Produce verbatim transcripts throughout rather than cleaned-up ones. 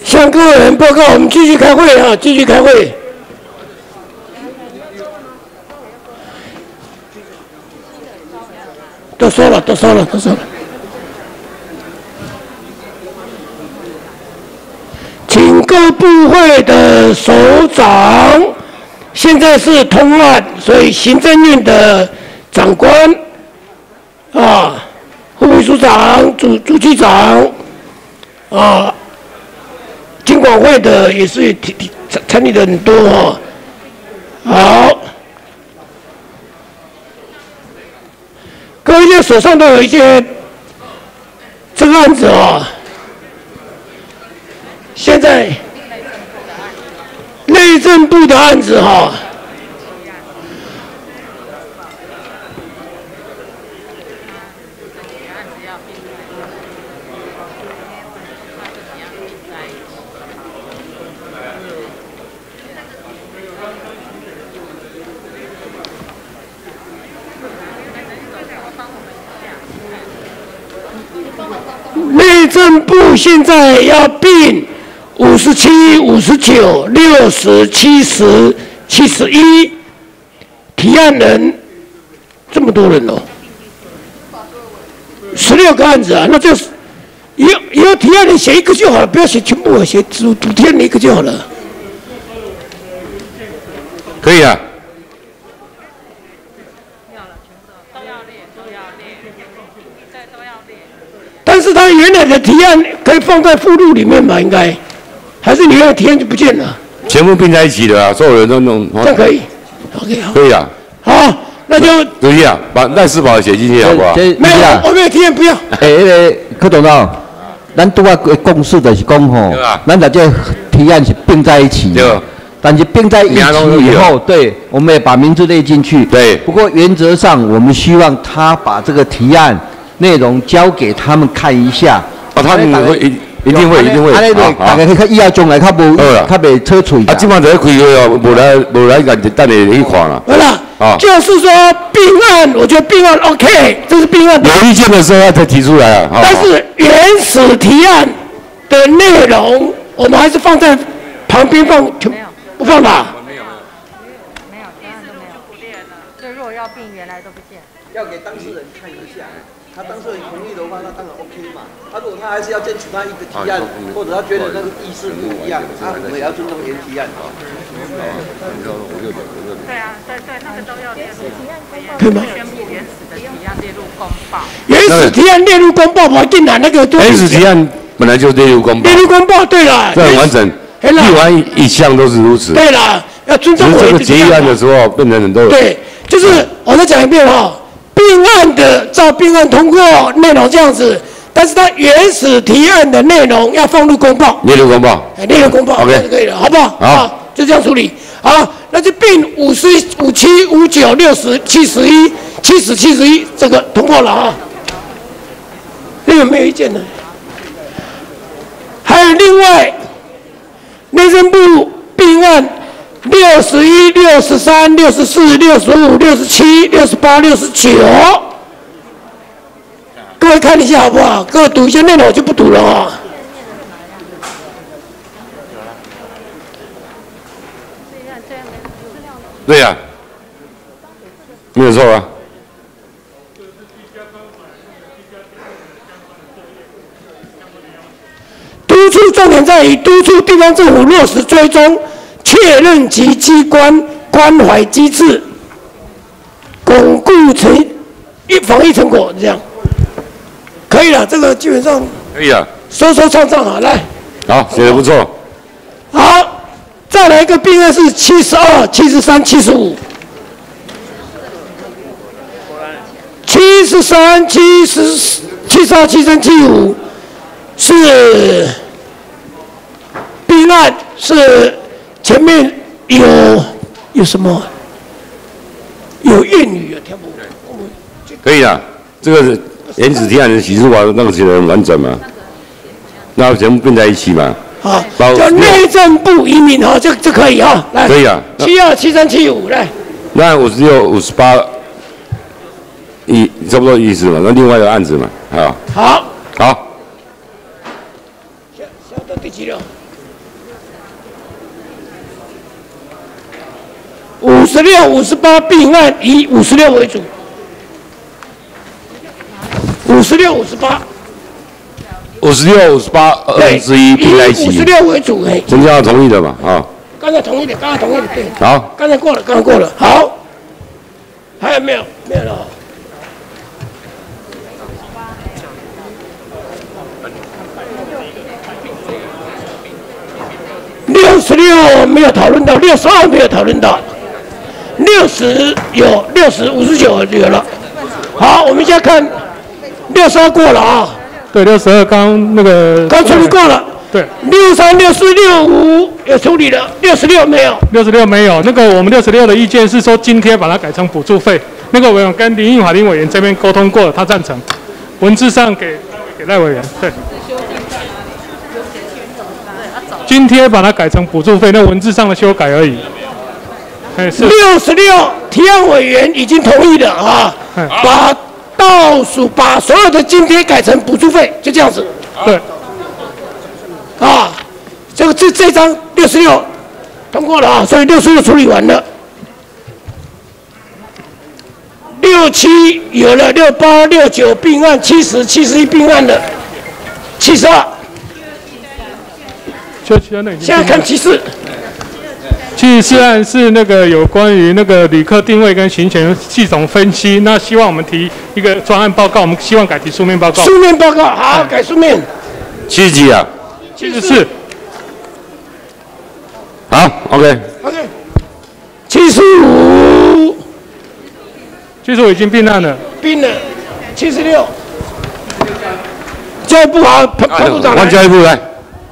向各位人报告，我们继续开会啊，继续开会。都收了，都收了，都收了。请各部会的首长，现在是通案，所以行政院的长官啊，副秘书长、主主机长啊。 经管会的也是参与的很多哈、哦，好，各位现在手上都有一些这个案子哦，现在内政部的案子哈、哦。 内政部现在要并五十七、五十九、六十、七十、七十一提案人，这么多人哦，十六个案子啊，那就是以后以后提案人写一个就好了，不要写全部，写主主提案的一个就好了。 可以啊。 但是他原来的提案可以放在附录里面吧？应该，还是你原来提案就不见了？ 全部并在一起的啊，所有人都弄。 这样可以 ，OK 好。 可以啊。 好，那就主席啊，把赖世宝写进去好不好？ 没有，我没有提案，不要。 哎，那个柯董事，咱拄啊共识就是讲吼，咱大家提案是并在一起。对。但是并在一起以后，对，我们也把名字列进去。对。不过原则上，我们希望他把这个提案。 内容交给他们看一下， 啊，他们会一一定会一定会， 啊，对，大家去以后将来较无，较袂扯嘴。 啊，基本上在开会哦，无来无来个等你去看啦。 好了，啊，就是说并案，我觉得并案 OK， 这是并案。 有意见的时候再提出来啊。 但是原始提案的内容，我们还是放在旁边放，不放吧？ 没有，没有，提案都没有不列了。所以如果要并，原来都不见。要给当事人看一下。 他当事人同意的话，那当然 OK 嘛。他如果他还是要坚持他一个提案，或者他觉得那个意思不一样，那我们也要尊重原提案。对啊，对对，那个都要列入。 可以吗？ 宣布原始的提案列入公报。 原始提案列入公报，我定了那个。 原始提案本来就列入公报。 列入公报，对了。 这很完整。立完一项都是如此。 对了，要尊重我。 只是这个决议案的时候，变成很多人。 对，就是我再讲一遍哈。 并案的照并案通过内容这样子，但是它原始提案的内容要放入公报， 列入公报， 列入公报 ，OK 就可以了，好不好？好，就这样处理。好，那就并五十五七五九六十七十一七十七十一这个通过了啊。那有没有意见呢？还有另外，内政部并案。 六十一、六十三、六十四、六十五、六十七、六十八、六十九，各位看一下好不好？各位读一下内容，我就不读了啊。 对呀、啊，没有错啊。 督促重点在于督促地方政府落实追踪。 确认及机关关怀机制，巩固成一防疫成果，这样可以了。这个基本上可以啊， 收收唱唱好来。 好，写的不错。 好，再来一个并案是七十二、七十三、七十五。七十三、七十、七十二、七三、七五是并案是。 前面有有什么？有谚语啊，听不懂。 可以啊，这个原始提案的起诉法那个写的很完整嘛，那全部并在一起嘛。 好，叫内政部移民哈，这这可以哈，来。 可以啊。 七二七三七五来。 那五十六、五十八，一差不多意思嘛。那另外的案子嘛，好。 好。 好。 下下到第几了？ 五十六、五十八并案，以五十六为主。五十六、五十八。 五十六、五十八、二分之一并在一起。 以五十六为主，哎。 陈家同意的嘛？啊。 刚才同意的，刚才同意的，对。 好。 刚才过了，刚才过了。好。还有没有？没有了。六十六没有讨论到，六十二没有讨论到，六十有，六十五十九有了。好，我们现在看六十二过了啊。 对，六十二刚那个。 刚处理过了。对。六三、六四、六五有处理了，六十六没有。 六十六没有，那个我们六十六的意见是说津贴把它改成补助费。那个委员跟林义法林委员这边沟通过了，他赞成，文字上给给赖委员。对。津贴把它改成补助费，那文字上的修改而已。哎，是。 六十六提案委员已经同意了啊，把倒数把所有的津贴改成补助费，就这样子。 对。 啊，这个这这张六十六通过了啊，所以六十六处理完了。六七有了，六八、六九并案，七十、七十一并案了，七十二。现在看七四。 七十四案是那个有关于那个旅客定位跟行前系统分析，那希望我们提一个专案报告，我们希望改提书面报告。 书面报告，好，改书面。 七十几啊？ 七十四。 好 ，OK。 OK。七十五。 七十五已经并案了。 并了。七十六。教育部好，彭彭部长。 换教育部来。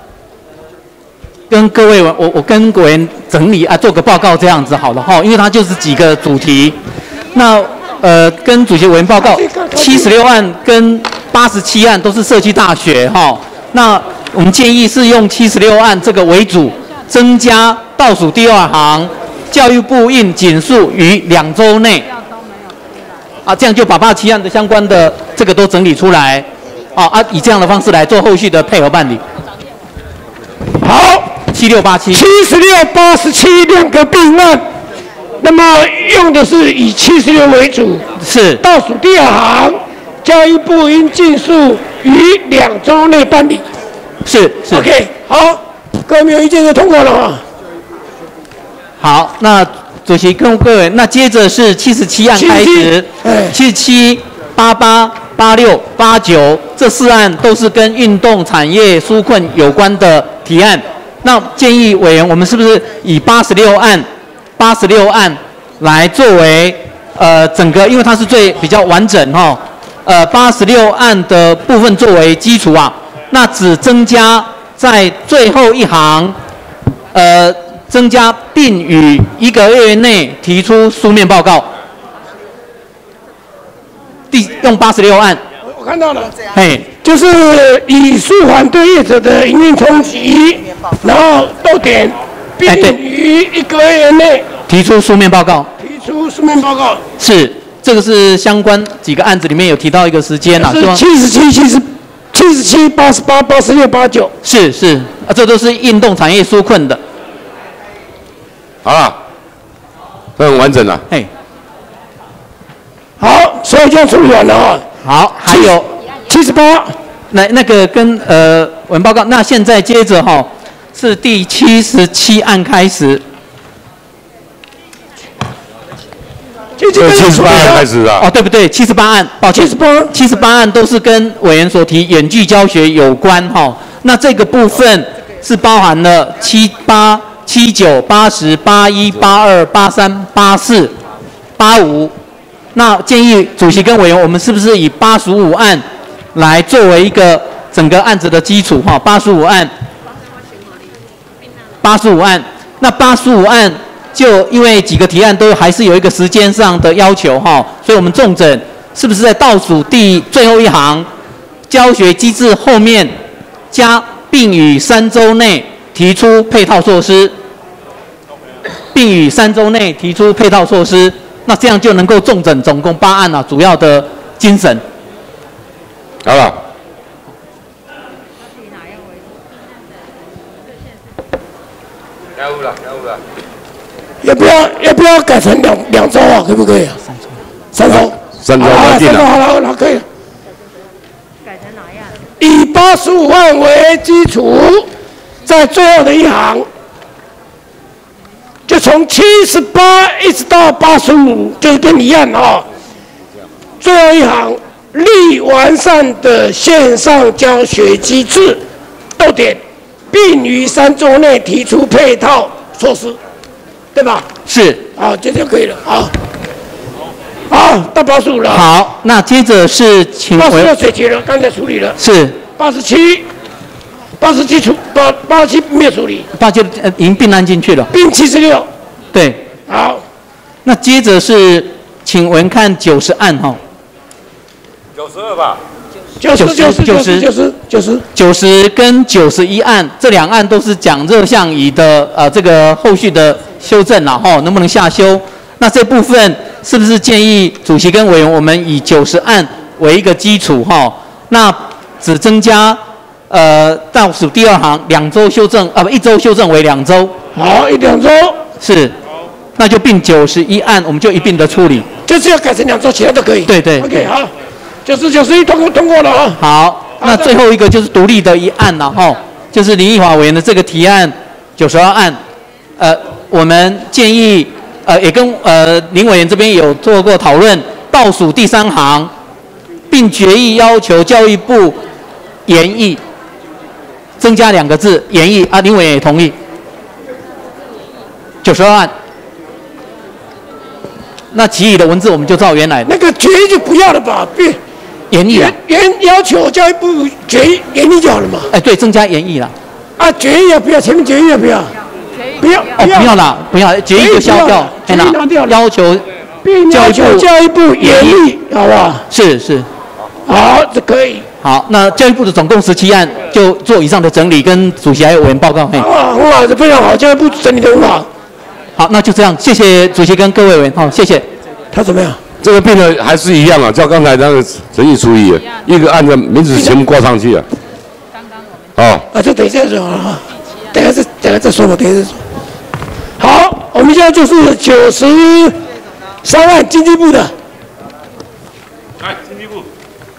跟各位，我我跟委员整理啊，做个报告这样子好了哈，因为它就是几个主题。那呃，跟主席委员报告，七十六案跟八十七案都是社区大学哈。那我们建议是用七十六案这个为主，增加倒数第二行，教育部应紧速于两周内。啊，这样就把八十七案的相关的这个都整理出来，啊啊，以这样的方式来做后续的配合办理。 好。 七六八七， 七十六、八十七两个并案，那么用的是以七十六为主， 是倒数第二行，教育部应尽速于两周内办理。 是是 ，OK， 好，各位没有意见就通过了啊。 好，那主席跟各位，那接着是七十七案开始，七十七、八八、八六、八九这四案都是跟运动产业纾困有关的提案。那建议委员，我们是不是以八十六案、八十六案来作为呃整个，因为它是最比较完整哈，呃八十六案的部分作为基础啊，那只增加在最后一行，呃增加并于一个月内提出书面报告。第用八十六案。 我看到了， 嘿， 就是以舒缓对业者的营运冲击，然后逗点，并于一个月内提出书面报告。 提出书面报告是，这个是相关几个案子里面有提到一个时间啊， 是七十七、七十、七十七、八十八、八十六、八九。 是是啊，这都是运动产业纾困的。 好了，这很完整了。 嘿， 好，所以这样处理完了啊。 好，还有七十八， 那那个跟呃文报告，那现在接着哈、哦、是第七十七案开始。 这七十八案开始啊？ 哦，对不对？七十八案，抱歉，七十八，七十八案都是跟委员所提远距教学有关哈、哦。那这个部分是包含了七八、七九、八十、八一、八二、八三、八四、八五。那建议主席跟委员，我们是不是以八十五案来作为一个整个案子的基础哈？八十五案，八十五案，那八十五案就因为几个提案都还是有一个时间上的要求哈，所以我们重整是不是在倒数第最后一行教学机制后面加并于三周内提出配套措施，并于三周内提出配套措施。那这样就能够重整总共八案啊，主要的精神。 好了。 要要不要要不要改成两两周啊？可不可以啊？三周。 三周。 好，三周好了，好了，可以了。改成哪样？以八十五万为基础，在最后的一行，就从七十八一直到八十五，就是跟你一样哦。最后一行，力完善的线上教学机制，逗点，并于三周内提出配套措施，对吧？ 是。 好，这就可以了。好。好，到八十五了。 好，那接着是请八十六解决了，刚才处理了。 是。 八十七，八十七处八八十七没有处理。 八七呃已经并案进去了。 并七十六。 对。 好。 那接着是请文看九十案哈。 九十二吧。 九十九十九十九十九十九十跟九十一案这两案都是讲热像仪的呃这个后续的修正了哈，能不能下修？那这部分是不是建议主席跟委员我们以九十案为一个基础哈？那只增加呃倒数第二行两周修正啊不一周修正为两周。 好，一两周是，那就并九十一案，我们就一并的处理。 就是要改成两周，其他都可以。 对对。 OK， 好，九十九十一通过通过了啊。 好，那最后一个就是独立的一案了哈，就是林奕华委员的这个提案九十二案，呃，我们建议。呃，也跟呃林委员这边有做过讨论，倒数第三行，并决议要求教育部研议，增加两个字，研议啊，林委员也同意。九十二案，那其余的文字我们就照原来的。 那个决议就不要了吧，别研议啊。 原要求教育部决议研议就好了嘛。 哎，对，增加研议了。 啊，决议要不要？前面决议要不要？不要哦，不要啦，不要，决议就消掉， 决议拿掉了。 要求要求教育部研议，好不好？ 是是， 好，这可以。 好，那教育部的总共十七案，就做以上的整理，跟主席还有委员报告。嘿， 哇，很好，这非常好，教育部整理得很好。 好，那就这样，谢谢主席跟各位委员，好，谢谢。 他怎么样？ 这个变得还是一样啊，照刚才那个程序处理，一个按照名字全部挂上去啊。刚刚我们。哦。啊， 这等一下说啊，等一下再等一下再说吧，等一下再说。好，我们现在就是九十三案经济部的。 来，经济部。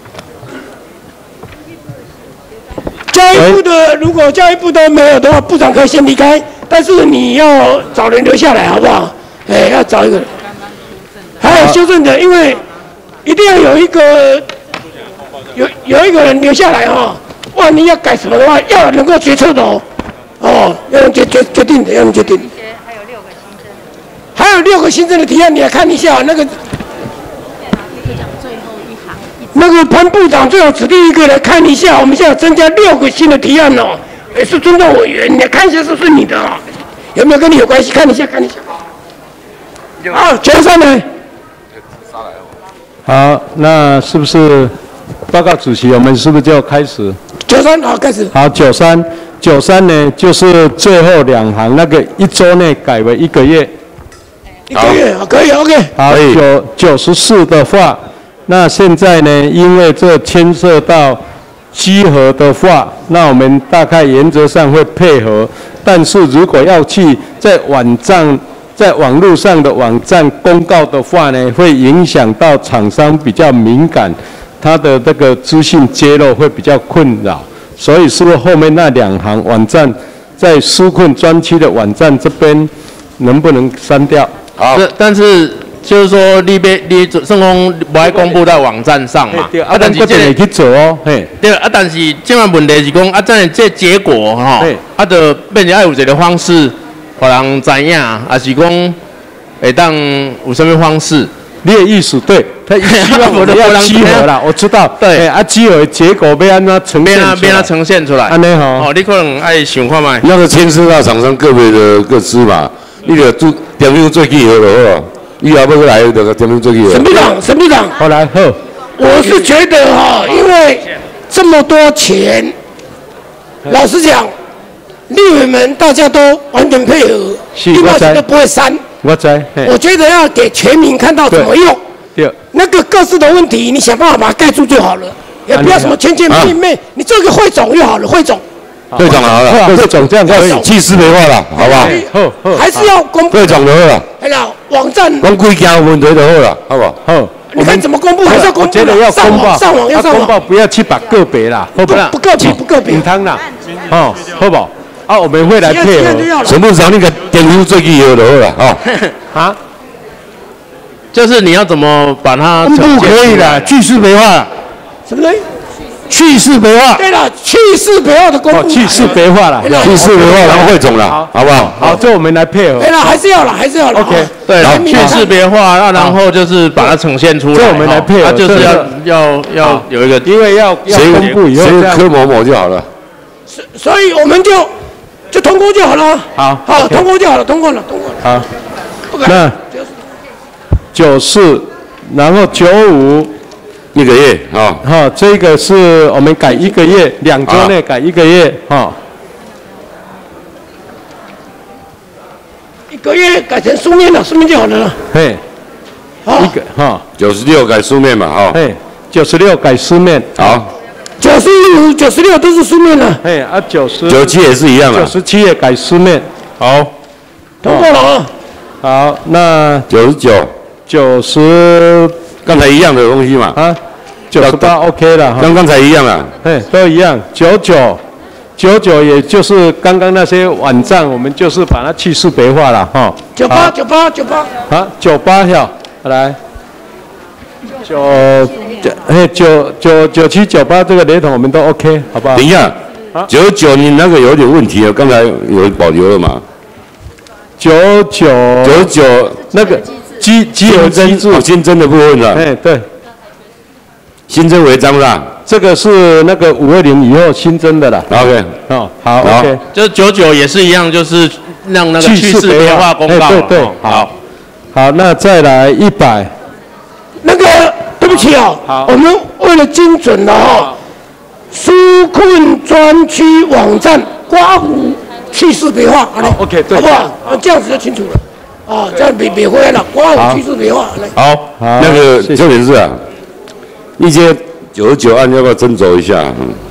教育部的，如果教育部都没有的话，部长可以先离开，但是你要找人留下来，好不好？哎，要找一个人。还有修正的，因为一定要有一个有有一个人留下来哈。万一要改什么的话，要能够决策的哦。哦，要能决决决定的，要能决定。还有六个新增。还有六个新增的提案，你来看一下那个。那个潘部长最好指定一个来看一下，我们现在增加六个新的提案哦，也是尊重委员，你来看一下是不是你的啊？有没有跟你有关系？看一下，看一下。好，全上来。 好，那是不是报告主席？我们是不是就开始？ 九三，好，开始。 好，九三，九三呢，就是最后两行那个一周内改为一个月。 一个月，好，可以 ，OK。 好，九九十四的话，那现在呢，因为这牵涉到稽核的话，那我们大概原则上会配合，但是如果要去在网站。在网络上的网站公告的话呢，会影响到厂商比较敏感，它的这个资讯揭露会比较困扰，所以是不是后面那两行网站在纾困专区的网站这边能不能删掉？ 好， 但是就是说你别你算讲不爱公布在网站上嘛， 对啊，但是这个去做哦，嘿， 对啊，但是这个问题是讲啊，这这结果哈，啊，就变成要有一个方式。互人知影，还是讲会当有什么方式？ 你的意思对，他希望我们要稽核啦，我知道。对，啊，稽核结果要安怎呈现出来？ 要安怎呈现出来？ 安尼吼。 哦，你可能爱想看卖。 那个牵涉到厂商个别的个资嘛，你就做点名做稽核就好了。以后要过来就点名做稽核。 沈部长，沈部长， 好来好。 我是觉得哈，因为这么多钱，老实讲。立委们大家都完全配合，一毛钱都不会删。 我知。 我觉得要给全民看到怎么用。 对。 那个各自的问题，你想办法把它盖住就好了，也不要什么千千面面，你做一个汇总就好了，汇总。 队长好了， 队长这样可以， 气势没话了，好不好？ 好，还是要公布。 队长就好了。 哎呀，网站。 讲几件有问题就好了，好不好？ 好。 你看怎么公布？还是要公布？ 我觉得要公布， 上网要上网。 公布不要去把个别啦，好不好？ 不个别，不个别。 平汤啦，哦，好不好？啊，我们会来配合。 陈部长，你个电流最紧要就好了，哦。 啊？就是你要怎么把它？ 不可以的，去世白话。 什么东西？ 去世白话。 对了，去世白话的公布。 去世白话了， 去世白话，然后汇总了，好不好？ 好，这我们来配合。 对了，还是要了，还是要了。 OK， 对，去世别话，那然后就是把它呈现出来。 这我们来配合， 就是要要要有一个， 因为要要公布以后， 柯某某就好了。 所所以我们就就通过就好了。 好， 好，通过就好了，通过了，通过了。 好，那九四，然后九五。 一个月啊， 好，这个是我们改一个月，两周内改一个月，哈。 一个月改成书面了，书面就好了。 嘿，一个哈， 九十六改书面嘛，哈。 嘿，九十六改书面， 好。 九十五、九十六都是书面了。 嘿，啊，九十。 九七也是一样的。 九十七也改书面， 好。 通过了啊。 好，那九十九。 九十。 刚才一样的东西嘛， 啊，九十八 OK 了， 跟刚才一样啊， 哎，都一样。九九，九九也就是刚刚那些网站，我们就是把它去世白化了哈。 九八九八九八， 好，九八票，来，九九哎九九九七九八这个雷同我们都 OK， 好不好？ 等一下，九九你那个有点问题啊，刚才有保留了嘛？ 九九九九那个。基基有增注新增的部分了， 哎对， 新增违章啦， 这个是那个五二零以后新增的啦。 OK， 哦好 OK， 就是九九也是一样，就是让那个去世别化公告。 对对，好，好，那再来一百， 那个对不起哦，我们为了精准的哈，纾困专区网站刮胡去世别化，好嘞 ，OK 对， 好不好？这样子就清楚了。啊，这样别别回来了，刮胡去世别化。 好，那个重点是啊，一些九十九案要不要斟酌一下？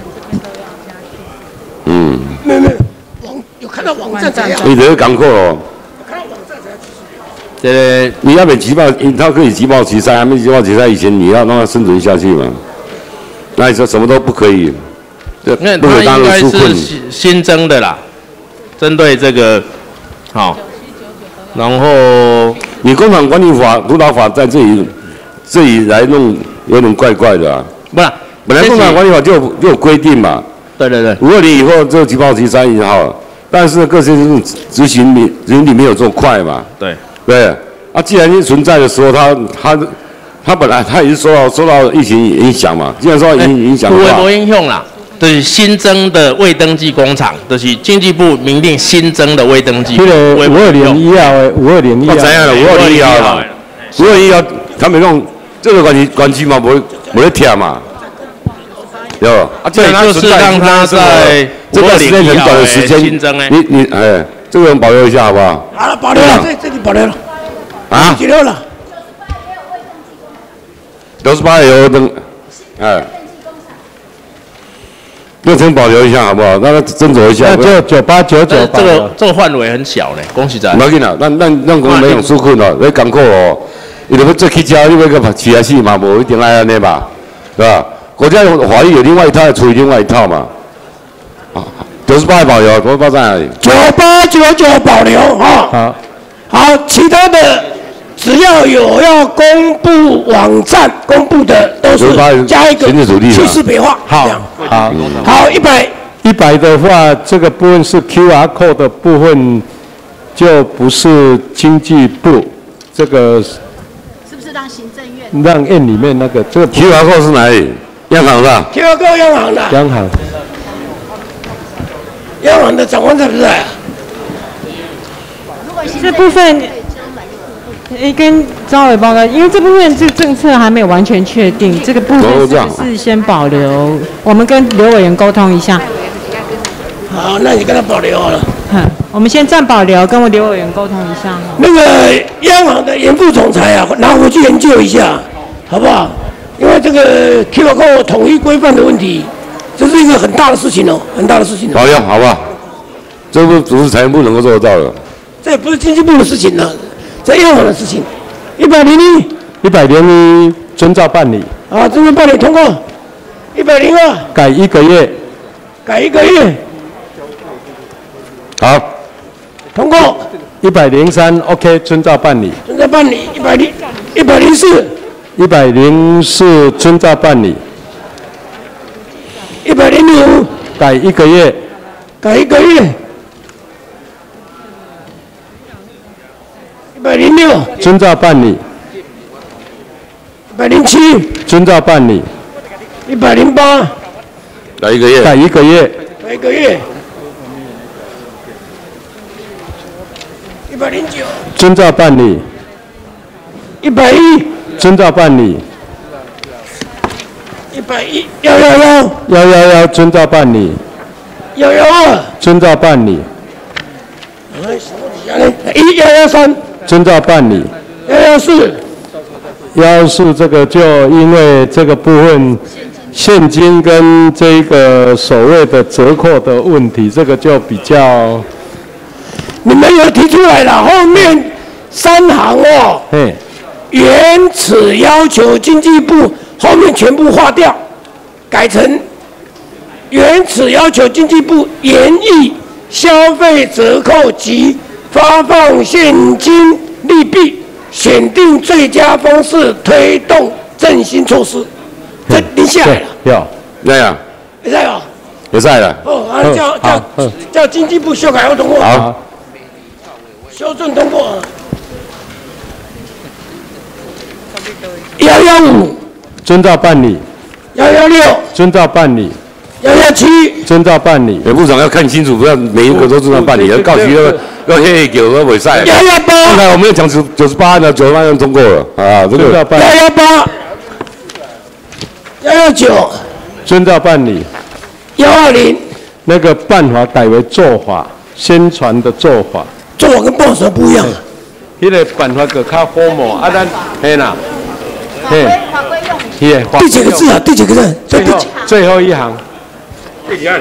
嗯。 没有没有，网有看到网站怎样？ 你这个港口哦。 看到网站怎样？ 这你要没急报，他可以急报急灾，还没急报急灾以前，你要让他生存下去嘛？那你说什么都不可以？ 因为它应该是新增的啦，针对这个，好。然后你工厂管理法、督导法在这里这里来弄，有点怪怪的啊。 不是， 本来工厂管理法就有就有规定嘛。 对对对。 五二零以后这急报急灾也好，但是各县市执行里执行里没有这么快嘛。 对。 对。啊，既然存在的时候，他他他本来他也是受到受到疫情影响嘛。既然受到影影响的话， 不会影响啦。就是新增的未登记工厂，就是经济部明定新增的未登记。 这个五二零一号的五二零一号。 怎样了？五二零一号了。五二零一号，他们讲这个关系关系嘛，不会不会贴嘛。有啊， 对，就是让他在这段时间很短的时间新增哎。 你你哎，这个保留一下好不好？ 好了，保留了，这这里保留了。啊？保留了。 六十八有登，哎。六成保留一下好不好？让他斟酌一下。 那就九八九九。 这个这个范围很小嘞，恭喜咱。 唔要紧啦，咱咱咱讲没用纾困哦，你港口哦，伊就要做起家，你要个起来死嘛，无一定爱安尼吧，对吧？国家有法律有另外一套，处理另外一套嘛。啊，九十八保留，多报在哪里？ 九八九九保留啊。 好， 好，其他的只要有要公布网站公布的，都是加一个去世别化。 好，好， 好，一百一百的话，这个部分是 Q R code 的部分，就不是经济部这个。 是不是让行政院？ 让院里面那个这个 Q R code 是哪里？央行的。 Q R code 央行的。 央行。 央行的长官在不在？ 这部分。诶，跟招委报告，因为这部分这政策还没有完全确定，这个部分是不是先保留？我们跟刘委员沟通一下。 好，那你跟他保留好了。 嗯，我们先暂保留，跟我刘委员沟通一下。 那个央行的严副总裁啊，拿回去研究一下，好不好？因为这个 Q R code 统一规范的问题， 这是一个很大的事情哦，很大的事情、哦。 保佑，好不好？这不不是财政部能够做得到的。 这也不是经济部的事情了，这央行的事情。一百零一， 一百零一遵照办理。 啊，遵照办理通过。一百零二， 改一个月。 改一个月。 好， 通过。 一百零三 ，OK， 遵照办理。 遵照办理。一百零，一百零四。 一百零四遵照办理。 一百零五， 改一个月。 改一个月。一百零六， 遵照办理。 一百零七， 遵照办理。 一百零八， 改一个月。 改一个月。 改一个月。一百零九， 遵照办理。 一百一， 遵照办理。 一百一，幺幺幺， 幺幺幺遵照办理。 幺幺二， 遵照办理。 一幺幺三， 遵照办理。 幺幺四， 幺四这个就因为这个部分现金跟这个所谓的折扣的问题，这个就比较。 你们有提出来了，后面三行哦， 嘿， 原此要求经济部后面全部划掉，改成原此要求经济部研议消费折扣及发放现金利弊，选定最佳方式推动振兴措施。这定下来了。 有， 那样。 会使哦。 会使啦。 哦，啊，叫叫叫经济部修改后通过。 好。 修正通过。幺幺五， 遵照办理。 幺幺六， 遵照办理。 幺幺七， 遵照办理。 部长要看清楚，不要每一个都遵照办理，要告急要要黑狗要尾赛。 幺幺八， 刚才我们要讲九九十八案的九十八案通过了啊，这个。 幺幺八，幺幺九， 遵照办理。 幺二零， 那个办法改为做法，宣传的做法。 做法跟报什么不一样啊？ 迄个办法个较 formal， 啊，咱嘿啦，嘿， 法规用嘿， 第几个字啊？第几个字？ 最后最后一行。 第几案？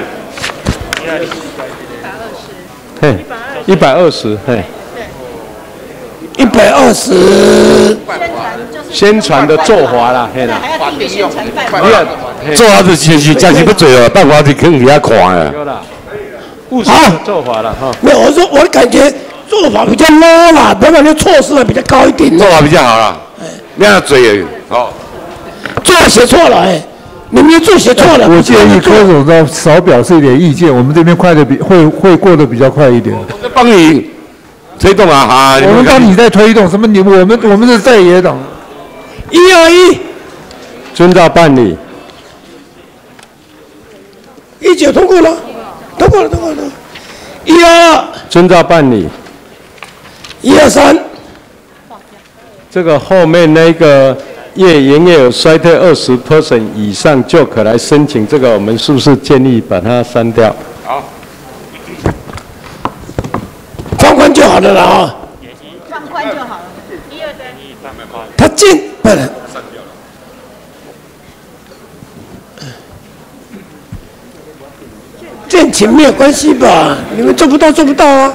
嘿，一百二十，嘿， 一百二十。 宣传的做法啦，嘿啦。 还要定宣传办法。 做法是是是，真是不做哦，办法是肯给他看啊。 务实的做法了哈。 没有，我说我的感觉做法比较 low 啦，本来就措施比较高一点。 做法比较好啦，那样嘴好。 做写错了哎，你们做写错了。 我建议柯总要少表示一点意见，我们这边快的比会会过得比较快一点。 我帮你推动啊哈！ 我们帮你在推动什么？你我们我们是在野党。 一二一， 遵照办理。 一九通过了，通过了，通过了。一二二， 遵照办理。 一二三， 这个后面那个月营业额衰退二十 percent 以上就可来申请，这个我们是不是建议把它删掉？ 好， 放宽就好了啦啊。 放宽就好了。一二三， 他进不能。建请没有关系吧？你们做不到，做不到啊。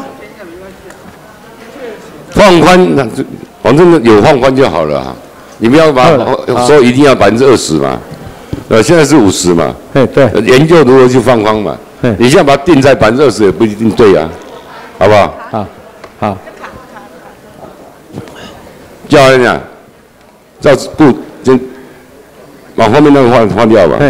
放宽，那这反正有放宽就好了啊。你们要把说一定要百分之二十嘛，呃，现在是五十嘛。 对对。 研究如何去放宽嘛。你现在把它定在百分之二十也不一定对啊，好不好？ 好，好。 叫人家，照不就往后面那个换换掉吧。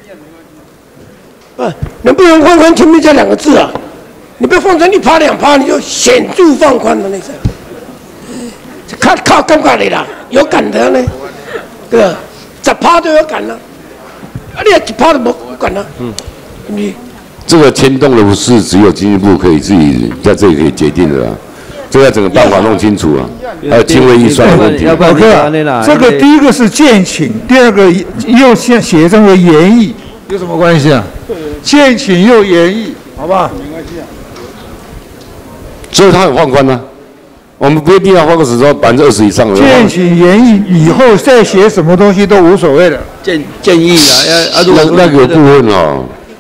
不，能不能放宽前面加两个字啊？你不要放成一趴两趴，你就显著放宽了那个。靠靠感觉的啦，有感的呢，对吧？十趴都有感了，啊，你一趴都没感了。嗯，你这个牵动的不是只有经济部可以自己在这里可以决定的啦，这个整个办法弄清楚啊，还有经费预算的问题。 老哥，这个第一个是建请，第二个又现写成为研议，有什么关系啊？建请又研议，好不好？没关系啊。 所以他有放宽呢、啊。我们不一定要放个只说百分之二十以上的。 建请研议以后再写什么东西都无所谓的。 建建议啊，要啊，如果那那个部分哦，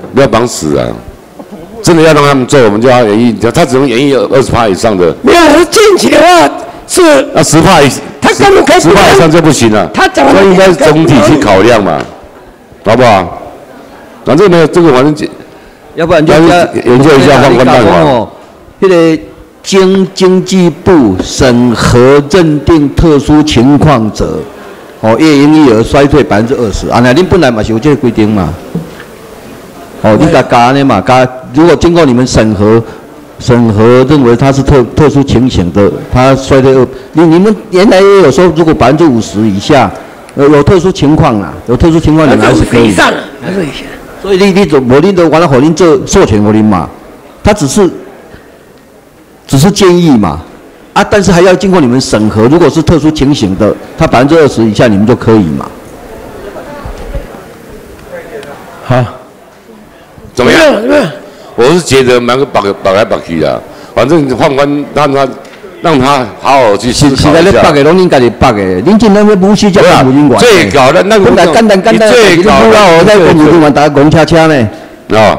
不要绑死啊！真的要让他们做，我们就要演绎，他只能演绎二十趴以上的。 没有，建起的话是啊十趴以， 他根本可以十趴以上就不行了。 他讲所以应该是总体去考量嘛，好不好？反正没有这个，反正要不然就研究一下换换办法。 那个经经济部审核认定特殊情况者，哦，月营业额衰退百分之二十，啊，那恁本来嘛是有这个规定嘛。哦，你甲加呢嘛，加如果经过你们审核，审核认为它是特特殊情形的，它衰退二，你你们原来也有说，如果百分之五十以下，呃，有特殊情况啦，有特殊情况你们还是可以。 以上还是以下。 所以你你做无恁都完了，互恁做授权互恁嘛，他只是只是建议嘛，啊，但是还要经过你们审核，如果是特殊情形的，它百分之二十以下你们就可以嘛。 好。怎么样？我是觉得蛮个绑绑来绑去的，反正宦官让他让他好好去思考一下。 现在咧绑的拢恁家己绑的，恁今那个母系叫公务人员。 最搞的那个， 简单简单简单， 最搞的我在公务人员打公车车呢。 啊。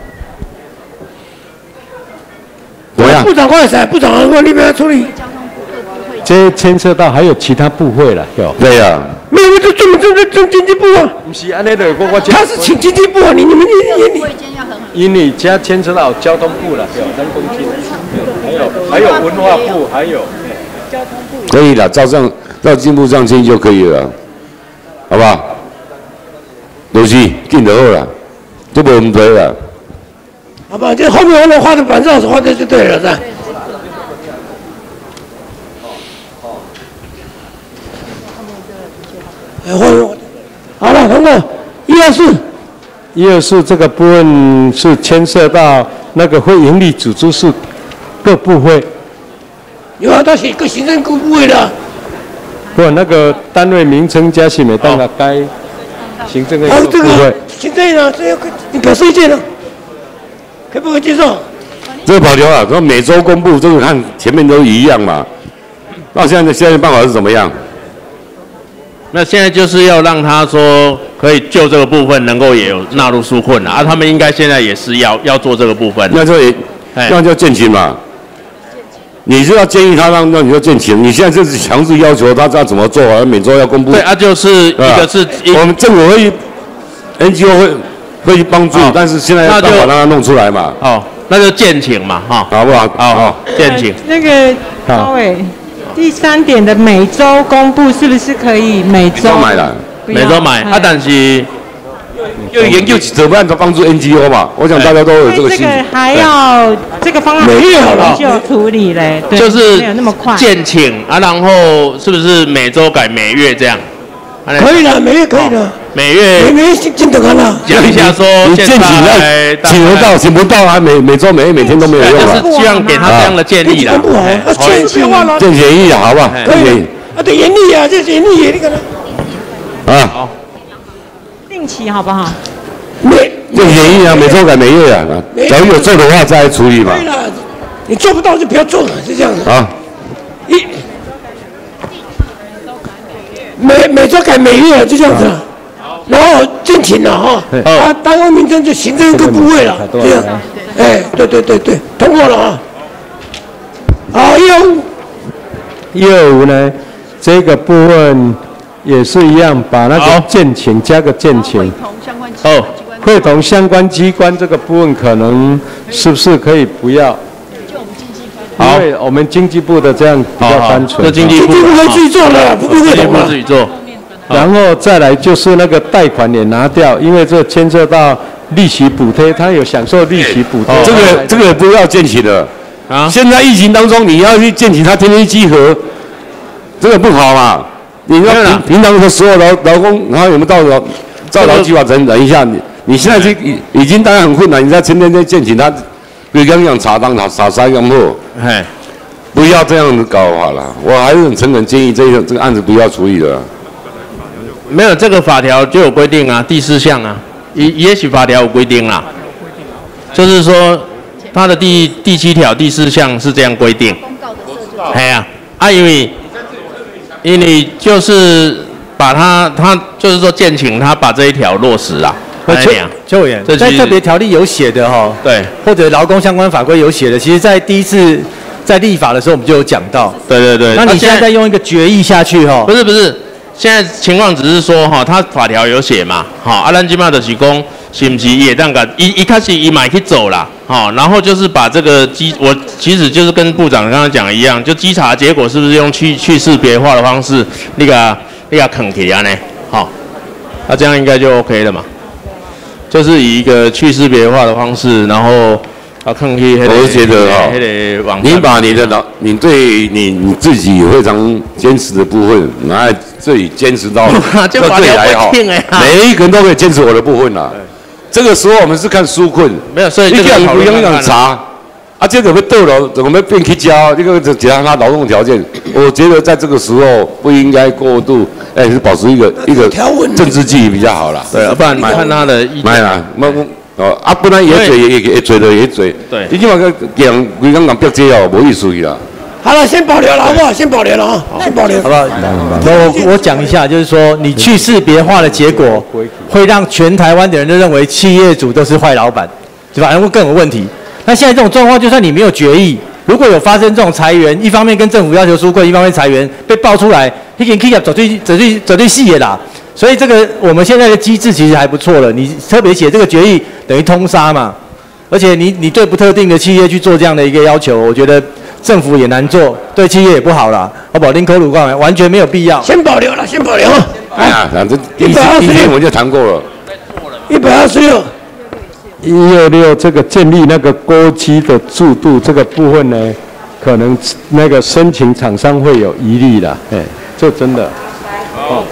怎么样？ 部长快噻，部长快你不要处理。 这牵涉到还有其他部会了，有。 对呀。 没有，就专门专专经济部啊。 不是安尼的，我我。 他是请经济部啊，你你们你你你。 因你加牵扯到交通部了，有人工经，还有还有文化部，还有交通部。 可以了，照这样照进步上迁就可以了，好不好？东西进得好了，就没问题了。 好吧，这后面我们画的板上是画的就对了，是吧？哎，换好了，通过一二四。 一二四这个部分是牵涉到那个非营利组织是各部会。 有啊，他写个行政部会的。 不，那个单位名称加起每当个该行政的各部会。 行政呢，这要你表示意见了，可不可以接受？ 这个保留啊，说每周公布，这个看前面都一样嘛。那现在现在的办法是怎么样？ 那现在就是要让他说可以就这个部分能够也有纳入纾困啊，他们应该现在也是要要做这个部分。 那就也那就建勤嘛。你是要建议他让让你就建勤，你现在就是强制要求他这样怎么做啊？每周要公布。 对啊，就是一个是我们政府会 N G O 会会去帮助，但是现在要办法让他弄出来嘛。 哦，那就建请嘛，哈， 好不好？ 好，建请。 那个高伟。第三点的每周公布是不是可以每周买了？ 每周买啊，但是又研究怎么样的帮助 N G O 嘛？我想大家都有这个心。 这个还要这个方案每月好了就处理嘞， 就是没有那么快。 建请啊，然后是不是每周改每月这样？ 可以的，每月可以的。 每月每月进得完了。 讲一下说， 你建请要请得到，请不到还每每周每月每天都没有用了。 就是希望给他这样的建议啦。 建请完了。 建请议好不好？ 可以。啊，对，严厉啊，这严厉也那个呢。 啊。 好。 定期好不好？ 每建请议啊，每周改每月啊，假如有做的话再来处理嘛。 对了，你做不到就不要做了，是这样子。 啊。 一。每每周改每月就这样子，然后建请了哈，啊，单位名称就行政各部会了，这样，哎，对对对对，通过了啊。好，一二五， 一二五呢，这个部分也是一样，把那个建请加个建请。 哦， 会同相关机关这个部分可能是不是可以不要？因为我们经济部的这样比较单纯， 这经济部可以自己做了，不会懂自己做。 然后再来就是那个贷款也拿掉，因为这牵涉到利息补贴，他有享受利息补贴。 这个这个不要建起的啊！现在疫情当中你要去建起，他天天集合，这个不好嘛。你要平平常的时候劳劳工，然后有没有到劳照劳基法等等一下？你你现在就已已经当然很困难，你在天天在建起他。比刚讲查当查查啥样货，哎，不要这样子搞好了。我还是很诚恳建议这个这个案子不要处理了。 没有这个法条就有规定啊，第四项啊，也也许法条有规定啦，就是说它的第第七条第四项是这样规定。哎呀，啊因为因为就是把它他就是说建请他把这一条落实啊， 邱邱委员，在特别条例有写的哈， 对， 或者劳工相关法规有写的，其实在第一次在立法的时候我们就有讲到。 对对对。 那你现在再用一个决议下去哈？ 不是不是，现在情况只是说哈，他法条有写嘛，哈，啊，咱今嘛就是讲。是不是也当个一一开始一买去走了，好，然后就是把这个稽，我其实就是跟部长刚刚讲的一样，就稽查结果是不是用去去识别化的方式，那个那个坑起啊呢，好，那这样应该就 OK 了嘛，就是以一个去识别化的方式，然后啊坑去。 我是觉得哈，你把你的老，你对你你自己非常坚持的部分拿来这里坚持到到这里来哈，每一个人都可以坚持我的部分啦。这个时候我们是看纾困， 没有，所以这个不用用查啊，这个被斗了，怎么变去交？这个其他他劳动条件，我觉得在这个时候不应该过度，哎，是保持一个一个政治纪律比较好啦。 对，不然看他的意见。 买啦，哦啊，不然也嘴也也嘴的也嘴。 对， 你起码个讲规讲讲标这哦，无意思啦。 好了，先保留了，好不好？先保留了啊，先保留。 好不好？我我讲一下，就是说你去识别化的结果，会让全台湾的人都认为企业主都是坏老板，对吧？然后更有问题。那现在这种状况，就算你没有决议，如果有发生这种裁员，一方面跟政府要求纾困，一方面裁员被爆出来，一个企业走对走对走对细也啦。所以这个我们现在的机制其实还不错了。你特别写这个决议，等于通杀嘛。而且你你对不特定的企业去做这样的一个要求，我觉得。政府也难做，对企业也不好啦。好不好？林口鲁冠完全没有必要。 先保留了，先保留。 哎呀，反正一百二十六我就谈过了。 一百二十六， 一二六这个建立那个钩机的制度这个部分呢，可能那个申请厂商会有疑虑的。哎，这真的。 哦。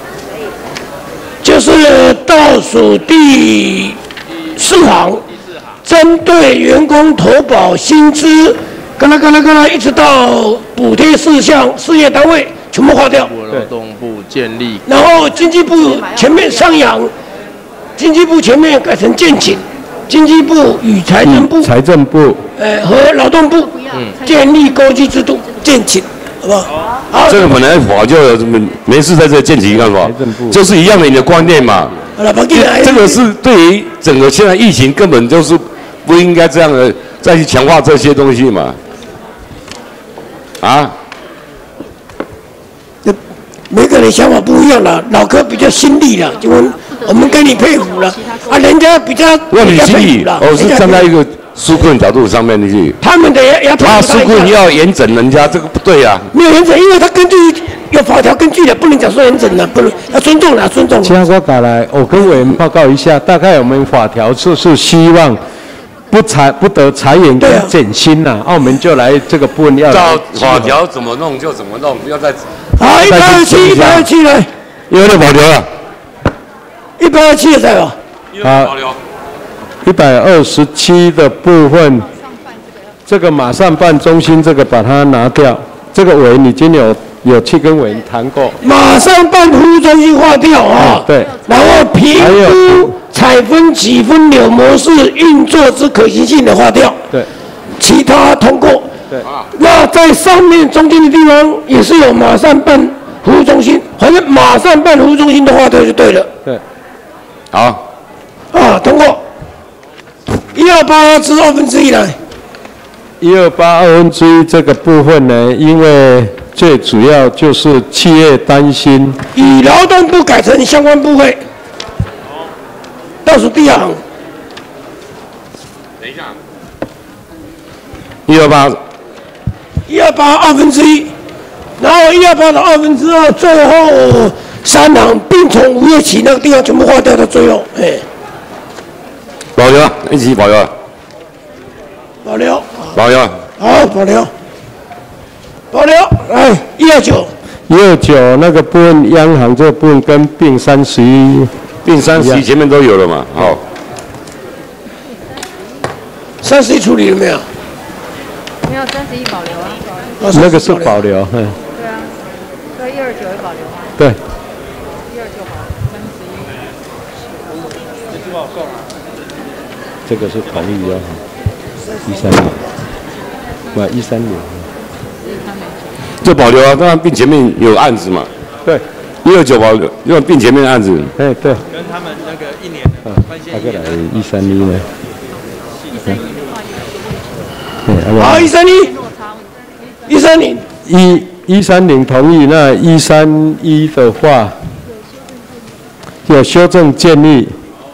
就是倒数第四行。针对员工投保薪资，跟他跟他跟他一直到补贴事项、事业单位全部划掉。 劳动部建立。 然后经济部前面上扬，经济部前面改成建请，经济部与财政部、 财政部， 呃和劳动部建立钩机制度，建请，好不好？好。 这个本来法就有什么没事在这建请干嘛？就是一样的你的观念嘛。 好了，把进来。 这个是对于整个现在疫情根本就是。不应该这样的再去强化这些东西嘛？啊？ 每个人想法不一样了，老柯比较心力了，就我们跟你佩服了，啊，人家比较那你心力，我是站在一个纾困角度上面去。 他们的要他纾困要严整人家，这个不对呀。 没有严整，因为他根据有法条根据的，不能讲说严整的，不能要尊重了，尊重。 现在我改来，我跟委员报告一下，大概我们法条就是希望。不裁不得裁员跟减薪呐，澳门就来这个部分要照法条怎么弄就怎么弄，不要再。 好，一百二七，一百二七来， 有点保留了。 一百二七的在吧？ 好，一百二十七的部分，这个马上办中心这个把它拿掉，这个委员已经有有去跟委员谈过。 马上办服务中心划掉啊， 对， 然后评估。采分几分流模式运作之可行性的划掉， 对， 其他通过， 对。 那在上面中间的地方也是有马上办服务中心，反正马上办服务中心的划掉就对了。 对， 好， 啊，通过。一二八之二分之一来。 一二八二分之一这个部分呢，因为最主要就是企业担心， 以劳动部改成相关部会。倒数第二行， 等一下，一二八， 一二八二分之一，然后一二八的二分之二，最后三行并从五月起那个地方全部划掉到最后，哎， 保留，一起保留， 保留， 保留， 好，保留，保留，来一二九， 一二九那个部分，央行这部分跟并三十一。 并三十一前面都有了嘛，好。 三十一处理了没有？ 没有，三十一保留啊。 那个是保留，嗯。 对啊，所以一二九也保留啊。 对。 一二九保留，三十一。这个是同意哦，一三年，不，一三年。 这保留啊，当然并前面有案子嘛。 对。 一二九保留，因为并前面的案子。 哎，对。 跟他们那个一年的关系。 那个来一三一呢？ 好，一三一，一三零， 一一三零同意，那一三一的话有修正建议。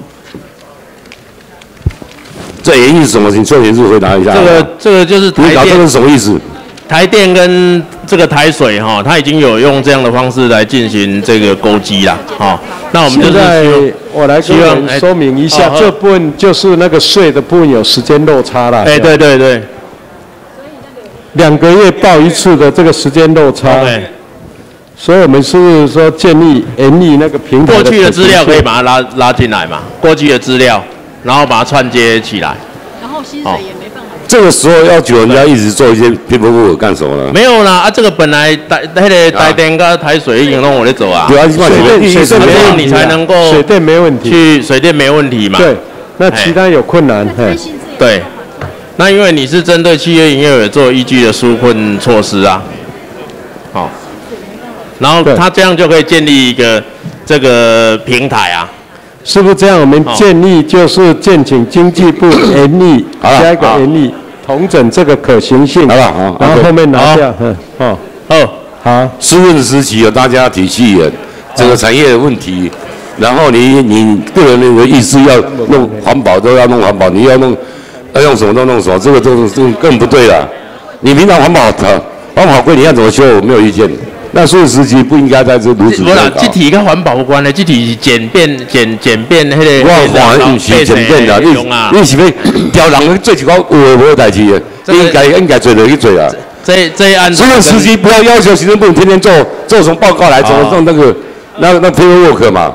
这原因是什么？请邱田志回答一下。 这个这个就是台电， 这个是什么意思？ 台电跟这个台水哈，它已经有用这样的方式来进行这个勾稽啦，哈。那我们就是现在我来跟你说明一下，这部分就是那个税的部分有时间落差了。 哎，对对对。 两个月报一次的这个时间落差。所以我们是说建议严厉那个平台。 过去的资料可以把它拉拉进来嘛？过去的资料，然后把它串接起来。 然后薪水也没办法。 这个时候要求人家一直做一些偏颇户干什么呢？ 没有啦，啊，这个本来台那个台电跟台水已经弄我在走啊。 对啊，水电水电没问题， 你才能够水电没问题， 去水电没问题嘛。 对，那其他有困难，哎， 对。那因为你是针对企业营业额做依据的纾困措施啊，好，然后他这样就可以建立一个这个平台啊， 是不是这样？我们建议就是建请经济部严厉加一个严厉统整这个可行性， 好了好， 然后后面拿掉，嗯，哦哦， 好， 施润时期有大家体系的整个产业的问题，然后你你个人那个意思要弄环保都要弄环保，你要弄。要用什么都弄什么，这个都是更不对了。你平常环保的环保规你要怎么修，我没有意见。那所有时期不应该在这如此不啦，这题跟环保无关的，这题是简便简简便那个。 我环是简便的，你你是要调人做一个有诶无代志的，应该应该做就去做啊。 这这按所有时期不要要求行政部门天天做做成报告来，怎么弄那个那那 paperwork 嘛。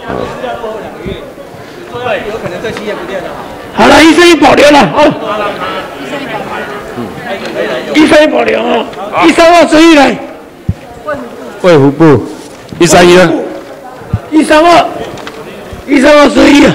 对，有可能这企业不见了。 好了，一三一保留了啊，一三一保留啊，一三二随意来。 卫福部， 一三一呢？ 一三二，一三二随意啊。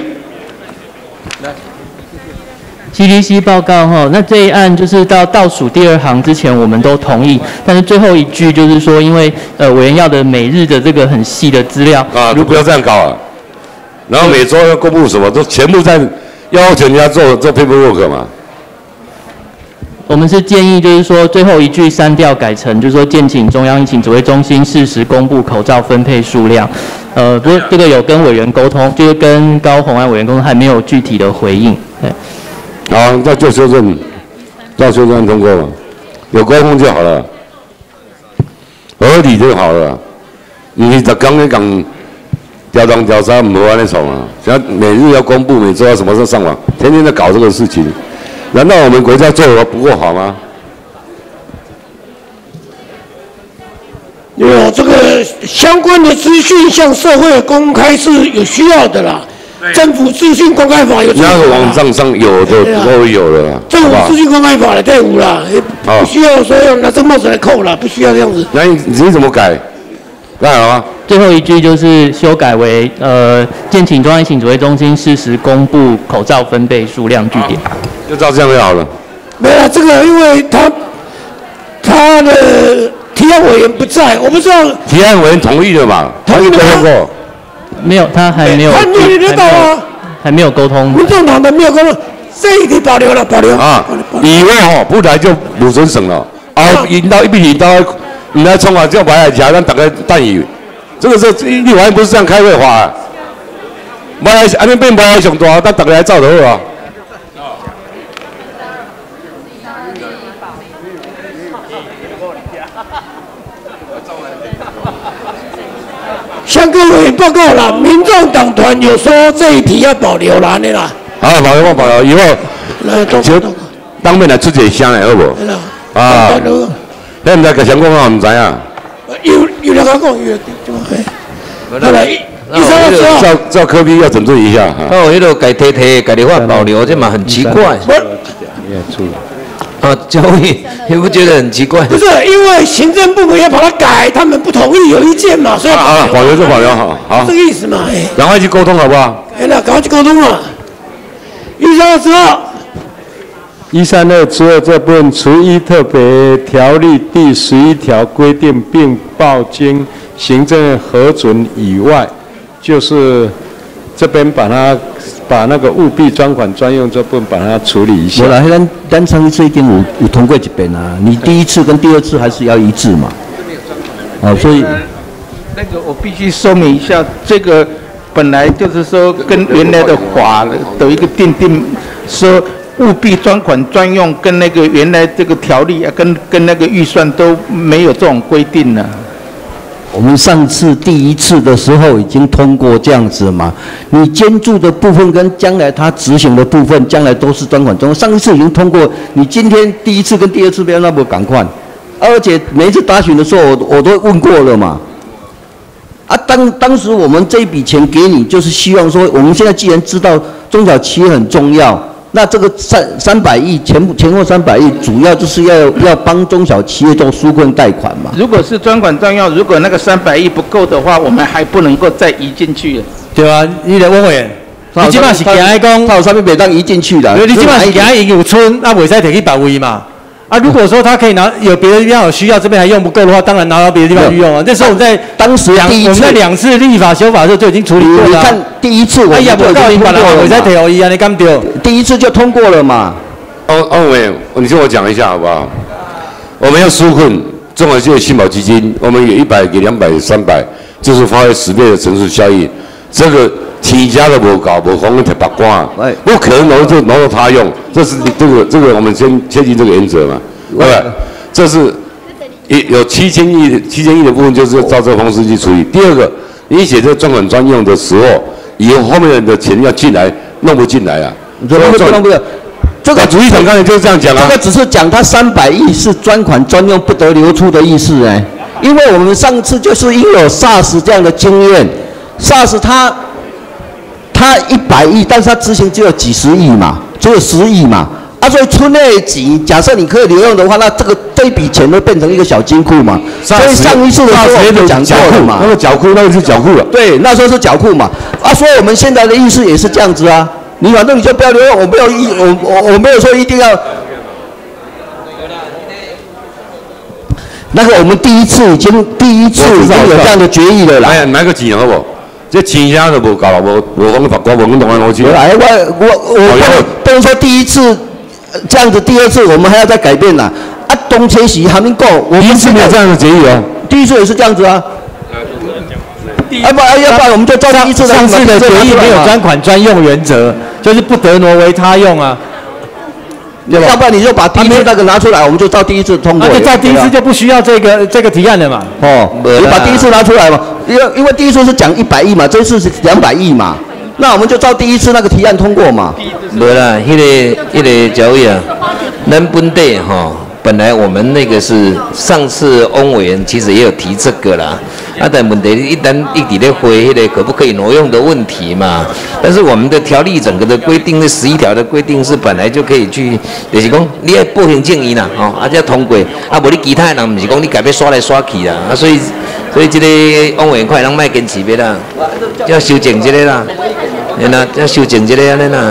C D C 报告哈，那这一案就是到倒数第二行之前我们都同意，但是最后一句就是说，因为呃委员要的每日的这个很细的资料啊，如果要这样搞啊，然后每周要公布什么，都全部在。要求人家做做 paperwork 嘛？ 我们是建议，就是说最后一句删掉，改成就是说，建请中央疫情指挥中心适时公布口罩分配数量。呃，不，这个有跟委员沟通，就是跟高虹安委员沟通，还没有具体的回应。对。 好，再做修正，照修正通过嘛，有沟通就好了，合理就好了。你在刚刚讲。调动调查唔好安尼从啊，像每日要公布，每周要什么时候上网，天天在搞这个事情，难道我们国家做的不够好吗？ 有这个相关的资讯向社会公开是有需要的啦。政府资讯公开法有。 那个网站上有的都有了。 政府资讯公开法的队伍啦，不需要说要拿这帽子来扣啦，不需要这样子。 那你你怎么改？改好吗？ 最后一句就是修改为呃，建请中央疫情指挥中心适时公布口罩分配数量据点。 就照这样就好了。 没有这个，因为他他的提案委员不在，我不知道。 提案委员同意了嘛？同意沟通过？ 没有，他还没有。 他你知道啊？ 还没有沟通。 民众党的没有沟通，这一题保留了，保留。 啊，以后哦，不来就鲁准省了。啊，引到一比零到。你来冲啊！叫白海峡，咱大家等伊。这个是立法院不是这样开会法啊？白海安尼变白海上大，咱大家来照就好啊。 向各位报告了，民众党团有说这一题要保留啦，你啦。 好，保留我保留，以后就当面来出一声的好不？啊。你唔知甲相关我唔知啊。 有有两个讲有，好来，医生说照照科比要整顿一下。 哦，迄个改贴贴改的话保留，这嘛很奇怪。啊，交易你不觉得很奇怪？ 不是，因为行政部门要把它改，他们不同意，有意见嘛，所以啊，保留就保留，好，好， 这个意思嘛，哎。 赶快去沟通好不好？ 哎，那赶快去沟通了。一三二十二。 一三二之二这部分，除依特别条例第十一条规定并报经行政院核准以外，就是这边把它把那个务必专款专用这部分把它处理一下。 我来，咱咱上一次已经有有通过一遍啊，你第一次跟第二次还是要一致嘛。哦，所以那个我必须说明一下，这个本来就是说跟原来的法的一个定定说。务必专款专用跟那个原来这个条例啊，跟跟那个预算都没有这种规定了。 我们上次第一次的时候已经通过这样子嘛，你监助的部分跟将来他执行的部分，将来都是专款专用。上一次已经通过，你今天第一次跟第二次不要那么赶快，而且每一次答询的时候我我都问过了嘛。啊，当当时我们这一笔钱给你，就是希望说，我们现在既然知道中小企业很重要。那这个三三百亿前前后三百亿，主要就是要要帮中小企业做纾困贷款嘛。 如果是专款专用，如果那个三百亿不够的话，我们还不能够再移进去。 对啊，你来问委员，你即马是惊伊讲， 他有啥物袂当移进去啦？ 你即马是惊伊有村，那袂使摕去别位嘛。啊，如果说他可以拿有别的地方有需要，这边还用不够的话，当然拿到别的地方去用啊。那时候我们在当时两我们在两次立法修法的时候就已经处理过了。 你看第一次我们就已经通过了嘛。 你敢丢？ 第一次就通过了嘛。 欧欧伟，你听我讲一下好不好？我们要纾困，中小企业信保基金，我们有一百给两百三百，就是发挥十倍的乘数效应。这个天家都无搞，无可能摕白官，不可能拿这拿到他用，这是这个这个我们先切记这个原则嘛，对不对？这是一有七千亿七千亿的部分，就是照这个方式去处理。第二个，你写这个专款专用的时候，以后后面的钱要进来，弄不进来啊？ 弄不弄不了？这个主席长刚才就是这样讲啊。 这个只是讲他三百亿是专款专用不得流出的意思哎，因为我们上次就是因为有 SARS 这样的经验 ，SARS 它。他一百亿，但是他执行只有几十亿嘛，只有十亿嘛，啊，所以村内几，假设你可以留用的话，那这个这一笔钱都变成一个小金库嘛。所以上一次的时候我就讲过了嘛， 那个缴库那个是缴库了。 对，那时候是缴库嘛，啊，所以我们现在的意思也是这样子啊，你反正你就不要留用，我没有一我我我没有说一定要。那个我们第一次已经第一次已经有这样的决议了啦。 哎，拿个钱好不？这钱啥都无够了，无无讲法官，无讲同安逻辑。 来，我我我不能不能说第一次这样子，第二次我们还要再改变啦。啊，东迁徙还没够，我第一次没有这样的决议哦。 第一次也是这样子啊。啊不，要不然我们就照第一次的。 上次的决议没有专款专用原则，就是不得挪为他用啊。 要不然你就把第一次那个拿出来，我们就照第一次通过。 那就照第一次就不需要这个这个提案了嘛。 哦，你把第一次拿出来嘛，因为因为第一次是讲一百亿嘛，这次是两百亿嘛，那我们就照第一次那个提案通过嘛。 没啦，迄个迄个交易啊，咱本地哈，本来我们那个是上次翁委员其实也有提这个啦，啊，但问题一旦一直在回迄个可不可以挪用的问题嘛，但是我们的条例整个的规定，那十一条的规定是本来就可以去，就是讲你要步行正义啦，哦，啊，才通过，啊，无你其他人不是讲你改变刷来刷去啦，啊，所以所以这个翁委员快人卖坚持别啦，要修正这个啦，然后要修正这个安尼啦。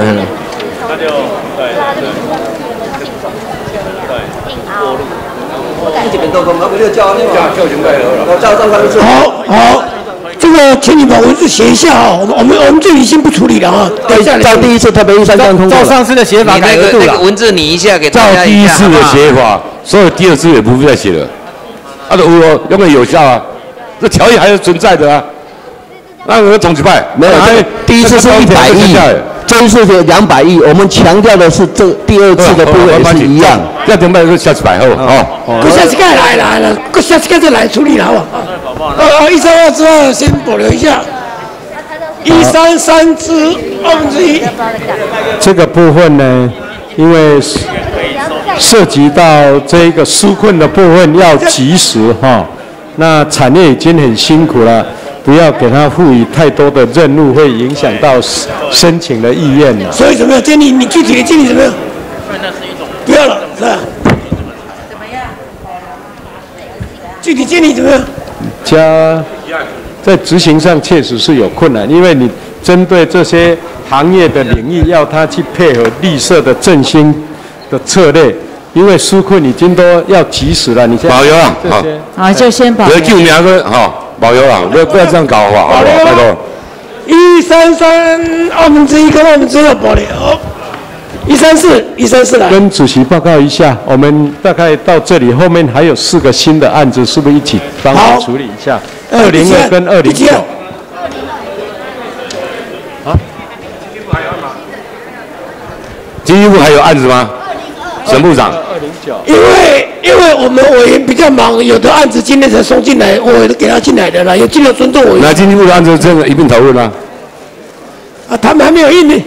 好好，这个请你把文字写一下啊，我们我们我们这里先不处理了啊。等一下， 照第一次特别预算这样通过。 照上次的写法改个度了。 那个文字拟一下给大家。 照第一次的写法，所有第二次也不会再写了。啊，都有永远有效啊，这条例还是存在的啊。那个总举派没有，第一次是一百亿。这一次是两百亿，我们强调的是这第二次的部分也是一样。 要准备是下次摆后哦。 过下次该来来了，过下次该再来处理了好不好？哦，一三二之二先保留一下。一三三之二分之一。 这个部分呢，因为涉及到这个纾困的部分要及时哈，那产业已经很辛苦了。不要给他赋予太多的任务，会影响到申请的意愿了。 所以怎么样？建议你具体的建议怎么样？不要了，是吧？怎么样？具体建议怎么样？ 加在执行上确实是有困难，因为你针对这些行业的领域，要他去配合绿色的振兴的策略，因为纾困已经都要及时了，你现在保佑啊，好， 好，就先保留。 救命个哈，保佑啊，不要不要这样搞法，好不好？拜托。 一三三二分之一跟二分之二保留。一三四，一三四来。 跟主席报告一下，我们大概到这里，后面还有四个新的案子，是不是一起帮我处理一下？二零二跟二零九。 啊？经济部还有案子吗？沈部长。 二零九。 因为因为我们委员比较忙，有的案子今天才送进来，我也给他进来的啦，也尽量尊重委员。 那经济部的案子这个一并讨论啊。 啊，他们还没有印呢。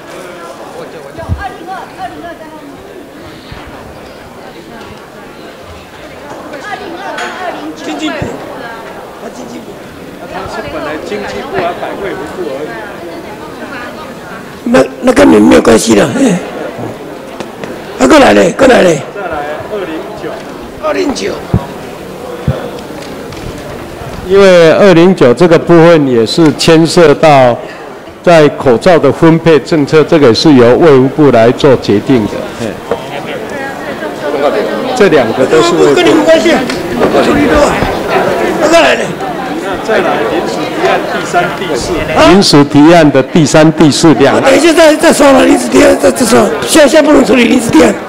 经济部，他经济部， 他是本来经济部啊，百会不顾而已。 那那跟你们没有关系了，哎。啊，过来嘞，过来嘞。 再来二零九。 二零九。 因为二零九这个部分也是牵涉到在口罩的分配政策，这个是由卫福部来做决定的。这两个都是卫福部。 跟你们关系啊。处理多。那过来嘞。 那再来临时提案第三、第四。临时提案的第三、第四两。 等一下再再说了，临时提案再再说，现在现在不能处理临时提案。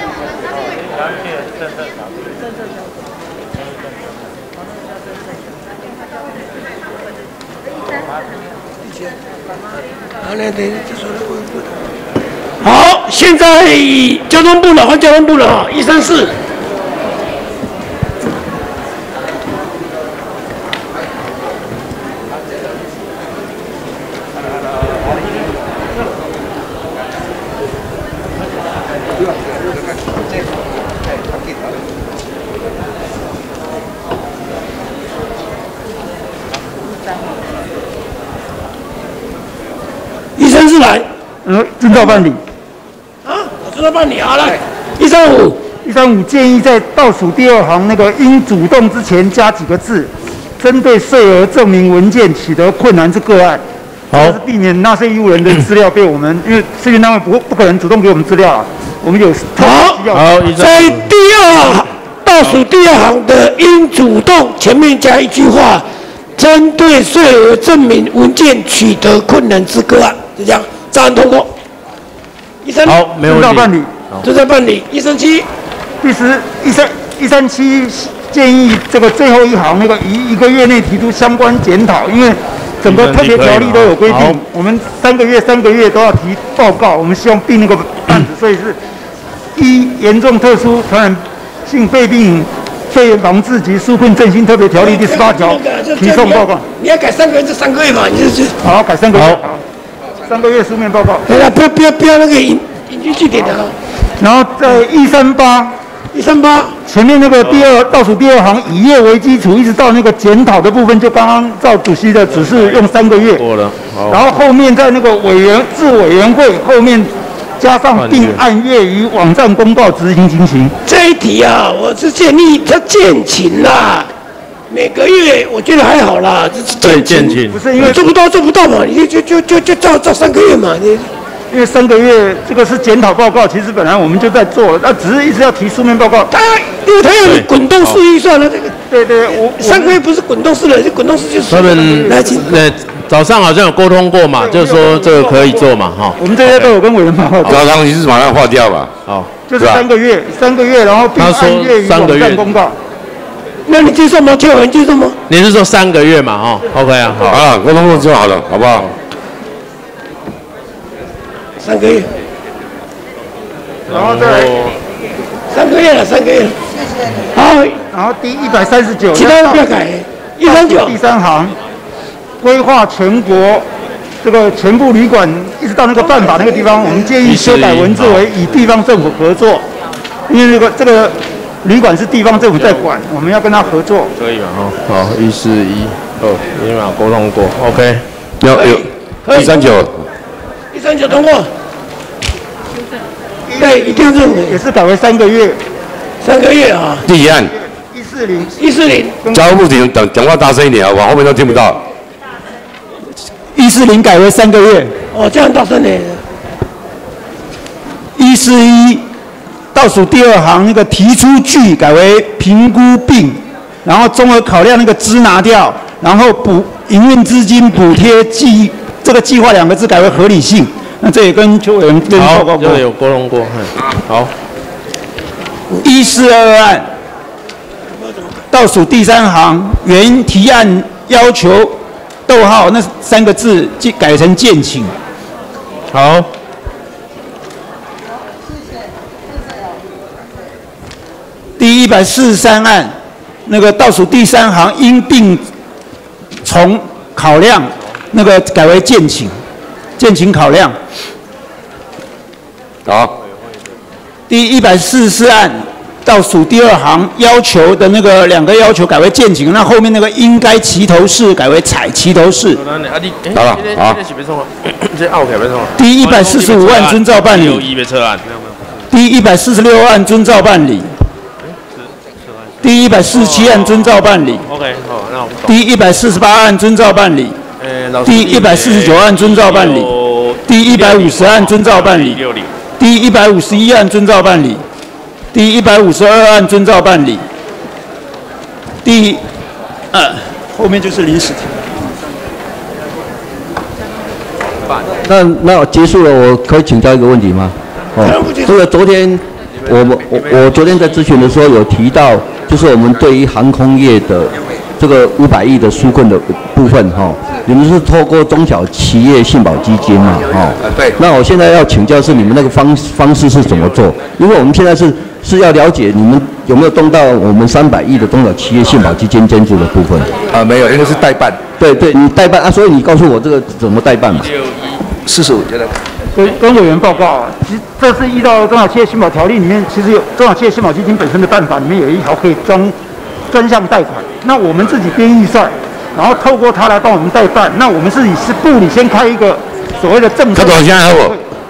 好，现在交通部了，换交通部了啊，一三四。一三四来， 嗯，遵照办理。 啊，我知道办理好来，一三五， 一三五建议在倒数第二行那个应主动之前加几个字，针对税额证明文件取得困难之个案，好，是避免纳税义务人的资料被我们，因为税捐单位不不可能主动给我们资料啊，我们有好，好，在第二倒数第二行的应主动前面加一句话，针对税额证明文件取得困难之个案，就这样，照案通过。一三好，没问题。 遵照办理， 遵照办理。一三七， 第十一三一三七建议这个最后一行那个一一个月内提出相关检讨，因为整个特别条例都有规定，我们三个月三个月都要提报告，我们希望并那个案子，所以是一严重特殊传染性肺病肺炎防治及纾困振兴特别条例第十八条提送报告。 你要改三个月就三个月嘛，你就是好改三个月。好，三个月书面报告。 对了，不要不要不要那个引引进去点的啊。 然后在一三八， 一三八前面那个第二倒数第二行以业为基础，一直到那个检讨的部分，就刚刚照主席的指示用三个月。 过了。 然后后面在那个委员自委员会后面加上并按月于网站公告执行情形。 这一题啊，我是建议他建勤啦。每个月我觉得还好啦， 对建勤不是因为做不到做不到嘛，你就就就就照照三个月嘛，你因为三个月这个是检讨报告，其实本来我们就在做了，那只是一直要提书面报告。 他因为他要你滚动式预算了，这个对对，我三个月不是滚动式的，这滚动式就是他们来请呃早上好像有沟通过嘛，就是说这个可以做嘛哈。 我们这些都有跟委员报告。 早上你是马上划掉吧？ 好， 就是三个月，三个月，然后并按月于网站公告。 那你接受吗？邱委员接受吗？ 你是说三个月嘛？哈 ，OK 啊，好啊，沟通过就好了，好不好？ 三个月， 然后再三个月了，三个月了。好， 然后第一百三十九， 其他的不要改。一三九， 第三行，规划全国这个全部旅馆，一直到那个办法那个地方，我们建议修改文字为与地方政府合作，因为这个这个。旅馆是地方政府在管，我们要跟他合作。 可以嘛？哈，好，一四一二，已经沟通过 ，OK。 有有，一三九， 一三九通过。对，一定政府也是改为三个月， 三个月啊。 第一案。 一四零， 一四零。 交通部请讲讲话大声一点好不好？后面都听不到。 一四零改为三个月。 哦，这样大声呢。 一四一。 倒数第二行那个提出具改为评估并，然后综合考量那个支拿掉，然后补营运资金补贴计这个计划两个字改为合理性。那这也跟邱委员跟报告过， 这个有沟通过。好， 一四二二案倒数第三行原提案要求逗号那三个字改成建请。 好。 第一百四十三案，那个倒数第三行因并从考量，那个改为建请，建请考量。 好。 第一百四十四案倒数第二行要求的那个两个要求改为建请，那后面那个应该齐头式改为采齐头式。 好了，好。 第一百四十五案遵照办理。第一百四十六案遵照办理。第一百四十七案遵照办理。 OK， 好，那我第一百四十八案遵照办理。第一百四十九案遵照办理。第一百五十案遵照办理。第一百五十一案遵照办理。第一百五十二案遵照办理。第呃后面就是临时条。 那那结束了，我可以请教一个问题吗？哦，这个昨天我们我我昨天在咨询的时候有提到，就是我们对于航空业的这个五百亿的纾困的部分哈、哦，你们是透过中小企业信保基金嘛？哈、哦，对。那我现在要请教是你们那个方方式是怎么做？因为我们现在是是要了解你们有没有动到我们三百亿的中小企业信保基金捐助的部分？ 啊，没有，因为是代办。 对对，你代办啊，所以你告诉我这个怎么代办嘛？ 四十五觉得。 跟跟委员报告啊，其实这是依照中小企业信保条例里面，其实有中小企业信保基金本身的办法里面有一条可以专专项贷款。那我们自己编预算，然后透过它来帮我们代办。那我们自己是部里先开一个所谓的政策。 他多少钱还我？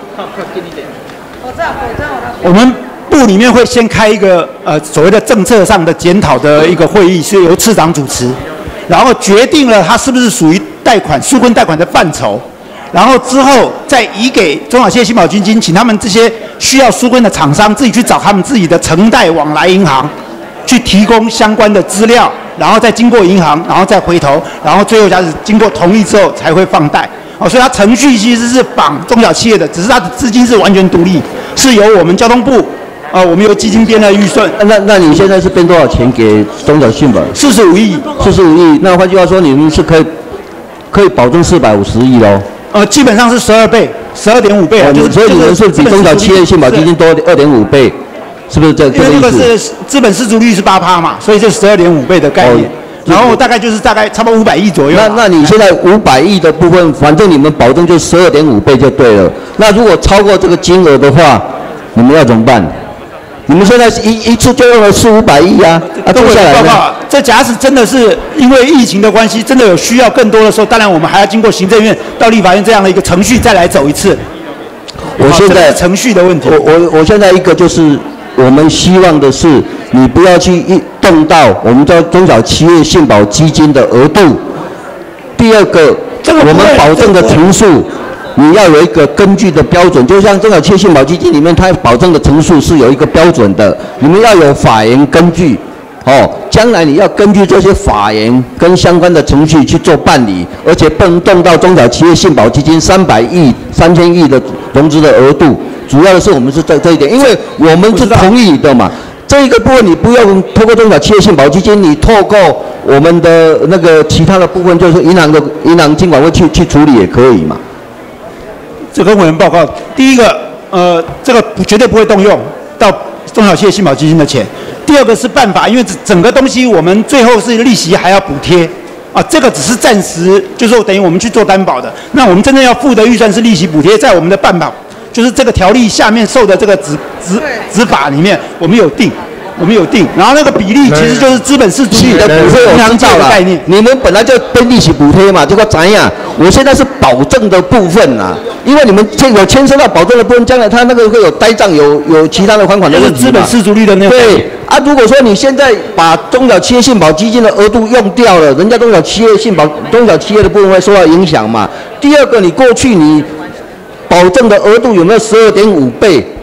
我们部里面会先开一个呃所谓的政策上的检讨的一个会议，是由次长主持，然后决定了它是不是属于贷款纾困贷款的范畴。然后之后再移给中小企业信保基金，请他们这些需要纾困的厂商自己去找他们自己的承贷往来银行，去提供相关的资料，然后再经过银行，然后再回头，然后最后假使经过同意之后才会放贷。哦，所以它程序其实是绑中小企业的，只是它的资金是完全独立，是由我们交通部，啊、呃，我们由基金编的预算。 那那你现在是编多少钱给中小信保？ 四十五亿。 四十五亿，那换句话说，你们是可以可以保证四百五十亿喽？ 呃，基本上是十二倍，十二点五倍啊，就是所以你们是比中小企业信保基金多二点五倍，是不是这这个意思？ 因为那个是资本适足率是八趴嘛，所以这十二点五倍的概念。然后大概就是大概差不多五百亿左右。 那那你现在五百亿的部分，反正你们保证就十二点五倍就对了。那如果超过这个金额的话，你们要怎么办？你们现在一一次就用了四五百亿啊，啊，做下来呢？ 这假使真的是因为疫情的关系，真的有需要更多的时候，当然我们还要经过行政院到立法院这样的一个程序再来走一次。 我现在程序的问题。 我我我现在一个就是我们希望的是，你不要去一动到我们叫中小企业信保基金的额度。第二个，我们保证的层数。你要有一个根据的标准，就像中小企业信保基金里面，它保证的层数是有一个标准的，你们要有法源根据，哦，将来你要根据这些法源跟相关的程序去做办理，而且不能动到中小企业信保基金三百亿、三千亿的融资的额度。主要的是我们是这这一点，因为我们是同意的嘛。这一个部分你不用透过中小企业信保基金，你透过我们的那个其他的部分，就是银行的银行金管会去去处理也可以嘛。 这跟委员报告，第一个，呃，这个绝对不会动用到中小企业信保基金的钱。第二个是办法，因为整个东西我们最后是利息还要补贴，啊，这个只是暂时，就是说等于我们去做担保的。那我们真正要付的预算是利息补贴，在我们的办法，就是这个条例下面受的这个执执执法里面，我们有定。我们有定，然后那个比例其实就是资本适足率的补贴银行照的概念。 你们本来就被利息补贴嘛，结果怎样？我现在是保证的部分啊，因为你们这有牵涉到保证的部分，将来他那个会有呆账，有有其他的还款的问题嘛。 资本适足率的那个。 对啊，如果说你现在把中小企业信保基金的额度用掉了，人家中小企业信保中小企业的部分会受到影响嘛。第二个，你过去你保证的额度有没有十二点五倍？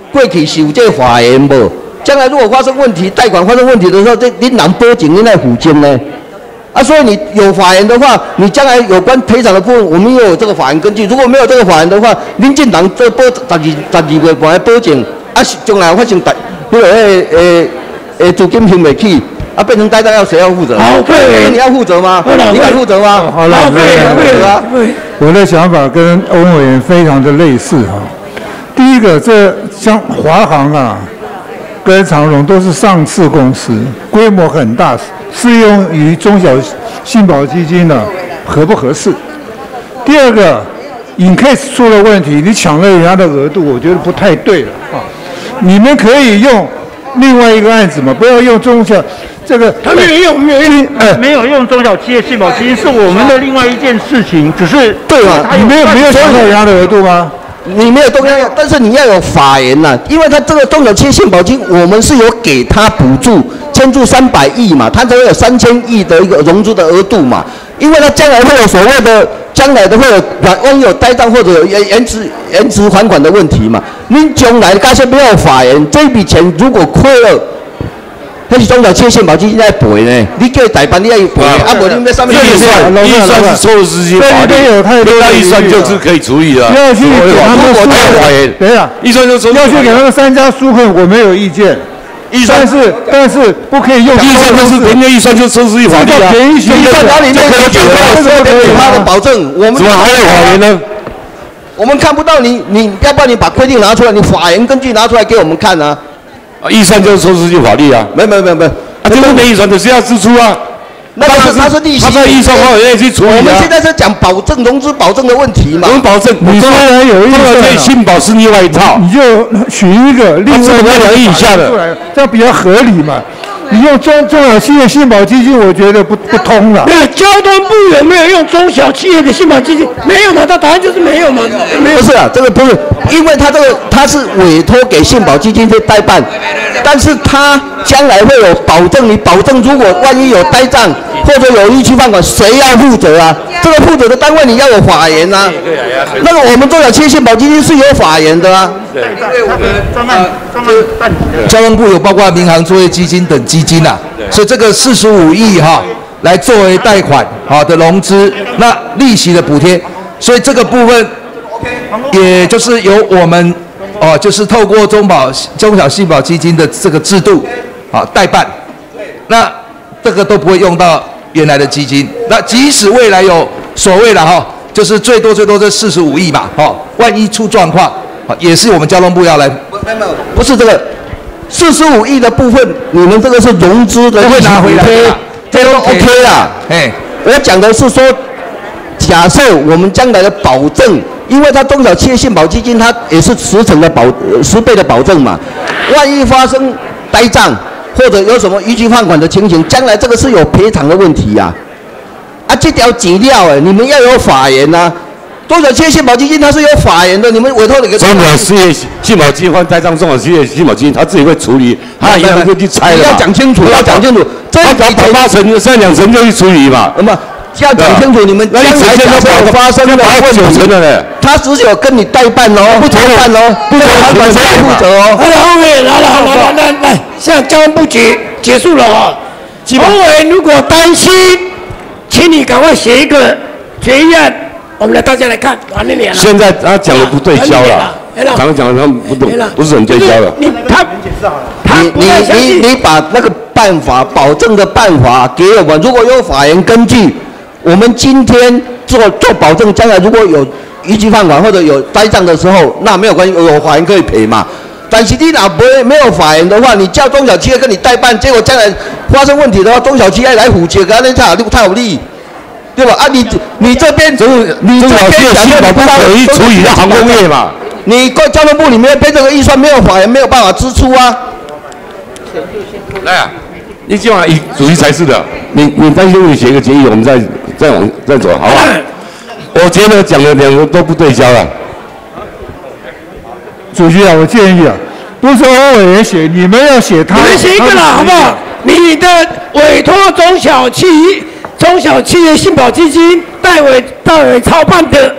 过去是有这个法源无？将来如果发生问题，贷款发生问题的时候，这恁人报警，恁来负责呢？啊，所以你有法源的话，你将来有关赔偿的部分，我们又有这个法源根据。如果没有这个法源的话，恁这人做报十二十二月半来报警，啊，将来发生贷，那个诶诶诶资金还不起，啊，变成贷账要谁要负责？ 好，对， 你要负责吗？你敢负责吗？ 好了， 负责啊。 我的想法跟欧委员非常的类似哈。第一个，这像华航啊。跟长荣都是上市公司，规模很大，适用于中小信保基金呢，合不合适？第二个 ，in case 出了问题，你抢了人家的额度，我觉得不太对了啊。你们可以用另外一个案子嘛，不要用中小这个。 他没有用，没有用，呃，没有用中小企业信保基金是我们的另外一件事情，只是对嘛？ 你没有没有抢到人家的额度吗？ 你没有动用，但是你要有法源呐、啊，因为他这个中小企业信保金，我们是有给他补助，签注三百亿嘛，他才会有三千亿的一个融资的额度嘛，因为他将来会有所谓的，将来的会有万一有呆账或者有延延迟延迟还款的问题嘛，您将来假设没有法源，这笔钱如果亏了。那是中小企业信保基金在赔呢，你叫代办你要赔，啊不你在上面预算预算是错误资金法律，那预算就是可以处理的。 要去给他们纾困，对呀， 预算就要去给他们三家纾困，我没有意见。但是但是不可以用预算就是人家预算就收失法律啊， 预算条里面有九个给他的保证，我们怎么还有法源呢？ 我们看不到你，你要不然你把规定拿出来，你法源根据拿出来给我们看啊。 啊，预算就是收失法律啊！ 没有没有没有没有， 啊，这个没预算的是要支出啊。 那是他是利息， 他在预算方面去处理啊。 我们现在是讲保证融资保证的问题嘛。 融保证， 你虽然有预算， 对信保是另外一套， 你就取一个另外两亿以下的， 这样比较合理嘛。你用中中小企业信保基金，我觉得不不通了。 那交通部有没有用中小企业的信保基金？没有嘛，他答案就是没有嘛。没有。 不是啊，这个不是，因为他这个他是委托给信保基金去代办，但是他将来会有保证，你保证如果万一有呆账或者有逾期放款，谁要负责啊？这个负责的单位你要有法源啊。那个我们中小企业信保基金是有法源的啊。 对，因为我们呃交通部有包括民航作业基金等基金啊，所以这个四十五亿哈来作为贷款好的融资，那利息的补贴，所以这个部分也就是由我们哦，就是透过中保中小信保基金的这个制度啊代办，那这个都不会用到原来的基金，那即使未来有所谓的哈，就是最多最多这四十五亿嘛，哈，万一出状况。也是我们交通部要来， 没有，不是这个四十五亿的部分，你们这个是融资的， 会拿回来， 这都 OK 啦。哎，我讲的是说，假设我们将来的保证，因为它中小企业信保基金，它也是十成的保十倍的保证嘛，万一发生呆账或者有什么逾期放款的情形，将来这个是有赔偿的问题呀、啊。啊，这条资料哎，你们要有法源呐、啊。中小企业信保基金它是有法源的，你们委托哪个？ 中小企业信保基金换呆账，中小企业信保基金他自己会处理，他银行就去拆了。 要讲清楚，要讲清楚。 他讲八成、剩两成就去处理嘛。 那么要讲清楚，你们将来假设发生的问题， 九成的呢， 他只有跟你代办哦，不代办哦，不还款谁负责哦？ 来来，后面来来来来来，现在交通部结结束了哈。欧委如果担心，请你赶快写一个决议案。我们来，大家来看，完了脸了。 现在他讲的不对焦了，刚刚讲的他们不懂，不是很对焦了。 你他你你你你把那个办法保证的办法给我们，如果有法源根据，我们今天做做保证，将来如果有逾期放款或者有呆账的时候，那没有关系，有法源可以赔嘛。但是你哪不会没有法源的话，你叫中小企业跟你代办，结果将来发生问题的话，中小企业来负责，那太有太有利。对吧？啊，你你这边你这边讲的不可以处理到航空业嘛？你交通部里面编这个预算没有法源，没有办法支出啊。 来啊，你今晚以主席才是的，你你担心你写一个建议，我们再再往再走，好不好？我觉得讲的两个都不对焦了。 主席啊，我建议啊，不是欧委员写，你们要写他。 你们写一个啦，好不好？你的委托中小企业。中小企业信保基金代委代委操办的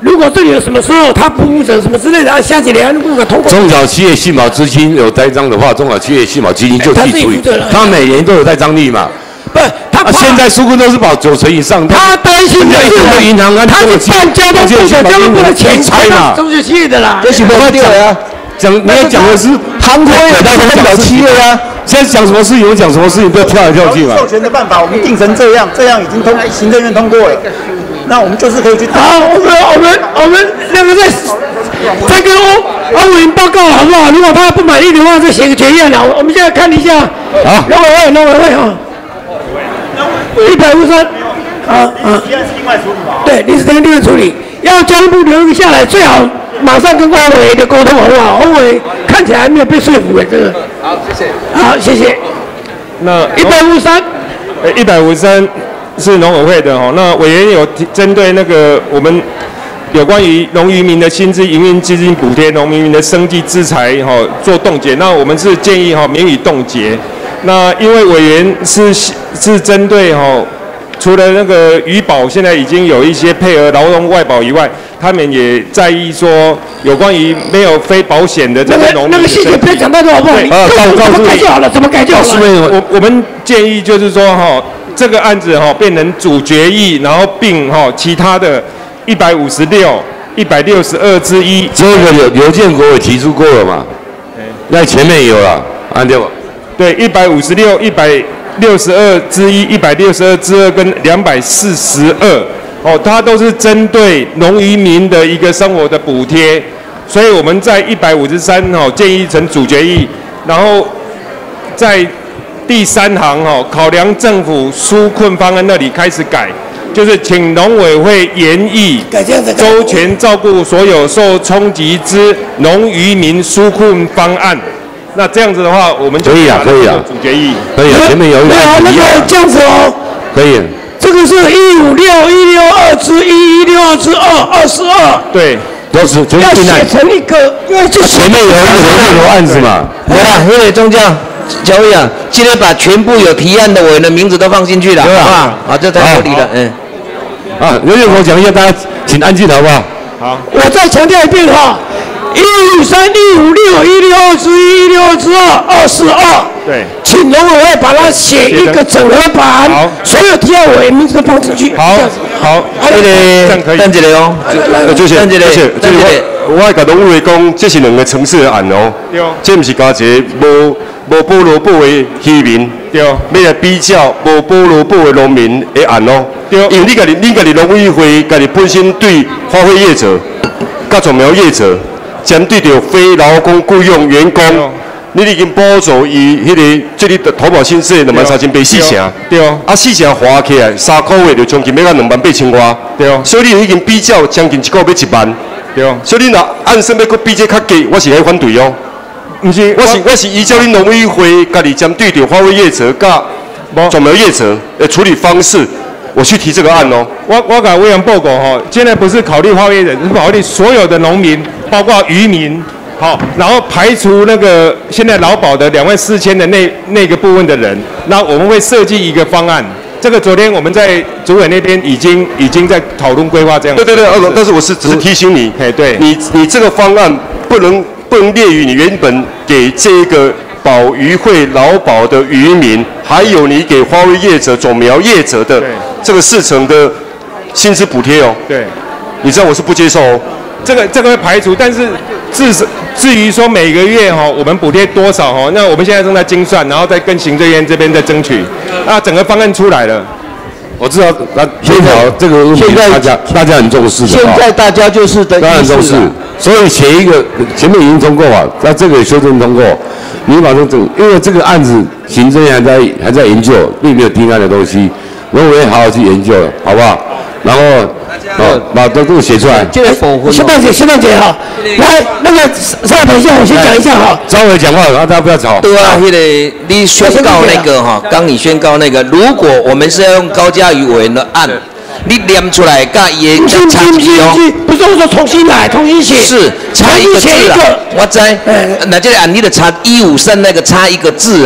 如果这里有什么时候他不负责什么之类的，啊，下几年如果通过中小企业信保基金有呆账的话，中小企业信保基金就去处理，他每年都有呆账率嘛。 不，他、 啊、现在纾困都是保九成以上， 他担心的是银行啊， 他是办交通部的交通部的钱拆嘛，中小企业的啦， 这是不会掉呀。讲你要讲的是行规，中小企业啊。现在讲什么事情，我讲什么事情，不要跳来跳去嘛。 授权的办法我们定成这样，这样已经通行政院通过了。那我们就是可以去打。 好，我们我们我们那个再再跟欧欧委员报告好不好？如果他不满意的话，再写个决议案了。我们现在看一下。好。农委会，农委会哈。一百五十三。啊啊。提案是另外处理吧？对，临时提案另外处理。要交通部留下来，最好马上跟欧委的沟通好不好？欧委看起来还没有被说服哎，这个。好，谢谢。好，谢谢。 那一百五十三。 呃，一百五十三。是农委会的哈，那委员有针对那个我们有关于农渔民的薪资营运基金补贴、农渔民的生计资财哈做冻结，那我们是建议哈免予冻结。那因为委员是是针对哈，除了那个渔保现在已经有一些配合劳动外保以外，他们也在意说有关于没有非保险的这个农民。 那个细节不要讲太多好不好？啊，怎么改就好了，怎么改就好了。 我我们建议就是说哈。这个案子哈变成主决议，然后并哈其他的一百五十六、一百六十二之一， 这个刘刘建国也提出过了嘛？那前面有了，按掉。 对，一百五十六、一百六十二之一、一百六十二之二跟两百四十二，哦，它都是针对农渔民的一个生活的补贴，所以我们在一百五十三哦建议成主决议，然后在。第三行哦，考量政府纾困方案那里开始改，就是请农委会研议周全照顾所有受冲击之农渔民纾困方案。那这样子的话，我们就可以啊，可以啊， 主决议可以啊，前面有一个那个这样子哦， 可以。 这个是一五六一六二之一一六二之二二十二， 对， 都是就要写成一个，因为就前面有一个很多案子嘛。 对啊，因为中将。小委员，今天把全部有提案的委员的名字都放进去了，好不好？好，这才合理了，嗯。 啊，刘建国讲一下，大家请安静，好不好？ 好。 我再强调一遍哈，一五三一五六一六二之一一六二之二二四二。对。请农委会把它写一个整合版，所有提案委员名字都放进去。 好，好， 这个等一下哦， 就是， 等一下， 等一下。我爱甲农委会讲，这是两个层次的案哦，这不是加一个无无保劳保的渔民，对，要来比较无保劳保的农民的案哦，对，因为你家己你家己农委会家己本身对花卉业者、甲种苗业者，针对着非劳工雇佣员工，你已经补助伊迄个这里的投保薪水两万三千八四成，对哦，啊四成花起来三个月就将近要到两万八千外，对哦，所以你已经比较将近一个月要一万。对，所以你若按算要搁比这较低，我是来反对哦。不是，我是我是依照恁农委会家己针对着花卉业者、甲种苗业者的处理方式，我去提这个案哦。 我我甲委员报告吼，现在不是考虑花卉业者，是考虑所有的农民，包括渔民，好，然后排除那个现在劳保的两万四千的那那个部分的人，那我们会设计一个方案。这个昨天我们在主委那边已经已经在讨论规划这样。 对对对，二但是我是只是提醒你， 哎，对， 你你这个方案不能不能列于你原本给这个保渔会劳保的渔民，还有你给花卉业者、种苗业者的这个四成的薪资补贴哦。 对， 你知道我是不接受哦。 这个这个会排除，但是至至于说每个月哈，我们补贴多少哈，那我们现在正在精算，然后再跟行政院这边再争取。啊，整个方案出来了， 我知道。那协调这个问题，大家大家很重视的。 现在大家就是的， 当然重视。所以前一个前面已经通过了，那这个也修正通过，你把这整，因为这个案子行政院还在还在研究，并没有定案的东西，农委会好好去研究了，好不好？然后。哦，把都给我写出来。 谢大姐，谢大姐哈，来那个稍等一下，我先讲一下哈。 稍微讲话，然后大家不要吵。 对啊，那个你宣告那个哈，刚你宣告那个，如果我们是要用高嘉瑜委员的案，你念出来，甲伊的差一个哦。 不是我说重新来，重新写。 是差一个字啊，我知。那这个案你的差一五三那个差一个字啊，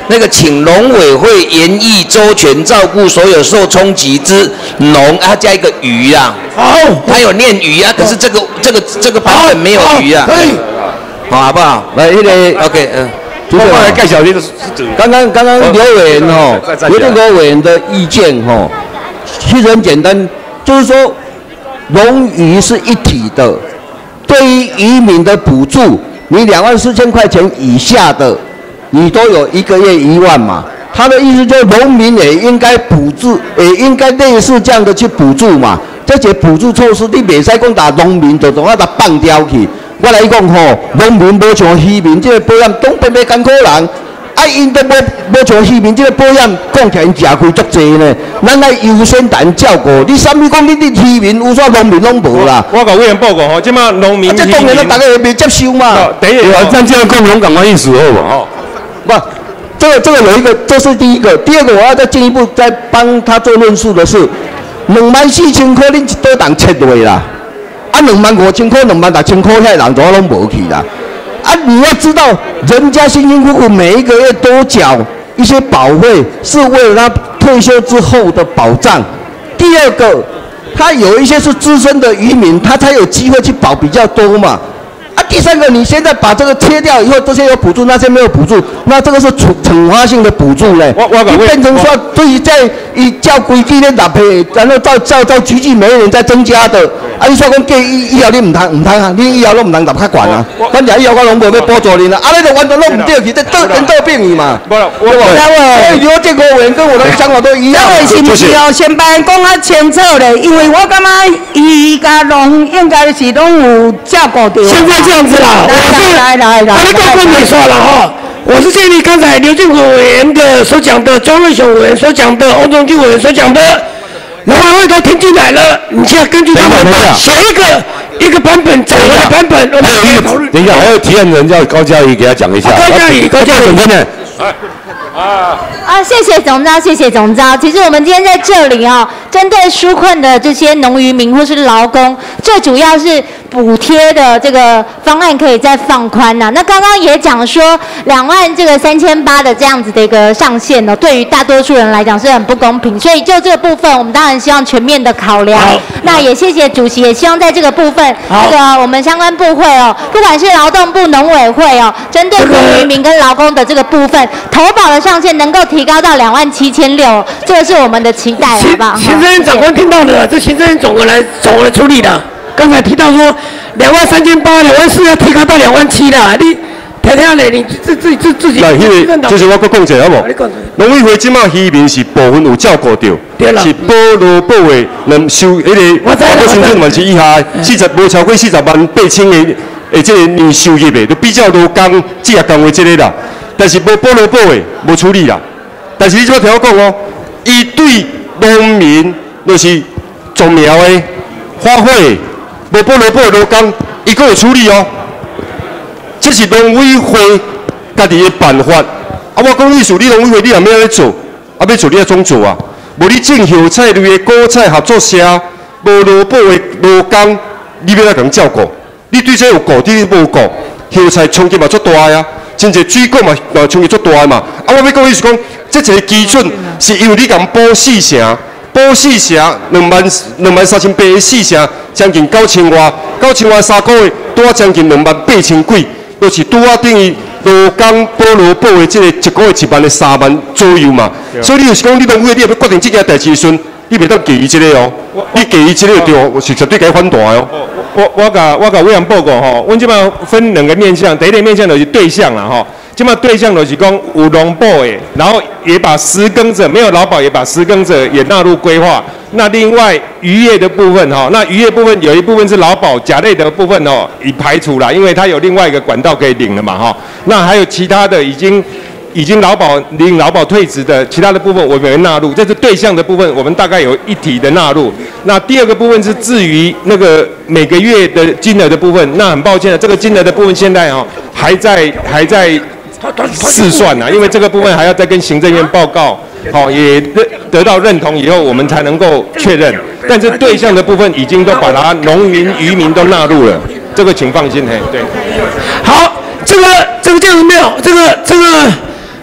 那个请农委会研议周全照顾所有受冲击之农，啊加一个鱼啊。 好， 他有念鱼啊，可是这个这个这个版本没有鱼啊。 可以， 好，好不好？ 来，那个 OK， 嗯。 主持人介绍这个， 刚刚刚刚刘委员哦，刘建国委员的意见哦，其实很简单，就是说农渔是一体的，对于渔民的补助，你两万四千块钱以下的，你都有一个月一万嘛。他的意思就是农民也应该补助，也应该类似这样的去补助嘛。这些补助措施，你袂使讲打农民就总要打放掉去。我来讲吼，农民无像渔民这个保险，当边边艰苦人，啊，因都无无像渔民这个保险，讲起来因吃亏足济呢。咱来优先谈照顾，你啥物讲你你渔民有啥农民拢无啦？ 我甲委员报告吼，即马农民， 这当然咱大家也袂接受嘛。 第一，咱这样共同赶快意思好不好？ 不，这个这个有一个，这是第一个。第二个，我要再进一步再帮他做论述的是，两万四千块恁一刀档切落啦。啊，两万五千块、两万六千块，遐人怎拢无去啦？啊，你要知道，人家辛辛苦苦每一个月都缴一些保费，是为了他退休之后的保障。第二个，他有一些是资深的渔民，他才有机会去保比较多嘛。啊，第三个，你现在把这个切掉以后，这些有补助，那些没有补助，那这个是惩惩罚性的补助嘞。我我你变成说，对于在以照规矩咧搭配，然后照照照举举每一年在增加的。啊，你说讲计医医疗你唔通唔通啊？你医疗都唔通立较管啊？咱家医疗我拢无要补助你啦，啊，你就完全拢唔对去，这得人得病你嘛。不了，我我刘建国委员跟我的想法都一样。 这位是不是哦？先办讲较清楚咧，因为我感觉伊甲农应该是拢有照顾到。 现在这样子啦，我是来来来， 我都跟你说了哈，我是建议刚才刘建国委员的所讲的，庄瑞雄委员所讲的，欧中基委员所讲的。农委会都听进来了，你现在根据他们写一个一个版本，整个版本，我们可以讨论。 等一下，还有提案人叫高嘉瑜，给他讲一下。 高嘉瑜，高嘉瑜， 真的。 啊啊！谢谢总召，谢谢总召。其实我们今天在这里啊，针对纾困的这些农渔民或是劳工，最主要是补贴的这个方案可以再放宽呐、啊。那刚刚也讲说，两万这个三千八的这样子的一个上限呢，对于大多数人来讲是很不公平。所以就这个部分，我们当然希望全面的考量。那也谢谢主席，也希望在这个部分，这个我们相关部会哦，不管是劳动部、农委会哦，针对农渔民跟劳工的这个部分，投保的上限能够提高到两万七千六，这个是我们的期待，好不好？ 行政院长官听到的，这行政院总额来总额处理的。刚才提到说两万三千八、两万四要提高到两万七啦，你听听咧，你自自自自己。 来，迄个就是我搁讲一下好无？农委会即马渔民是部分有照顾到，是保劳保的，能收迄个我我收入万是以下，四十无超过四十万八千的，诶，即个年收入的，就比较劳工职业工会即个啦。但是无保劳保的无处理啦。但是你即马听我讲哦，伊对农民就是种苗的、花卉无保劳保的劳工，伊阁有处理哦。这是农委会家己的办法。啊，我讲意思，你农委会你也要安尼做，啊要做你要怎做啊？无你种叶菜类的果菜合作社，无劳保的劳工，你要来共照顾？你对这有顾，你无顾，叶菜冲击嘛足大呀。真侪水果嘛，嘛冲击足大个嘛。啊，我要讲意思讲，这一个基准是因为你共保四成，保四成两万两万三千八的四成，将近九千外，九千外三个月拄啊将近两万八千几，就是拄啊等于劳工保劳保的这个一个月一万的三万左右嘛。所以你就是讲，你农委会你要决定这件代志的时阵，你袂当给伊这个哦，你给伊这个对，我是绝对该反弹哦。 我我甲我甲委员报告吼，阮即摆分两个面向，第一个面向就是对象啦吼，即摆对象就是讲有农保的，然后也把实耕者没有劳保也把实耕者也纳入规划。那另外渔业的部分哈，那渔业部分有一部分是劳保甲类的部分哦，已排除啦，因为它有另外一个管道可以领了嘛哈。那还有其他的已经。已经劳保领劳保退职的其他的部分，我们会纳入。这是对象的部分，我们大概有一体的纳入。那第二个部分是至于那个每个月的金额的部分，那很抱歉了，这个金额的部分现在哦还在还在试算啊，因为这个部分还要再跟行政院报告，好、哦、也得得到认同以后，我们才能够确认。但是对象的部分已经都把它农民、渔民都纳入了，这个请放心嘿。对， 好，这个这个这样子没有，这个这个。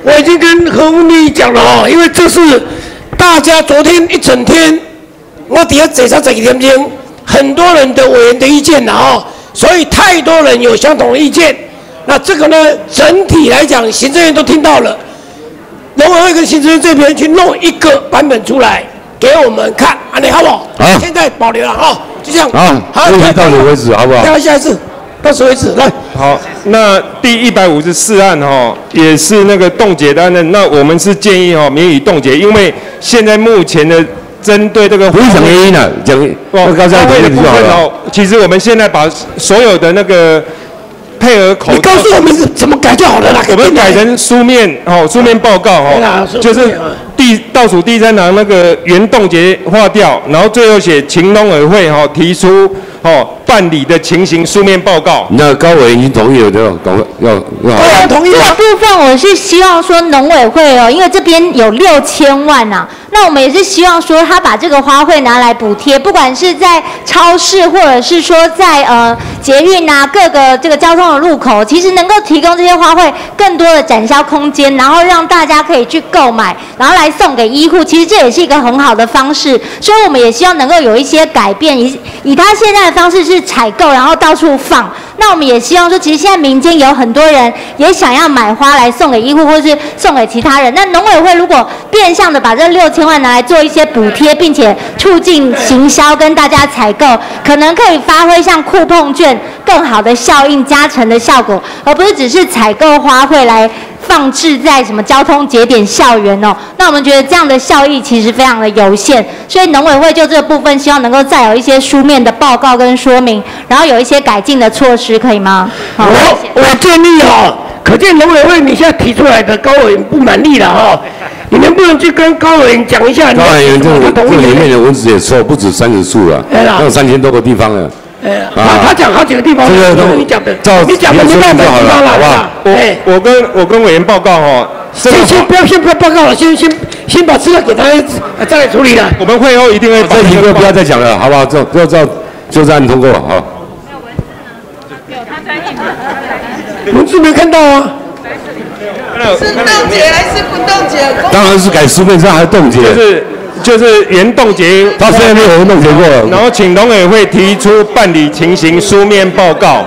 我已经跟何文丽讲了哦，因为这是大家昨天一整天，我底下坐上这几天钟，很多人的委员的意见了哦，所以太多人有相同的意见。那这个呢，整体来讲，行政院都听到了，农委会跟行政院这边去弄一个版本出来给我们看，啊，你好不好？好，现在保留了哈，就这样。 好，好，问题到此为止，好不好？ 再下一次。到此为止，来。 好，那第一百五十四案哈、哦，也是那个冻结的案子。那我们是建议哈、哦，免予冻结，因为现在目前的针对这个不是讲原因了，讲哦，刚才的部分哦，其实我们现在把所有的那个配合口， 你告诉我们怎么改就好了啦。 我们改成书面哦，书面报告哦，就是第倒数第三行那个原冻结划掉，然后最后写请农委会哈、哦、提出。哦，办理的情形书面报告。 那高委已经同意了，对吧？赶快要要。 我同意。这个部分我是希望说农委会哦，因为这边有六千万呐、啊，那我们也是希望说他把这个花卉拿来补贴，不管是在超市或者是说在呃捷运啊各个这个交通的路口，其实能够提供这些花卉更多的展销空间，然后让大家可以去购买，然后来送给医护，其实这也是一个很好的方式。所以我们也希望能够有一些改变，以以他现在的方式是采购，然后到处放。那我们也希望说，其实现在民间有很多人也想要买花来送给医护，或是送给其他人。那农委会如果变相的把这六千万拿来做一些补贴，并且促进行销跟大家采购，可能可以发挥像酷碰券更好的效应、加成的效果，而不是只是采购花卉来放置在什么交通节点、校园哦。那我们觉得这样的效益其实非常的有限，所以农委会就这个部分，希望能够再有一些书面的报告跟说明，然后有一些改进的措施，可以吗？好， 我我建议哦，可见农委会你现在提出来的高委员不满意了哈、哦，你能不能去跟高委员讲一下？ 高委员这这里面的蚊子也错，不止三十处了，还有三千多个地方了。 哎，他他讲好几个地方，这个你讲的，你讲的没办法地方了，好不好？ 我我跟我跟委员报告哦， 先先不要先不要报告了，先先先把资料给他，再来处理了。 我们会后一定会。 这题就不要再讲了，好不好？就就照就这样通过好。 有他在印吗？ 文字没看到啊。 是冻结还是不冻结？ 当然是改书面上还冻结。 就是。就是原冻结， 他虽然没有冻结过， 然后请农委会提出办理情形书面报告。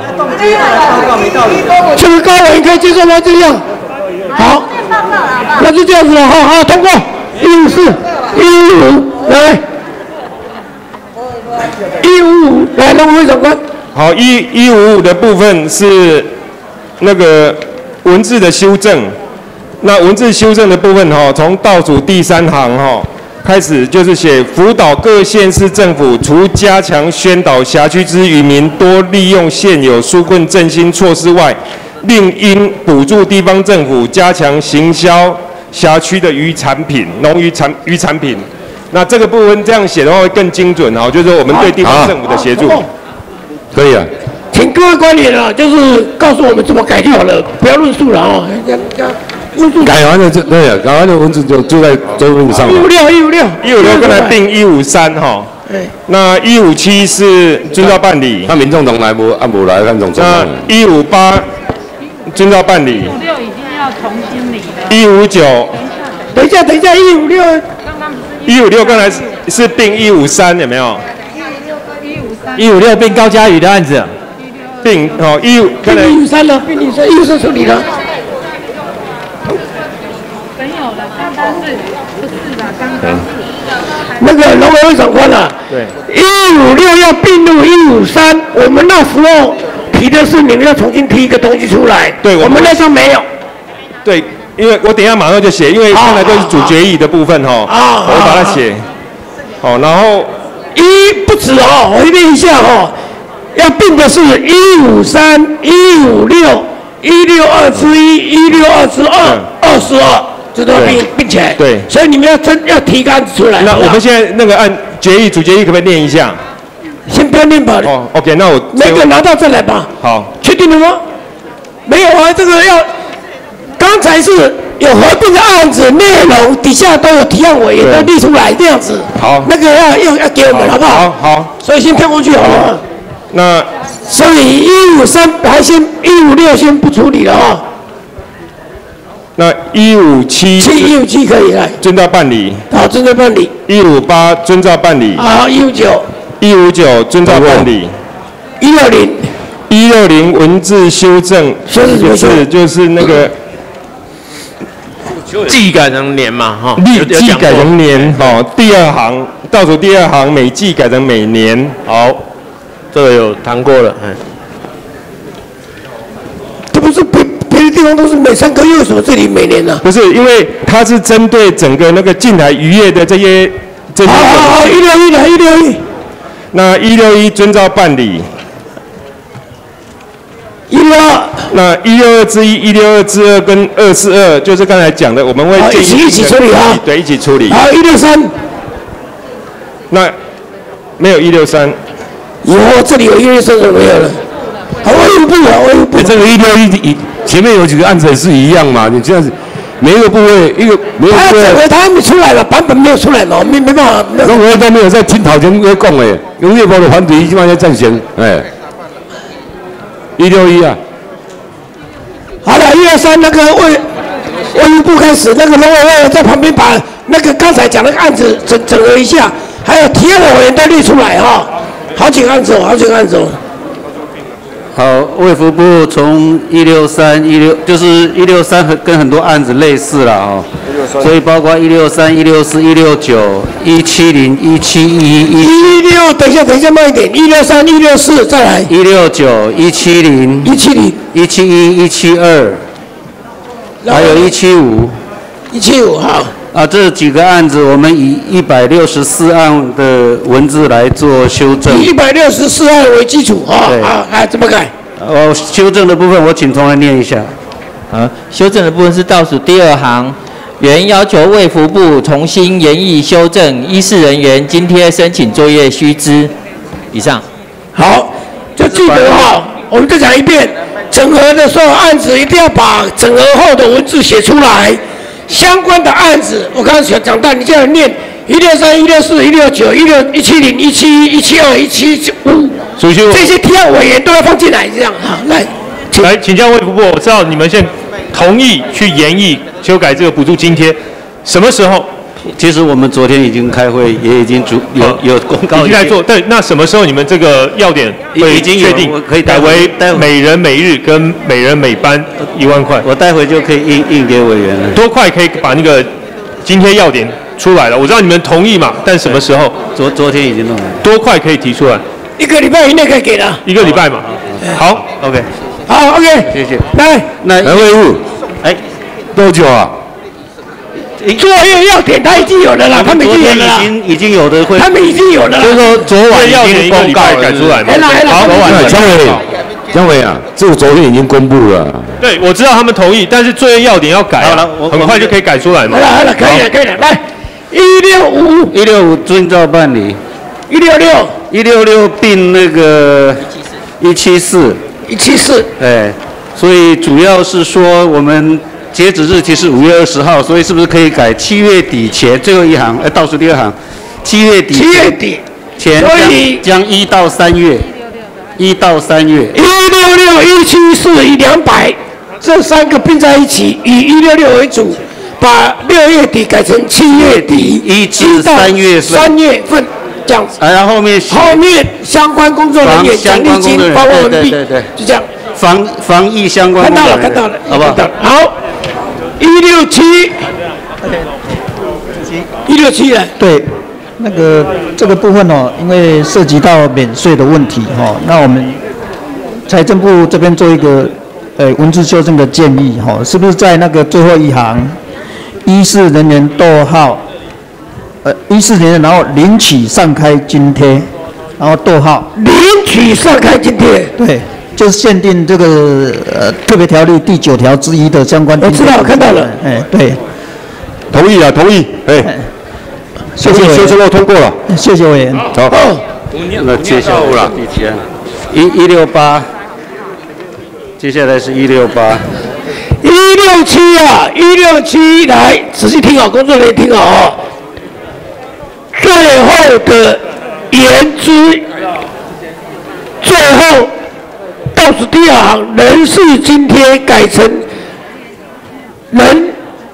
这个高委可以接受吗？这样，好，那就这样子了，好好通过。一五四，一五来，一五五来，农委会长官。 好，一一五五的部分是那个文字的修正，那文字修正的部分哈，从倒数第三行哈。开始就是写辅导各县市政府，除加强宣导辖区之渔民多利用现有纾困振兴措施外，另应补助地方政府加强行销辖区的渔产品、农渔产渔产品。那这个部分这样写的话会更精准哦，就是我们对地方政府的协助。 可以啊， 请各位官员啊，就是告诉我们怎么改就好了，不要论述了哦。 改完了就对了，改完了文字就就在周边上。 一五六，一五六， 一五六跟来并一五三哈。对。那一五七是遵照办理。 那民众党来不按不来看总总。 那一五八遵照办理。 一五六已经要重新理了。 一五九。 等一下，等一下，一五六。 一五六刚才是是并一五三有没有？ 一五六并高嘉瑜的案子。 并哦一五。 并一五三了，并一五三，一五三处理了。那个农委会长官啊，对，一五六要并入一五三，我们那时候提的是你们要重新提一个东西出来， 对， 我们那时候没有。 对，因为我等一下马上就写，因为刚才都是主决议的部分哈，啊，我把它写。好，然后一不止哦，我念一下哦，要并的是一五三、一五六、一六二之一、一六二之二、二十二。这都要并并起来， 对， 所以你们要真要提个案子出来。 那我们现在那个按决议主决议可不可以念一下？ 先不要念吧。 哦 ，OK， 那我每个拿到再来吧。 好， 确定了吗？没有啊，这个要刚才是有合并的案子内容底下都有提案委员都列出来这样子。 好， 那个要要要给我们好不好？ 好，好。 所以先跳过去好了。 那所以一五三还先一五六先不处理了啊。 那一五七七一五七可以来， 遵照办理。 好，遵照办理。 一五八遵照办理。 好，一五九。 一五九遵照办理。 一六零。 一六零文字修正，就是就是那个季改成年嘛，哈， 历季改成年，哦，第二行倒数第二行每季改成每年。 好，这个有谈过了，嗯。 这不是别别的地方都是每三个月，为什么这里每年呢？ 不是，因为它是针对整个那个近海渔业的这些这些。 好好好，一六一来一六一。 那一六一遵照办理。 一六二。 那一六二之一、一六二之二跟二四二，就是刚才讲的，我们会建议一起一起处理啊。 对，一起处理。 好，一六三。 那没有一六三。 有，这里有一六三就没有了。好，卫福部啊，卫福部。 这个一六一前面有几个案子也是一样嘛，你这样子。每一个部位，一个每一个部位， 他他还没出来了，版本没有出来嘛，没没办法。 那我都没有在听讨前在讲诶，农业部的反对基本上在暂行，哎，一六一啊。 好了，一二三那个卫卫部开始，那个农委会在旁边把那个刚才讲那个案子整整合一下，还有提案的委员都列出来哈，好几个案子哦，好几个案子哦。 好，卫福部从一六三一六就是一六三和跟很多案子类似了哦，所以包括一六三、一六四、一六九、一七零、一七一、 一六，等一下，等一下，慢一点，一六三、一六四，再来。 一六九、一七零、 一七零、 一七一、一七二，还有一七五。 一七五好。 啊，这几个案子我们以一百六十四案的文字来做修正。 以一百六十四案为基础啊，好，来怎么改？ 哦，修正的部分我请重来念一下。 啊，修正的部分是倒数第二行，原要求卫福部重新研议修正医事人员津贴申请作业须知。以上。 好，就记得哈，我们再讲一遍，整合的时候案子一定要把整合后的文字写出来。相关的案子，我刚才讲到，你这样念一六三、一六四、一六九、一六一七零、一七一、一七二、一七五，这些提案委员都要放进来，这样好，来， 来请教卫福部，我知道你们现在同意去研议修改这个补助津贴，什么时候？ 其实我们昨天已经开会，也已经主有有公告， 已经在做。对，那什么时候你们这个要点会确定？ 可以改为每人每日跟每人每班一万块。 我待会就可以印印给委员了。 多快可以把那个津贴要点出来了？我知道你们同意嘛，但什么时候？ 昨昨天已经弄了。 多快可以提出来？ 一个礼拜以内可以给的。 一个礼拜嘛。好 ，OK。 好 ，OK。 谢谢。 来， 那来卫务， 哎， 多久啊？ 作业要点他已经有了啦，他们已经有了啦， 已经已经有的会， 他们已经有了啦。 就是说昨晚已经公告改出来嘛。 好， 昨晚姜伟，姜伟啊，这个昨天已经公布了。 对，我知道他们同意，但是作业要点要改啊，很快就可以改出来嘛。 好了好了，可以了可以了，来，一六五， 一六五遵照办理， 一六六， 一六六并那个一七四， 一七四， 哎，所以主要是说我们。截止日期是五月二十号，所以是不是可以改七月底前最后一行？哎，倒数第二行，七月底。 七月底前将将一到三月，一到三月。 一六六、一七四、一两百，这三个并在一起，以一六六为主，把六月底改成七月底， 一至三月份。 三月份这样子。 哎，然后后面后面相关工作人员奖励金包括完毕， 对对对， 就这样。 防防疫相关。 看到了，看到了， 好不好？ 好。一六七，一六七了。 对，那个这个部分哦，因为涉及到免税的问题哈、哦，那我们财政部这边做一个呃文字修正的建议哈、哦，是不是在那个最后一行，医事人员逗号，呃医事人员然后领取上开津贴，然后逗号。 领取上开津贴。 对。就是限定这个呃特别条例第九条之一的相关。 我知道，看到了。 哎，对， 同意啊，同意。哎， 谢谢修正后通过了。 谢谢委员。 好。 那接下来了，第几案？一一六八。接下来是一六八。 一六七啊，一六七来，仔细听好，工作人员听好哦。最后的言之，最后。倒数第二行，人事津贴改成人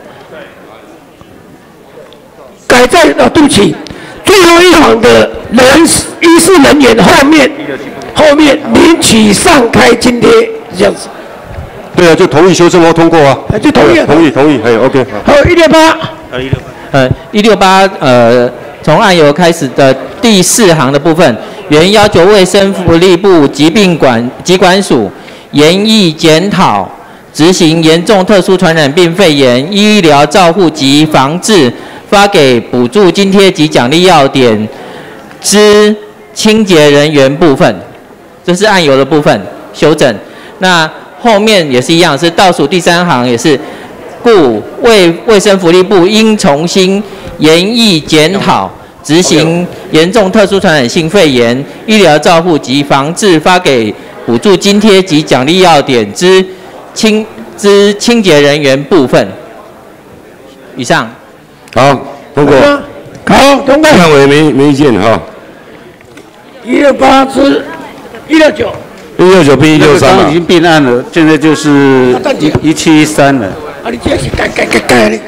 改在啊，对不起，最后一行的人医事人员后面后面领取上开津贴这样子。 对啊，就同意修正后通过啊。 就同意了。 同意同意，哎 ，OK。 好，一六八。 呃，一六八。呃，一六八，呃，从案由开始的第四行的部分，原要求卫生福利部疾病管疾管署研议检讨执行严重特殊传染病肺炎医疗照护及防治发给补助津贴及奖励要点之清洁人员部分，这是案由的部分修正。那后面也是一样，是倒数第三行也是。故卫卫生福利部应重新研议检讨执行严重特殊传染性肺炎医疗照护及防治发给补助津贴及奖励要点之清之清洁人员部分。以上。 好，通过。 好，通过。 范委没没意见哈。 一六八之一六九。 一六九变一六三已经并案了，现在就是一七一三了。 啊，你这是改改改改的。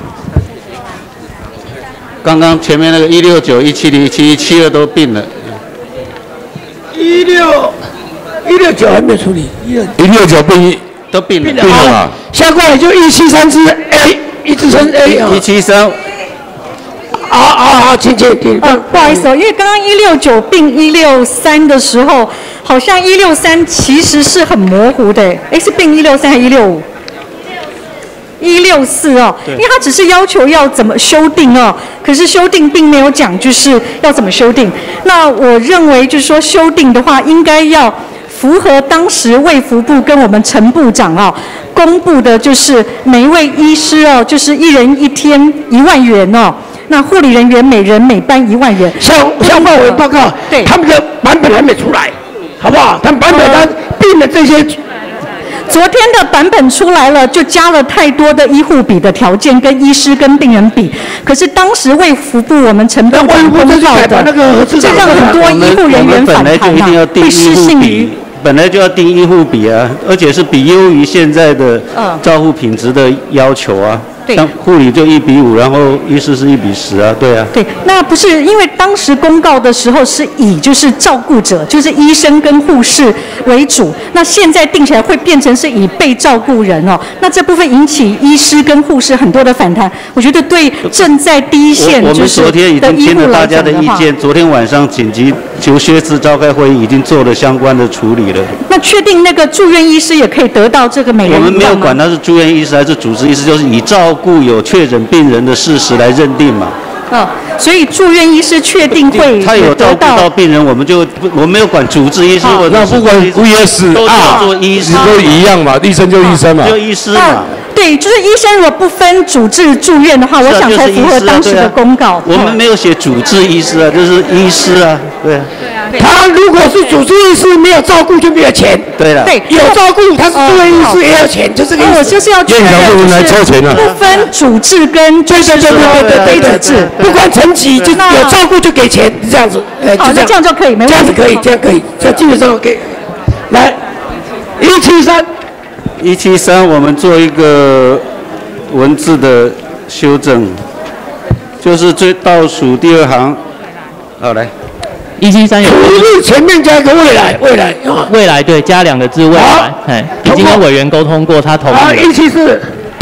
刚刚前面那个一六九、一七零、一七一、七二都并了。 一六一六九还没有处理，一六一六九并一都并了， 并了啊。下过来就一七三之 A， 一支称 A 啊。 一七三。 好好好，请请请。 呃，不好意思哦，因为刚刚一六九并一六三的时候，好像一六三其实是很模糊的，哎，是并一六三还是一六五？一六四哦，因为他只是要求要怎么修订哦，可是修订并没有讲就是要怎么修订。那我认为就是说修订的话，应该要符合当时卫福部跟我们陈部长哦公布的，就是每一位医师哦，就是一人一天一万元哦。那护理人员每人每班一万元。 向向范委报告，对，他们的版本还没出来，好不好？他们版本他并了这些。 昨天的版本出来了，就加了太多的医护比的条件，跟医师跟病人比。可是当时卫福部我们陈部长公告的，这让很多医护人员反弹啊，会失信于。 本来就要定医护比啊，而且是比优于现在的照护品质的要求啊。 对， 像护理就一比五，然后医师是一比十啊，对啊。 对，那不是因为当时公告的时候是以就是照顾者，就是医生跟护士为主，那现在定起来会变成是以被照顾人哦，那这部分引起医师跟护士很多的反弹，我觉得对正在第一线就是的医护来讲的话， 我们昨天已经听了大家的意见，昨天晚上紧急求薛次召开会议，已经做了相关的处理了。 那确定那个住院医师也可以得到这个每人一万吗？ 我们没有管他是住院医师还是主治医师，就是以照顾有确诊病人的事实来认定嘛。 嗯，所以住院医师确定会他有照顾到病人，我们就我们没有管主治医师或者那不管 V S 都叫做医师， 都一样嘛，医生就医生嘛， 就医师嘛。 对，就是医生如果不分主治住院的话，我想才符合当时的公告。 我们没有写主治医师啊，就是医师啊，对啊。 他如果是主治医师，没有照顾就没有钱。 对了， 对， 有照顾他是住院医师也有钱，就这个意思。 我就是要确认，就是不分主治跟对对对对对对对治，不管层级，就有照顾就给钱，这样子。 好，那这样就可以，没问题。 这样子可以，这样可以，这基本上 OK。来，一七三。 一七三，我们做一个文字的修正，就是最倒数第二行。好，来。 一七三有。 处理前面加一个未来，未来啊。 未来对，加两个字未来，哎，已经跟委员沟通过，他同意了。 好，一七四。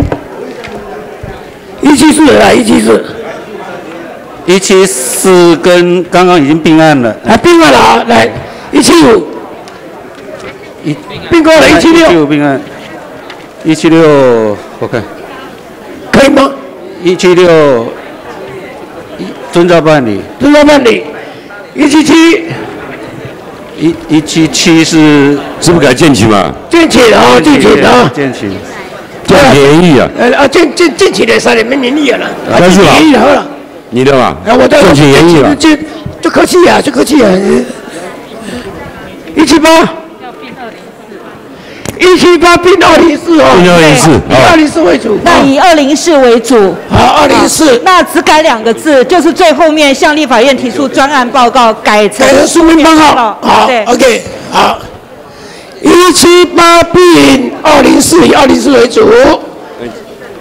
一七四来，一七四。 一七四跟刚刚已经并案了。 啊，并案了啊，来，一七五。 一并过了，一七六。 一七五并案。一七六 ，OK， 可以吗？ 一七六，遵照办理。 遵照办理。一七七。 一一七七是是不是改建起嘛？ 建起啊，建起啊， 建起。 建免疫啊。 呃啊，建建建起来三年没免疫了。 但是啦。 免疫了。 你的嘛？ 啊，我的。 建起免疫了。 就就客气啊，就客气啊。一七八。一七八并二零四哦， 并二零四， 以二零四为主。 那以二零四为主。 好，二零四。 那只改两个字，就是最后面向立法院提出专案报告，改成书面报告。好 ，OK， 好。一七八并二零四，以二零四为主。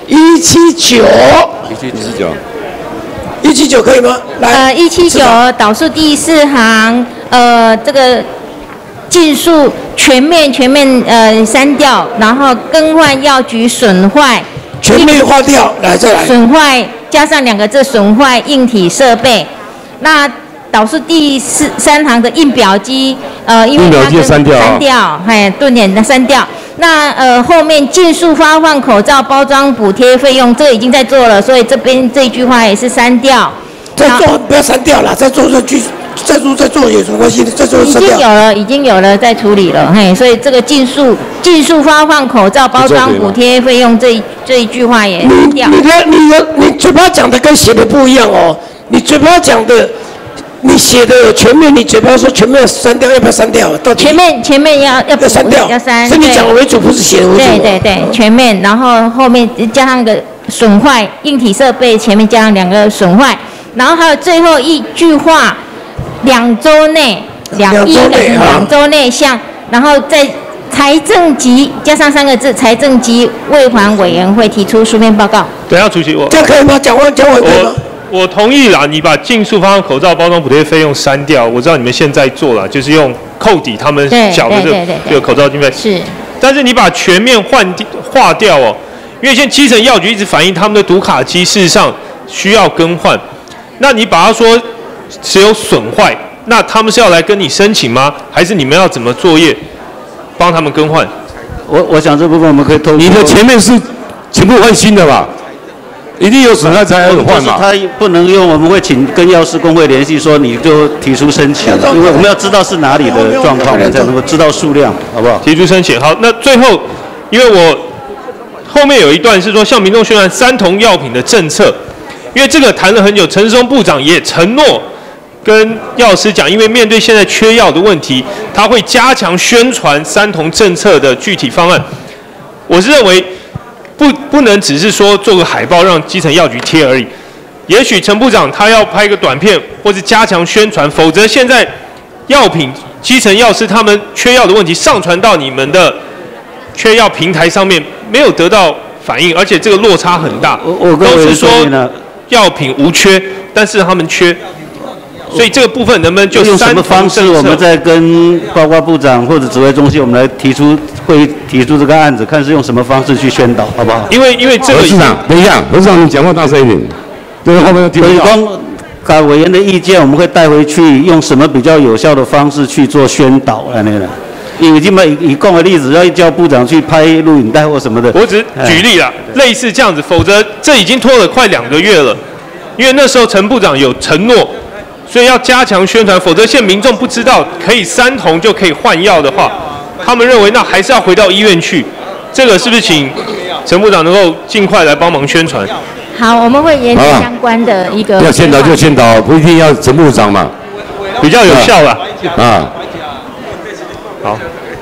一七九， 一七九， 一七九可以吗？来， 呃，一七九导数第四行，呃，这个尽数全面全面呃删掉，然后更换药局损坏， 全面划掉，来再来， 损坏加上两个字损坏硬体设备，那。导数第四三行的印表机，呃，因为它跟删掉，删掉，哎，顿点的删掉。那呃后面尽数发放口罩包装补贴费用，这个已经在做了，所以这边这一句话也是删掉。 再做不要删掉了，再做这句，再做再做有什么关系？再做删掉。 已经有了，已经有了在处理了，嘿，所以这个尽数尽数发放口罩包装补贴费用这一这一句话也删掉。 你的你的你嘴巴讲的跟写的不一样哦，你嘴巴讲的。你写的有全面，你嘴巴说全面删掉，要不要删掉？到底前面前面要要要删掉， 要删。 是你讲的为主，不是写的为主。 对对对，全面，然后后面加上一个损坏硬体设备，前面加上两个损坏，然后还有最后一句话，两周内两亿两周内向，然后在财政及加上三个字，财政及卫环委员会提出书面报告。 等一下主席，我这样可以吗？讲完讲完可以吗？ 我同意啦，你把尽数发放口罩包装补贴费用删掉。我知道你们现在做了，就是用扣抵他们缴的这个这个口罩经费。 是。 但是你把全面换划掉哦，因为现在基层药局一直反映他们的读卡机事实上需要更换，那你把它说只有损坏，那他们是要来跟你申请吗？还是你们要怎么作业帮他们更换？ 我我想这部分我们可以透过。 你的前面是全部换新的吧？一定有损害才要换嘛。 他不能用，我们会请跟药师工会联系，说你就提出申请，因为我们要知道是哪里的状况，才能够知道数量，好不好？ 提出申请。好，那最后，因为我后面有一段是说向民众宣传三同药品的政策，因为这个谈了很久，陈时中部长也承诺跟药师讲，因为面对现在缺药的问题，他会加强宣传三同政策的具体方案。我是认为。不不能只是说做个海报让基层药局贴而已，也许陈部长他要拍一个短片，或是加强宣传，否则现在药品基层药师他们缺药的问题上传到你们的缺药平台上面，没有得到反应，而且这个落差很大。 我我都是说药品无缺，但是他们缺。所以这个部分能不能就用什么方式，我们再跟包括部长或者指挥中心，我们来提出会提出这个案子，看是用什么方式去宣导，好不好？ 因为因为这个。 何市长，等一下，何市长，你讲话大声一点，这个后面听不到。 所以光改委员的意见，我们会带回去，用什么比较有效的方式去做宣导啊？那个，因为这么以供的例子，要叫部长去拍录影带或什么的。 我只是举例啦，类似这样子，否则这已经拖了快两个月了，因为那时候陈部长有承诺。所以要加强宣传，否则现在民众不知道可以三同就可以换药的话，他们认为那还是要回到医院去。这个是不是请陈部长能够尽快来帮忙宣传？ 好，我们会研究相关的一个。 要宣导就宣导，不一定要陈部长嘛， 比较有效啦。 啊， 好，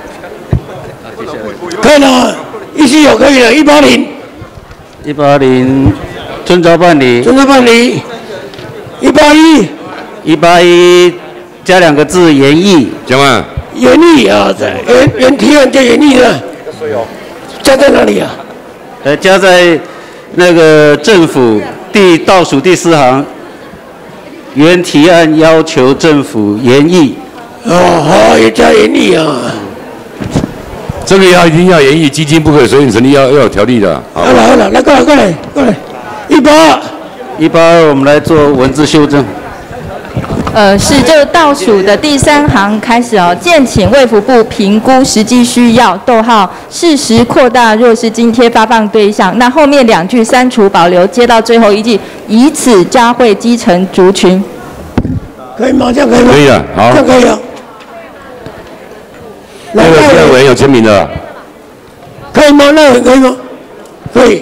可以了，一七九可以了，一八零， 一八零，遵照办理， 遵照办理，一八一。 一八一加两个字研议， 讲完。 研议啊，原原提案叫研议的，加在哪里啊？ 呃，加在那个政府第倒数第四行，原提案要求政府研议。 哦，好，也加研议啊。 这个要一定要研议，基金不可以随便成立，要要有条例的。 好了好了，来过来过来过来，一八二， 一八二，我们来做文字修正。 呃，是就倒数的第三行开始哦，建请卫福部评估实际需要，逗号，适时扩大弱势津贴发放对象。那后面两句删除保留，接到最后一句，以此加惠基层族群。 可以吗？这样可以吗？ 可以啊，好。 这样可以啊。 那个立委有签名的。 可以吗？那可以吗？可以。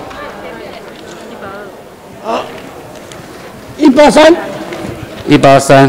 好，一八三。 一八三，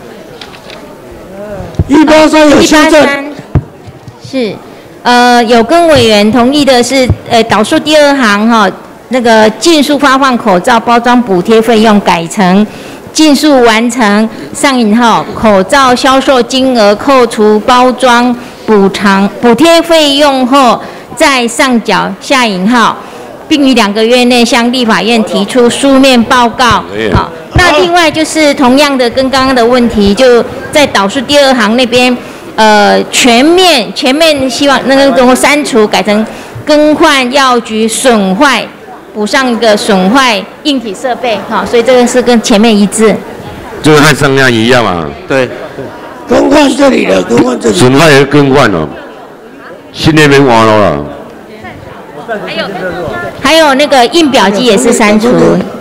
一八三有修正， 是，呃，有跟委员同意的是，呃，导数第二行哈，那个尽数发放口罩包装补贴费用改成尽数完成上引号口罩销售金额扣除包装补偿补贴费用后再上缴下引号。 并于两个月内向立法院提出书面报告。好，那另外就是同样的跟刚刚的问题，就在导数第二行那边，呃，全面全面希望那个能够删除，改成更换药局损坏，补上一个损坏硬体设备。好，所以这个是跟前面一致。 就是和上样一样嘛。 对。更换这里的，更换这里。 损坏也更换了，新那边完了啦。 还有还有那个印表机也是删除。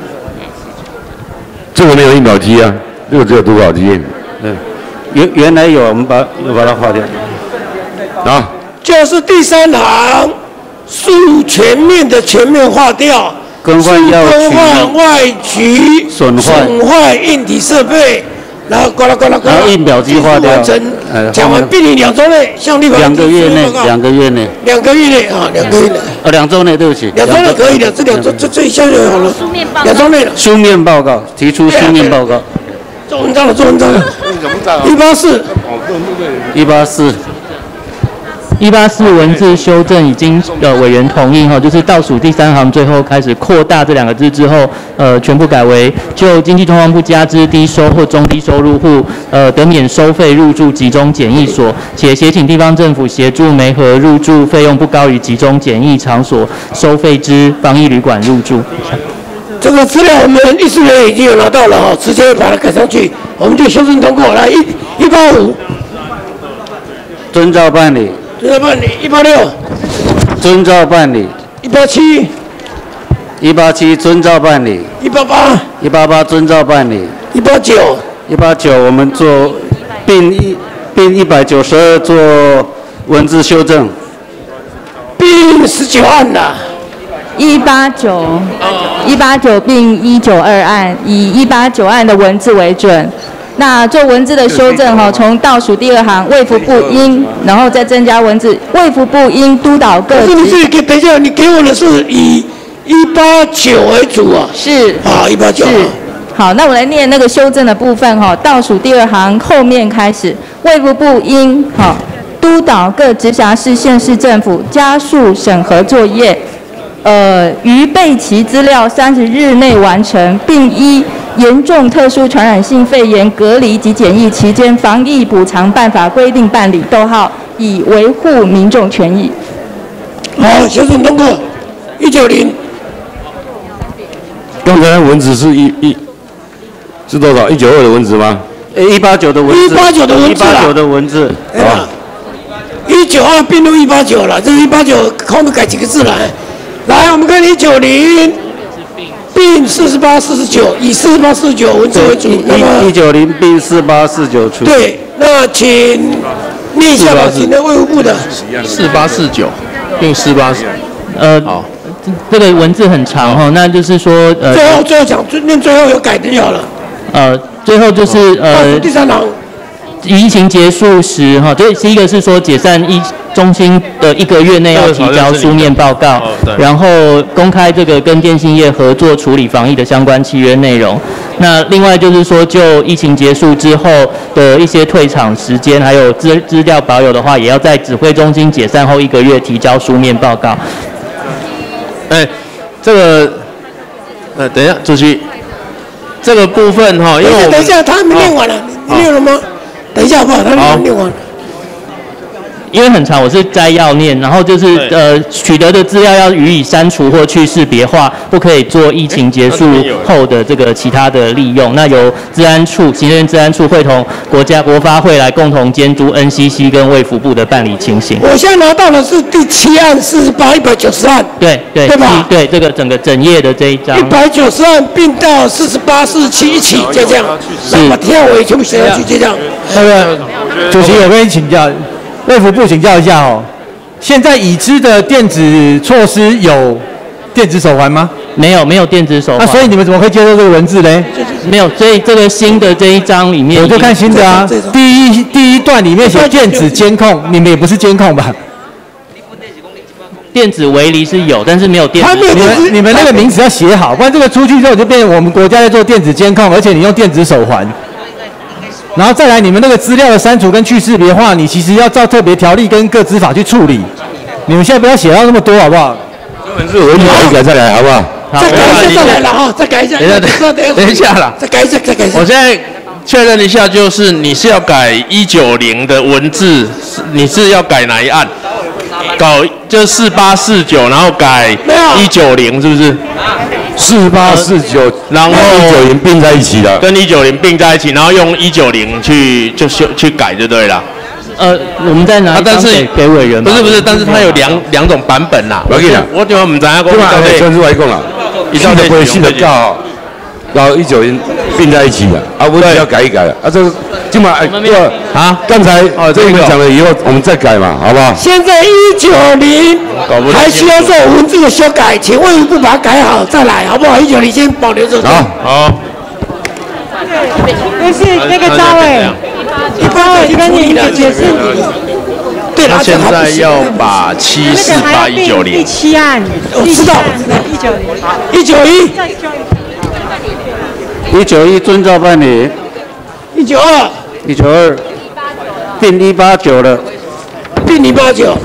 这个没有印表机啊，这个只有读稿机。 嗯，原原来有，我们把又把它划掉。 啊， 就是第三行，数全面的全面划掉。 更换药局。 更换外局损坏损坏硬体设备。然后呱啦呱啦呱啦， 然后印表机划掉， 呃，讲完并于两周内向立法院两个月内，两个月内， 两个月内啊，两个月内， 呃，两周内，对不起， 两周内可以的，这两周这这一下就好了，两周内了， 书面报告，提出书面报告， 做文章了，做文章了，一八四， 一八四。 一八四文字修正已经呃委员同意哈，就是倒数第三行最后开始扩大这两个字之后，呃全部改为就经济状况不佳之低收或中低收入户，呃得免收费入住集中检疫所，且协请地方政府协助媒合入住费用不高于集中检疫场所收费之防疫旅馆入住。 这个资料我们议事人已经有拿到了哈，直接把它改上去，我们就修正通过。来一一八五， 遵照办理。 遵照办理，一八六， 遵照办理， 一八七， 一八七遵照办理， 一八八， 一八八遵照办理， 一八九， 一八九我们做并一并一百九十二做文字修正， 并十九案呐， 一八九，一八九并一九二案，以一八九案的文字为准。那做文字的修正哈，从倒数第二行卫福部应，然后再增加文字卫福部应督导各。 是不是？给等一下，你给我的是以一八九为主啊？ 是。 啊，一八九。 是。好，那我来念那个修正的部分哈，倒数第二行后面开始，卫福部应哈督导各直辖市、县市政府加速审核作业，呃，于备齐资料三十日内完成，并依严重特殊传染性肺炎隔离及检疫期间防疫补偿办法规定办理，逗号，以维护民众权益。 好，修正通过。一九零。 刚才文字是一一是多少？一九二的文字吗？ 呃，一八九的文字。 一八九的文字。 一八九的文字。 啊。一九二并入一八九了，这个一八九后面改几个字来？来，我们看一九零。并四十八、四十九，以四十八、四十九文字为主。那么一九零并四八四九出。 对，那请念一下吧，请那卫福部的。 四八四九，并四八四。 呃，好，这个文字很长哈，那就是说呃。 最后最后讲，最念最后有改掉了。 呃，最后就是呃。 第三行。 疫情结束时，哈，这第一个是说解散一中心的一个月内要提交书面报告，然后公开这个跟电信业合作处理防疫的相关契约内容。那另外就是说，就疫情结束之后的一些退场时间，还有资资料保有的话，也要在指挥中心解散后一个月提交书面报告。 哎，这个，呃，等一下，主席，这个部分哈，因为我等一下他还没念完了，你念了吗？等一下好不好？他念念完。 因为很长，我是摘要念，然后就是呃取得的资料要予以删除或去识别化，不可以做疫情结束后的这个其他的利用。那由治安处、行政院治安处会同国家国发会来共同监督 N C C 跟卫福部的办理情形。 我现在拿到的是第七案四十八一百九十案。 对对对吧？ 对，这个整个整页的这一张。 一百九十案并到四十八、四十七一起，就这样。是。把跳尾全部写上去，就这样。 那个主席，我跟你请教。卫福部请教一下哦，现在已知的电子措施有电子手环吗？ 没有，没有电子手环。 那所以你们怎么会接受这个文字呢？ 没有，所以这个新的这一章里面， 我就看新的啊。第一第一段里面写电子监控，你们也不是监控吧？ 电子围篱是有，但是没有电子。 你们你们那个名词要写好，不然这个出去之后就变成我们国家在做电子监控，而且你用电子手环。然后再来，你们那个资料的删除跟去识别化，你其实要照特别条例跟各资法去处理。你们现在不要写到那么多，好不好？ 文字文改改再来好不好？ 再改一下再来了哈，再改一下。 等一下，等等一下啦， 再改一下，再改一下。 我现在确认一下，就是你是要改一九零的文字，你是要改哪一案？搞就四八四九，然后改一九零，是不是？ 四八四九， 然后一九零并在一起的， 跟一九零并在一起，然后用一九零去就修去改就对了。 呃，我们在拿一张给给委员。 不是不是，但是它有两两种版本啦。 我跟你讲， 我就唔知影讲到底专注来讲啦，一到的会新的告，然后一九零并在一起的，啊，我只要改一改啊，这个今晚哎，这个啊，刚才哦这个讲了以后，我们再改嘛，好不好？ 现在一九零还需要做文字的修改，请卫生部把它改好再来，好不好？一九零先保留着。 好， 好。 但是那个赵伟，赵伟跟你解释。 对了， 现在要把七四八一九零。 第七案， 我知道， 一九零， 一九一， 一九一遵照办理， 一九二， 一九二，并一八九了， 并一八九，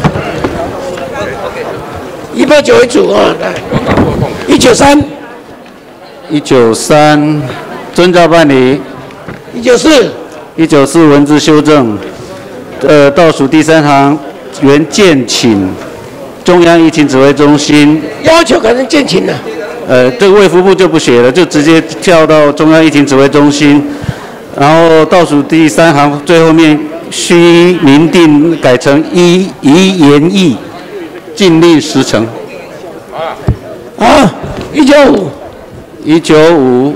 一八九为主啊，来，一九三， 一九三，遵照办理， 一九四， 一九四文字修正，呃，倒数第三行原建请中央疫情指挥中心要求改成建请了。 呃，这个卫福部就不写了，就直接跳到中央疫情指挥中心，然后倒数第三行最后面需明定改成依宜研议，禁令时程。 啊，一九五， 一九五，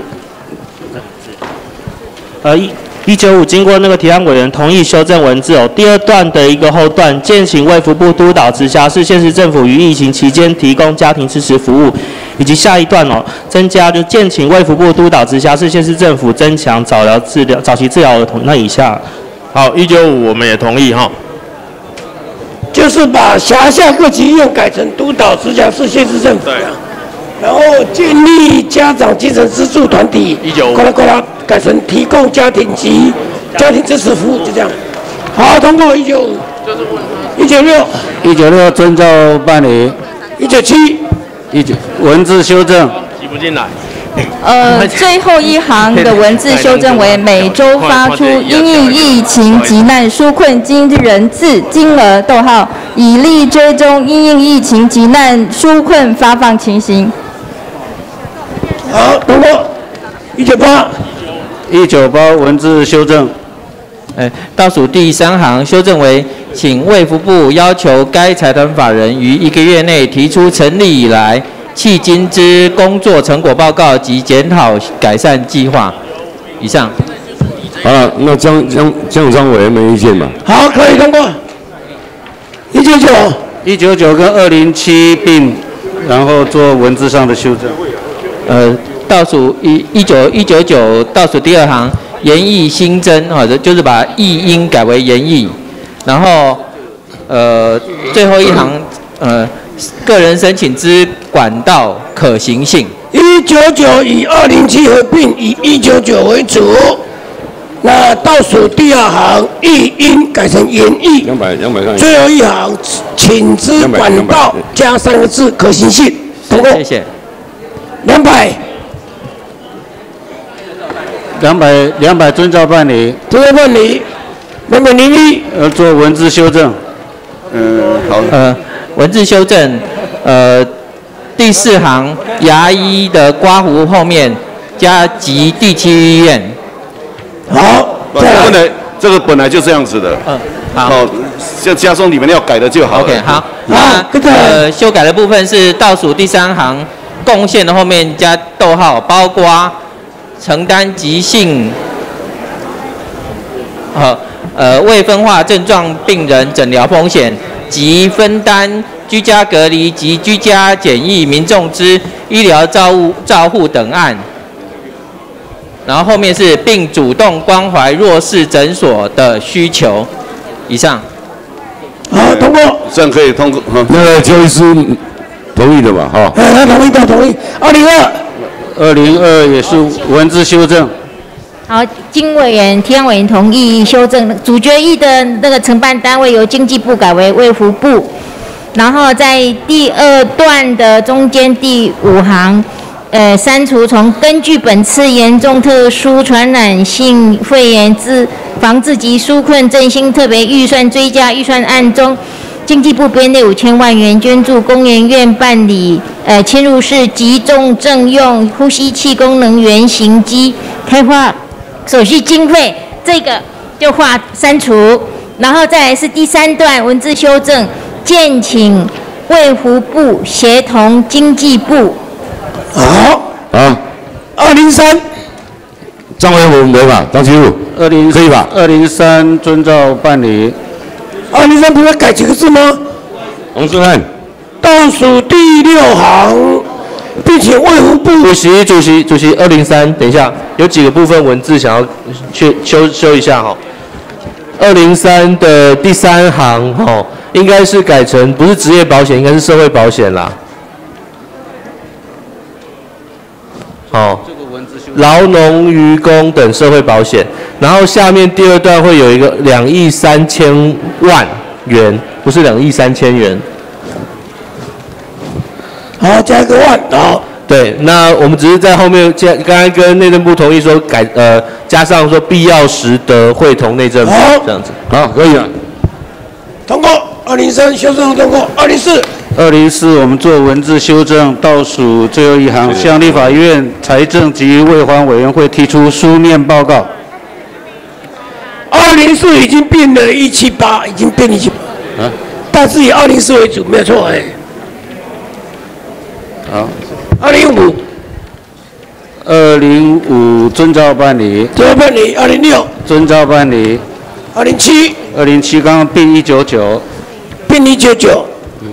呃一。一九五经过那个提案委员同意修正文字哦，第二段的一个后段，建请卫福部督导直辖市、县市政府于疫情期间提供家庭支持服务，以及下一段哦，增加就建请卫福部督导直辖市、县市政府增强早疗治疗、早期治疗儿童。那以下， 好，一九五我们也同意哈， 就是把辖下各级医院改成督导直辖市、县市政府。对。然后建立家长精神支柱团体， 一九五， 过来过来改成提供家庭及家庭支持服务，就这样。好，通过一九五，一九六， 一九六遵照办理， 一九七， 一九文字修正， 挤不进来。 呃，最后一行的文字修正为每周发出因应疫情急难纾困金人字金额，逗号，以利追踪因应疫情急难纾困发放情形。 好，通过。一九八， 一九八文字修正。 哎，倒数第三行修正为，请卫福部要求该财团法人于一个月内提出成立以来迄今之工作成果报告及检讨改善计划。以上。 好了，那江江江永昌委员没意见嘛？ 好，可以通过。一九九， 一九九跟二零七并，然后做文字上的修正。 呃。倒数一一九一九九倒数第二行研议新增啊，就是把译音改为研议，然后呃最后一行呃个人申请之管道可行性。 一九九以二零七合并，以一九九为主。那倒数第二行译音改成研议。 两百两百上。 最后一行请之管道加三个字可行性。通过。 谢谢。 两百。 两百两百遵照办理， 遵照办理，两百零一， 呃，做文字修正。嗯，好。 呃，文字修正，呃，第四行牙医的刮胡后面加及第七医院。 好， 本来这个本来就这样子的。 嗯，好。 哦，像加上你们要改的就好了。 OK， 好。那呃，修改的部分是倒数第三行贡献的后面加逗号，包括。承担急性，呃呃未分化症状病人诊疗风险及分担居家隔离及居家检疫民众之医疗照护照护等案，然后后面是并主动关怀弱势诊所的需求。以上。 好，通过。 这样可以通过。 那个邱医师同意的嘛？哈。 哎，他同意的，同意。二零二。 二零二也是文字修正。 好，经委员、提案委员同意修正，主决议的那个承办单位由经济部改为卫福部， 然后在第二段的中间第五行，呃，删除从根据本次严重特殊传染性肺炎之防治及纾困振兴特别预算追加预算案中，经济部编列五千万元捐助工研院办理呃侵入式急重症用呼吸器功能原型机开发手续经费，这个就划删除。然后再来是第三段文字修正，建请卫福部协同经济部。 好， 啊， 二零三， 张伟武没吧？张清楚， 二零可以吧？ 二零三遵照办理。 二零三不是改几个字吗？ 洪胜汉， 倒数第六行，并且卫福部。 主席，主席，主席，二零三，等一下，有几个部分文字想要去修修一下哈。二零三的第三行哈，应该是改成不是职业保险，应该是社会保险啦。好，劳农渔工等社会保险，然后下面第二段会有一个两亿三千万元，不是两亿三千元。 好，加一个万，好。 对，那我们只是在后面加，刚刚跟内政部同意说改，呃，加上说必要时得会同内政部这样子。 好，可以了。 通过二零三修正通过，二零四。 二零四我们做文字修正，倒数最后一行，向立法院财政及卫环委员会提出书面报告。 二零四已经变了一七八，已经变一七八。啊。但是以二零四为主，没有错哎。 好。 二零五。 二零五遵照办理。 遵照办理。二零六。 遵照办理。 二零七。 二零七刚刚并一九九。 并一九九。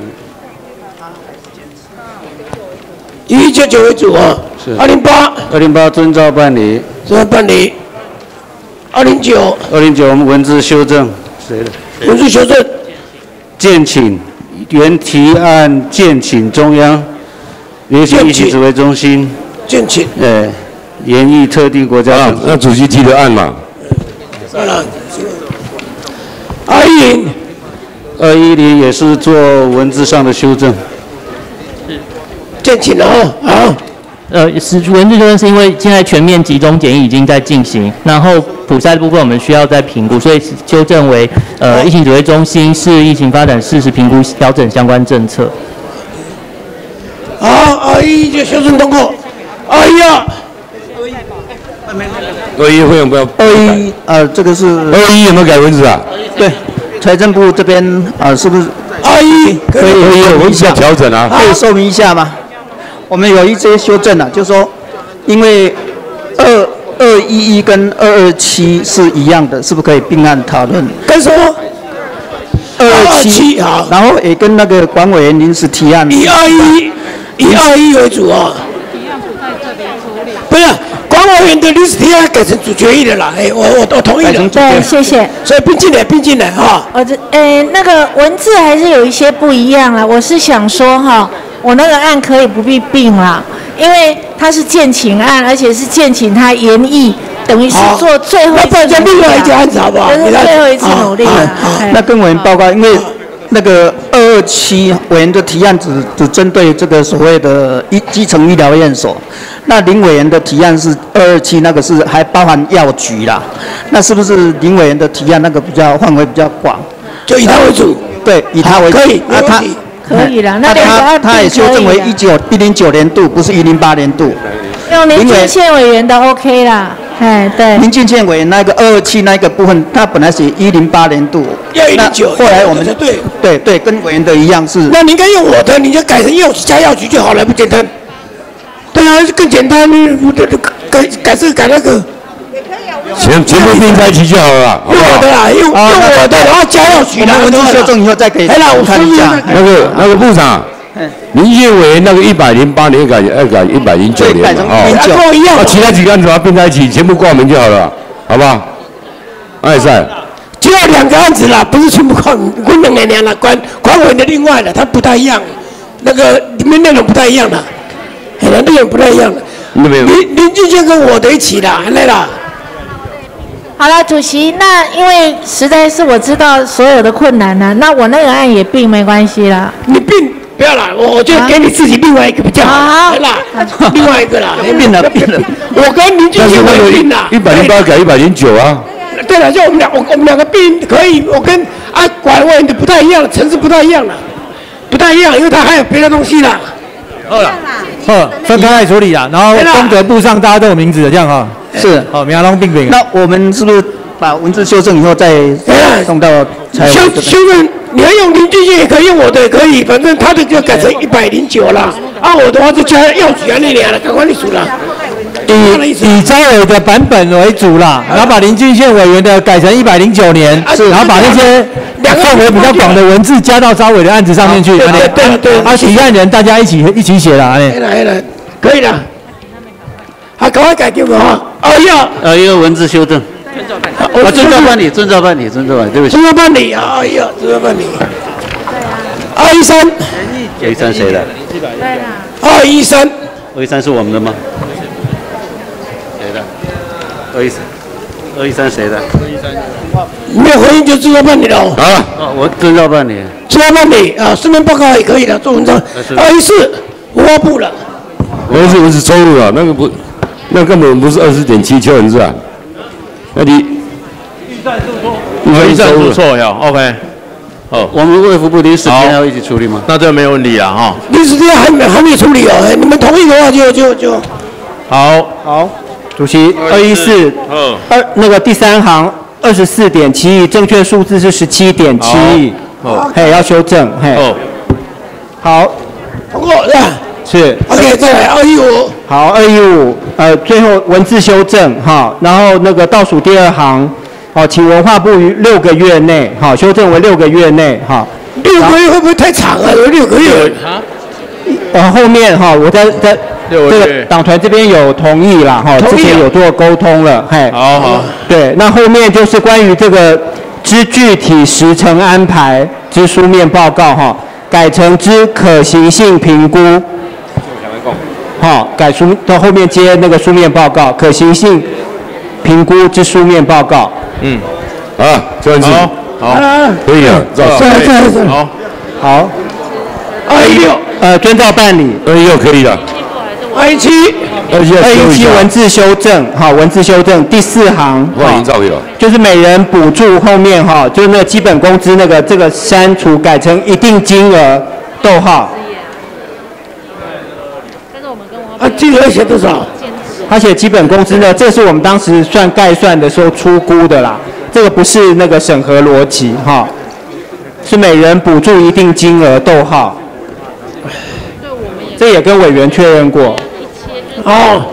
以一九九为主啊。 是。 二零八。 二零八遵照办理。 遵照办理。二零九。 二零九我们文字修正。谁的？ 文字修正。 建请原提案建请中央流行疫情指挥中心。 建请。 呃，研议特定国家。 啊，那主席提的案嘛。 二一零。 二一零也是做文字上的修正。 建请了啊，好。 呃，是文字修正是因为现在全面集中检疫已经在进行，然后普筛的部分我们需要再评估，所以修正为呃疫情指挥中心视疫情发展适时评估调整相关政策。 好，二一就修正通过。二一二。 二一会有没有？ 二一呃，这个是。 二一有没有改文字啊？ 对，财政部这边啊、呃，是不是？ 二一可以可以有一下调整啊。 可以说明一下吗？我们有一些修正啊，就是说，因为二二一一跟二二七是一样的，是不是可以并案讨论？ 跟什么？ 二二七好，然后也跟那个管委员临时提案。 以二一以二一为主啊。不是，管委员的临时提案改成主决议的啦。哎，我我我同意了。 对，谢谢。 所以并进来，并进来哈。 呃，这呃那个文字还是有一些不一样啦。我是想说哈。我那个案可以不必并啦，因为它是建请案，而且是建请他研议，等于是做最后一次。那再另外一个案子好不好？这是最后一次努力了。 那跟委员报告，因为那个二二七委员的提案只只针对这个所谓的医基层医疗院所，那林委员的提案是二二七那个是还包含药局啦，那是不是林委员的提案那个比较范围比较广？ 就以他为主。 对，以他为主。 可以，没问题。 可以了，那他他也修正为一九一零九年度，不是一零八年度。 用林俊宪委员的 OK 啦，哎对。 林俊宪委员那个二二七那个部分，他本来是一零八年度， 要一零九， 后来我们对对对，跟委员的一样是。 那你应该用我的，你就改成药加药局就好了，不简单？对啊，更简单，改改这个改那个。 全全部并在一起就好了， 用我的啦，用用我的，然后加药局啦， 文字修正以后再给。 哎啦，我看一下。 那个那个部长，民宪委员那个一百零八年改要改一百零九年嘛， 哦，跟我一样。 其他几个案子把它并在一起，全部挂名就好了，好不好？哎赛。 只有两个案子啦，不是全部挂名，我两年了，管管委的另外的，它不太一样，那个里面内容不太一样的，哎，内容不太一样的。林林俊宪跟我的一起啦，来啦。 好了，主席，那因为实在是我知道所有的困难呢、啊，那我那个案也并没关系啦。 你并不要啦，我就给你自己另外一个比较好，啦，另外一个啦， 并了并了。 我跟林俊宪我并啦， 一百零八改一百零九啊。 对了，就我们两我我们两个并可以，我跟啊管委的不太一样，层次不太一样了，不太一样，因为他还有别的东西啦。 好了，好，分开来处理啦。然后功德簿上大家都有名字的，这样哈。 是。 好，苗龙并并。 那我们是不是把文字修正以后再送到财务？ 修修正，你要用林俊宪也可以，用我的也可以，反正他的就改成一百零九啦。啊，我的话就加药局啊那俩了，赶快你数了。 以以张伟的版本为主啦，然后把林俊宪委员的改成一百零九年，是，然后把那些范围比较广的文字加到张伟的案子上面去。 对对对对。 啊，提案人大家一起一起写啦。 来来来，可以了。好，赶快改给我哈。二要。 呃，一个文字修正。啊，遵照办理，遵照办理，遵照办理，对不起。 遵照办理啊，二要遵照办理。二一三。 二一三谁的？ 二一三。 二一三是我们的吗？谁的？二一三，二一三谁的？二一三。 没有回应就遵照办理了。 好了，哦，我遵照办理。 遵照办理啊，书面报告也可以的，做文章。二一四，文化部了。 二是文字抽入啊，那个不，那根本不是二十点七邱文字啊。那你预算出错，预算出错呀 ，OK。哦， 我们卫福部临时天要一起处理吗？ 那这个没有问题啊，哈。 临时天还没还没处理哦，你们同意的话就就就。 好， 好，主席，二一四，二那个第三行二十四点七亿，正确数字是十七点七亿，哦，嘿，要修正，嘿。哦。好。 通过是吧？ 是。 OK， 再来二一五。 好，二一五，呃，最后文字修正哈，然后那个倒数第二行。好，请文化部于六个月内，好，修正为六个月内，哈。 六个月会不会太长啊？有六个月。啊。 呃，后面哈，我在在这个党团这边有同意啦，哈，之前有做沟通了，嘿。 好好。 对，那后面就是关于这个之具体时程安排之书面报告，哈，改成之可行性评估。好，改书到后面接那个书面报告，可行性评估之书面报告。 嗯， 啊，这样子， 好， 可以了， 再来再来再来， 好， 好， 二一六， 呃，遵照办理， 二一六可以了， 二一七， 二一七文字修正，好，文字修正第四行， 欢迎照片， 就是每人补助后面哈，就是那个基本工资那个这个删除改成一定金额，逗号。 啊，金额写多少？ 他写基本工资呢，这是我们当时算概算的时候初估的啦，这个不是那个审核逻辑哈，是每人补助一定金额，逗号。这也跟委员确认过。 哦。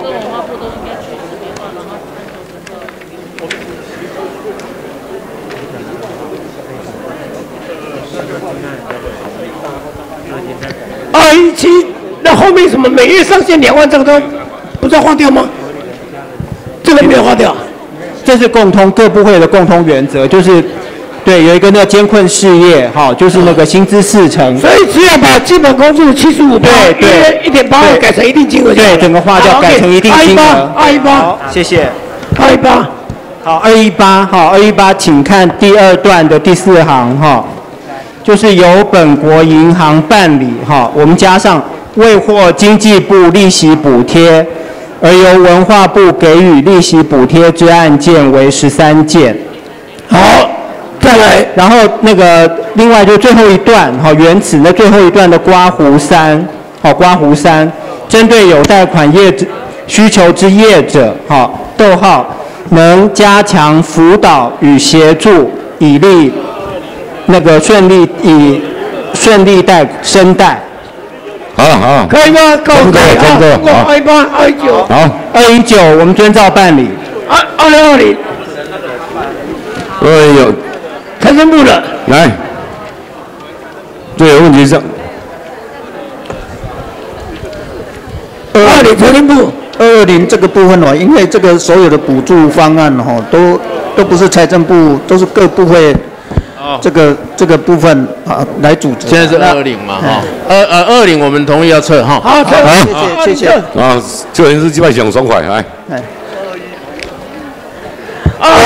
二一七，那后面什么每月上限两万这个都不是要划掉吗？这个没有划掉。 这是共通各部会的共通原则，就是对有一个那个监困事业哈，就是那个薪资四成。 所以只要把基本工资七十五对对一点八二改成一定金额， 对整个划掉改成一定金额。 二一八， 好，谢谢。 二一八， 好，二一八，好，二一八，请看第二段的第四行哈，就是由本国银行办理哈，我们加上未获经济部利息补贴，而由文化部给予利息补贴之案件为十三件。 好，再来， 然后那个另外就最后一段哈，原始的最后一段的刮胡三，好，刮胡三，针对有贷款业需求之业者，好，逗号，能加强辅导与协助，以利那个顺利以顺利贷申贷。 好好， 可以吗？够可以啊，通过二一八、二一九。 好， 二一九我们遵照办理。 二二零二零。 哎呦， 财政部的。 来，对，问题上。 二二零财政部。 二二零这个部分哦，因为这个所有的补助方案哦，都都不是财政部，都是各部会。这个这个部分啊来组织。 现在是二二零嘛哈，二呃二零我们同意要撤哈。 好，撤， 谢谢谢谢。 啊，这人是基本上爽快，来。 二二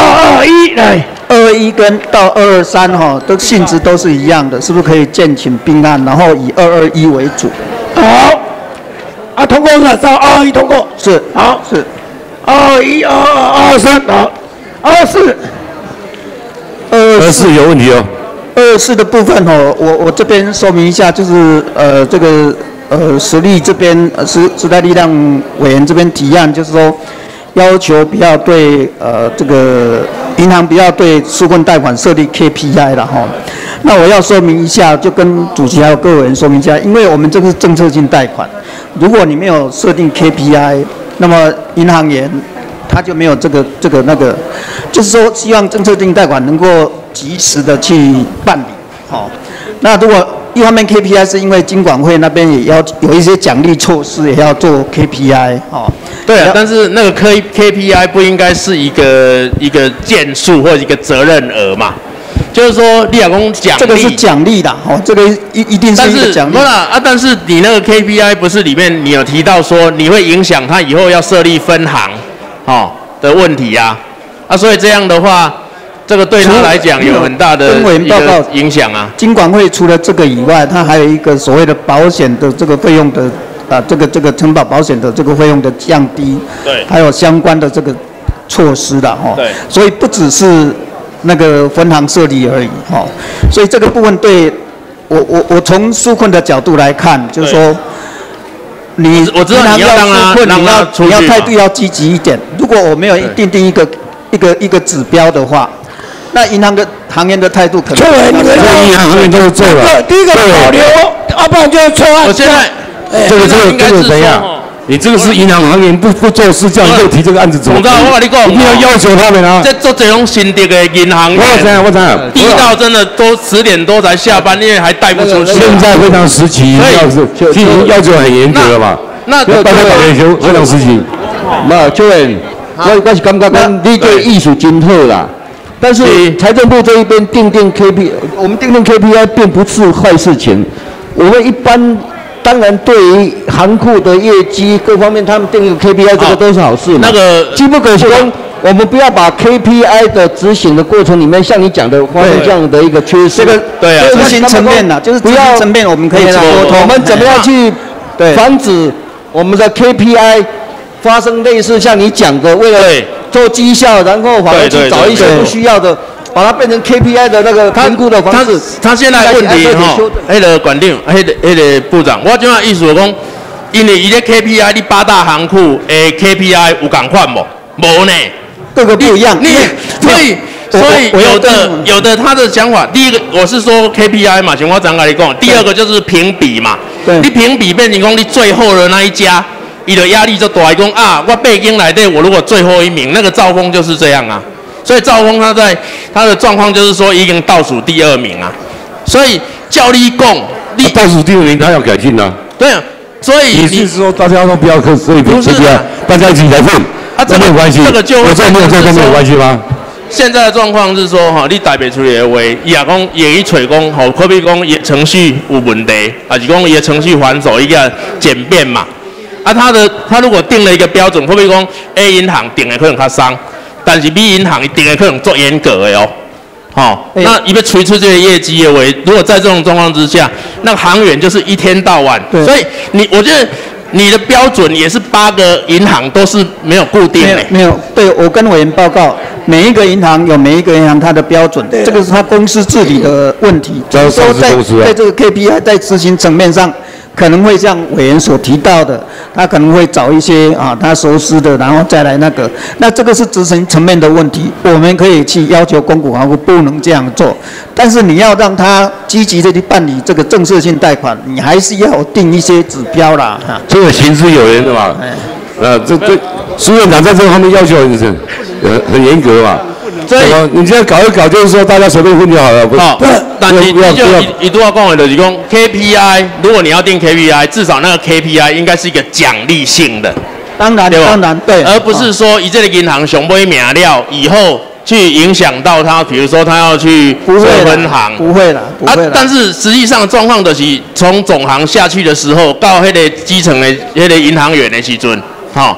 二一来， 二二一跟到二二三哈，都性质都是一样的，是不是可以建请并案，然后以二二一为主？ 好，啊，通过了，到二二一通过。 是， 好， 是， 二二一、二二、二二三，好，二二四， 二二四有问题哦。 二二四的部分哦，我我这边说明一下，就是呃这个呃实力这边呃时时代力量委员这边提案，就是说要求不要对呃这个银行不要对纾困贷款设立 K P I 了哈。那我要说明一下，就跟主席还有各位委员说明一下，因为我们这个是政策性贷款，如果你没有设定 K P I， 那么银行员他就没有这个这个那个，就是说希望政策性贷款能够及时的去办理，好、哦。那如果一方面 K P I 是因为金管会那边也要有一些奖励措施，也要做 K P I， 哦。 对啊，但是那个 K K P I 不应该是一个一个件数或者一个责任额嘛？就是说，立亚公奖励， 这个是奖励的，哦，这个一一定是一个奖励。 不啦啊，但是你那个 K P I 不是里面你有提到说你会影响他以后要设立分行，哦的问题啊，啊，所以这样的话，这个对他来讲有很大的一个影响啊。 金管会除了这个以外，它还有一个所谓的保险的这个费用的啊，这个这个承保保险的这个费用的降低， 对， 还有相关的这个措施的哈， 对， 所以不只是那个分行设立而已哈，所以这个部分对我我我从纾困的角度来看，就是说。你我知道你要让他你要你要态度要积极一点。如果我没有定定一个一个一个指标的话，那银行的行业的态度可能。 错了，你们银行行业都是做了。 第一个保留，要不然就是错案。 我现在这个这个这个怎样？你这个是银行行业不不做事，叫你就提这个案子怎么？ 总之我跟你讲， 一定要要求他们啊。 在做这种新的的银行， 我知道我知道， 低到真的都十点多才下班，因为还带不出去。 现在非常时期，要是其实要求很严格了嘛。 那大家打篮球非常时期。 那邱委，我我是感觉讲你这艺术真好啦，但是财政部这一边定定 K P I， 我们定定 K P I 并不是坏事情，我们一般。当然，对于行库的业绩各方面，他们定一个 K P I， 这个都是好事嘛。 那个， 机不可失，我们不要把 K P I 的执行的过程里面，像你讲的发生这样的一个缺失。 这个对啊，执行层面呢，就是不要层面，我们可以沟通。 我们怎么样去防止我们的 K P I 发生类似像你讲的，为了做绩效，然后反而去找一些不需要的。把它变成 K P I 的那个评估的方式。 他他现在问题哈，那个管定，那个那个部长，我这样意思讲，因为伊个 K P I， 你八大行库的 K P I 有共款无？无呢， 各个不一样。 你所以所以有的有的他的想法，第一个我是说 K P I 嘛，像我怎跟你讲，第二个就是评比嘛。你评比变成讲你最后的那一家，伊的压力就大，讲啊，我北京来的，我如果最后一名，那个兆丰就是这样啊。所以兆丰他在他的状况就是说已经倒数第二名啊，所以叫你讲，你倒数第二名他要改进啊。 对啊，所以你是说大家都不要克这一笔 K P I， 大家一起来混，啊，这没有关系。 这个就我这没有这都没有关系吗？ 现在的状况是说哈，你台北处理的话，伊也讲也去找讲，吼，可比讲也程序有问题，还是讲伊的程序繁琐，一个简便嘛。啊，他的他如果定了一个标准，可比讲 A 银行定的可能较松。但是 B 银行一定可能做严格的哦，好、哦，那一个推出这些业绩的为，如果在这种状况之下，那行员就是一天到晚，所以你我觉得你的标准也是八个银行都是没有固定的， 没有，对我跟委员报告，每一个银行有每一个银行它的标准，这个是它公司治理的问题， 就是说在在这个 K P I 在执行层面上。可能会像委员所提到的，他可能会找一些啊他熟悉的，然后再来那个，那这个是执行层面的问题，我们可以去要求公股行库不能这样做，但是你要让他积极的去办理这个政策性贷款，你还是要定一些指标啦。哈， 这个行之有年的嘛，呃，这这苏院长在这方面要求很很很严格嘛。所以你这样搞一搞，就是说大家随便混就好了，不？ 好，但你你就一度要讲的就是讲 K P I， 如果你要定 K P I， 至少那个 K P I 应该是一个奖励性的， 当然，当然对， 而不是说以这个银行熊杯名料以后去影响到他，比如说他要去做分行， 不会了，不会了。 啊，但是实际上状况就是从总行下去的时候，到那个基层的那个银行员的时阵，哈。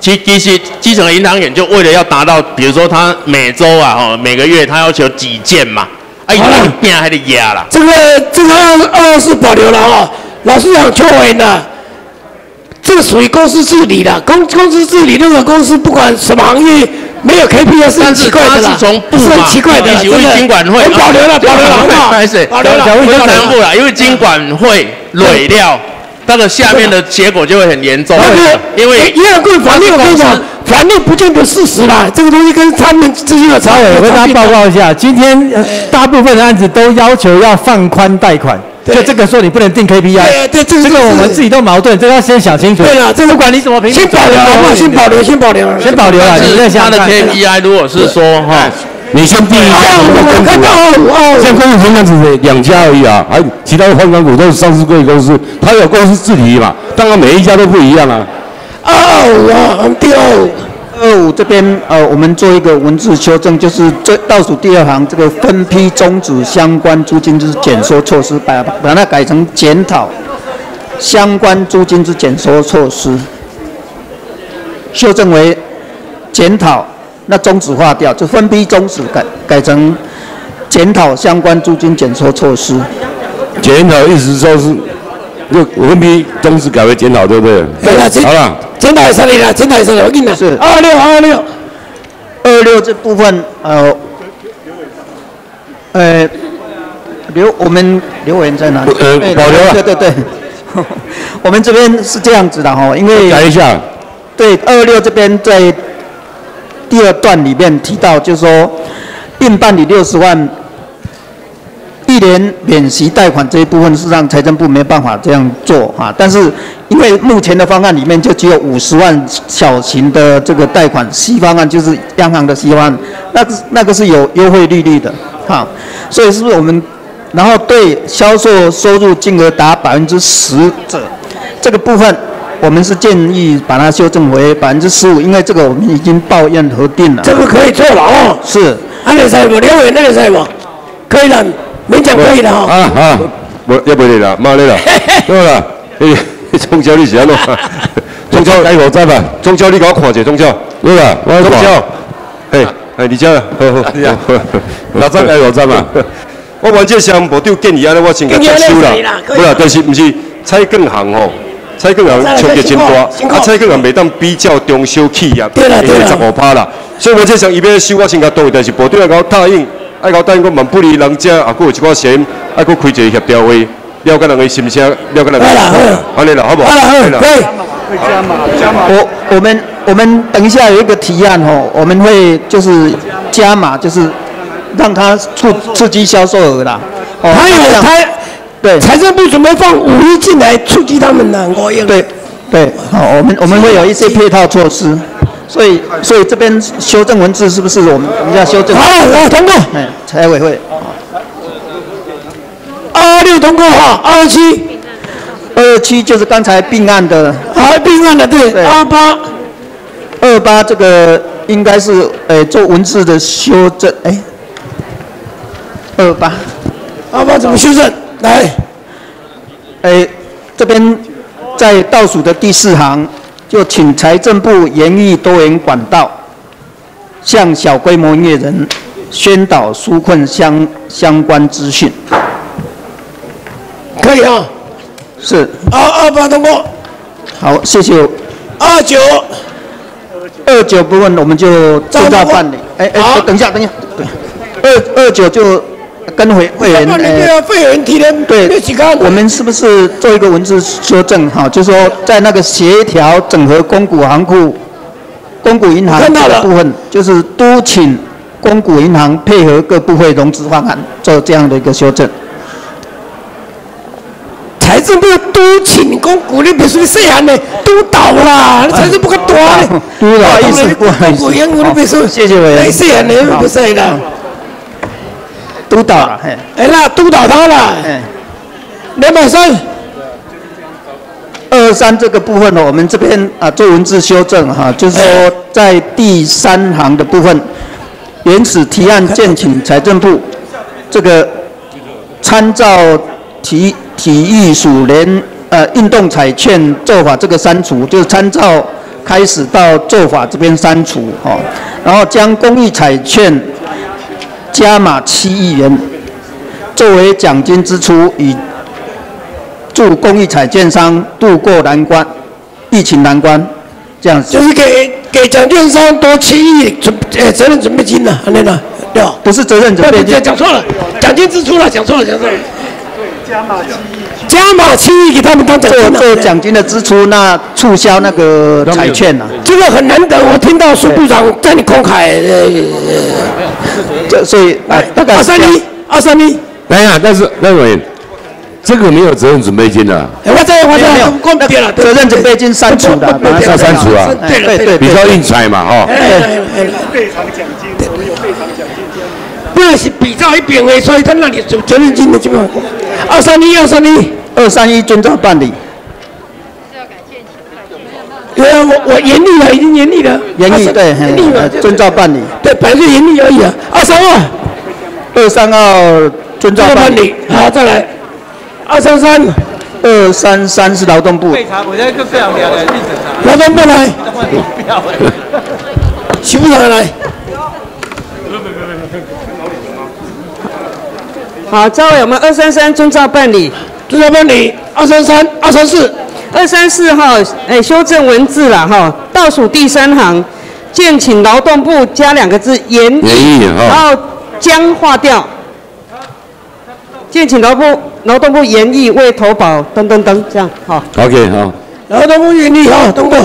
其其实基层的银行员就为了要达到，比如说他每周啊，哈，每个月他要求几件嘛，哎，你变还得压啦。 这个这个二二是保留了哈，老师讲邱委呢，这个属于公司治理的，公公司治理任何公司不管什么行业。没有 K P I 是很奇怪的啦， 是从部嘛， 是很奇怪的， 因为金管会保留了，保留了， 保留了，不要南部了，因为金管会累料，那个下面的结果就会很严重。因为银行柜法律我跟你讲，法律不见得事实啦，这个东西跟他们之间的差别。 我跟大家报告一下，今天大部分的案子都要求要放宽贷款。就这个时候你不能定 K P I， 对对， 这个我们自己都矛盾，这个要先想清楚。 对了，这个不管你怎么评， 先保留，好不好？先保留，先保留， 先保留啊！你在想他的 K P I 如果是说哈， 你先定一下， 我看到二五二五， 像公司这样子两家而已啊，还其他的换港股都是上市贵公司，它有公司治理嘛，当然每一家都不一样啊。 二五啊，我们第二五。 二五这边呃，我们做一个文字修正，就是最倒数第二行这个分批终止相关租金之减缩措施，把把它改成检讨相关租金之减缩措施，修正为检讨，那终止划掉，就分批终止改改成检讨相关租金减缩措施。 检讨意思说是就分批终止改为检讨，对不对？ 对了， 好了。 检讨也是你了，检讨也是你，我跟你讲，是二六二六， 二六这部分呃，呃，刘我们刘委员在哪里？ 呃，保留了。 对对对，我们这边是这样子的哈，因为改一下。 对，二六这边在第二段里面提到，就是说，并办理六十万。一年免息贷款这一部分是让财政部没办法这样做啊，但是因为目前的方案里面就只有五十万小型的这个贷款 C 方案，就是央行的 C 方案，那个那个是有优惠利率的哈，所以是不是我们然后对销售收入金额达百分之十者这个部分，我们是建议把它修正为百分之十五，因为这个我们已经报验核定了。 这个可以做了哦。 是。 安利在不？刘委那个在不？可以了。勉强可以了哈。 啊啊，无也袂哩啦，妈哩啦，对啦，诶，中秋你是安怎？中秋该我知吧？中秋你给我看者中秋，对啦，我中秋，嘿，哎，你家，好好，哪张该我知嘛？我原这项部长建议安尼，我先甲接收啦。不啦，但是毋是采购行吼，采购行冲击真大，啊，采购行袂当比较中小企业，会十五趴啦。所以我这项伊要收，我先甲倒，但是部长要甲我答应。爱搞答应，我万不离人家，啊，佫有一寡钱，爱佫开一个协调会，了解人的心声，了解人的。好了，安尼啦，好不好？好了，可以。加码，加码。我我们我们等一下有一个提案吼，我们会就是加码，就是让它促刺激销售额啦。 哦，还有他，对，财政部准备放五亿进来刺激他们呢，我也对对，好，我们我们会有一些配套措施。所以，所以这边修正文字是不是我们我们要修正？ 好，我通过。 哎，财委会。 二六通过哈，二七， 二七就是刚才并案的。 啊，并案的对。二八， 二八这个应该是诶做文字的修正，哎，二八， 二八怎么修正？来， 诶，这边在倒数的第四行。就请财政部研议多元管道，向小规模营业人宣导纾困相相关资讯。 可以啊， 是。 二二八通过。 好，谢谢。 二九， 二九部分我们就照照办理。哎哎，等一下，等一下，对，二二九就。跟会会员， 呃，会员提的对，我们是不是做一个文字修正哈？就是说，在那个协调整合公股行库、公股银行这个部分，就是督请公股银行配合各部会融资方案，做这样的一个修正。 财政部督请公股，你别说细汉的督导啦，财政部个大嘞。 督导，不好意思，不好意思。 公股银行你别说， 谢谢委员。 细汉的不是啦。 督导了，哎， 哎，那督导他了，哎，两百三， 二三这个部分呢，我们这边啊做文字修正哈，就是说在第三行的部分，原始提案建请财政部这个参照体体育署联呃运动彩券做法这个删除，就是参照开始到做法这边删除哦，然后将公益彩券加码七亿元作为奖金支出，以助公益彩券商渡过难关，疫情难关，这样子。 就是给给奖券商多七亿准呃责任准备金呐，安尼啦，对吧？ 不是责任准备金， 讲错了，奖金支出了，讲错了，讲错了。 加码七亿。 加码七亿给他们当奖金、啊， 做奖金的支出，那促销那个彩券呐、啊， 这个很难得。我听到苏部长在你公开，呃， 这所以啊， 二三一，二三一。 等一下，但是那位，这个没有责任准备金的、啊。 我在我在公对了， 责任准备金删除的， 把它删除啊。 对了对了， 比较硬彩嘛，哈。 备偿奖金，我们有备偿奖金。 不是比照一边的，所以他那里责责任金的基本上。二三一，二三一， 二三一遵照办理。 对啊，我我严厉了，已经严厉了。 严厉对，严厉了，遵照办理。 对，本来就严厉而已啊。二三二， 二三二遵照办理。 好，再来。二三三， 二三三是劳动部。 备查，我现在跟非常了解， 劳动部来。徐部长来。 好，赵伟，我们二三三遵照办理， 遵照办理。二三三，二三四， 二三四号，哎，修正文字啦哈，倒数第三行，建请劳动部加两个字严议，然后将划掉。建请劳部劳动部严议为投保等等等，这样好。 OK 好。 劳动部严议哈，通过。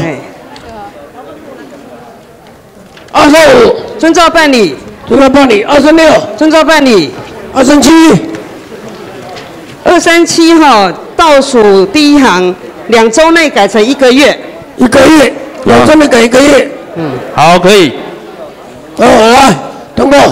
二三五， 遵照办理。 遵照办理。二三六， 遵照办理。 二三七， 二三七号倒数第一行，两周内改成一个月。 一个月，两周内改一个月。 嗯，好，可以。 好，来，通过。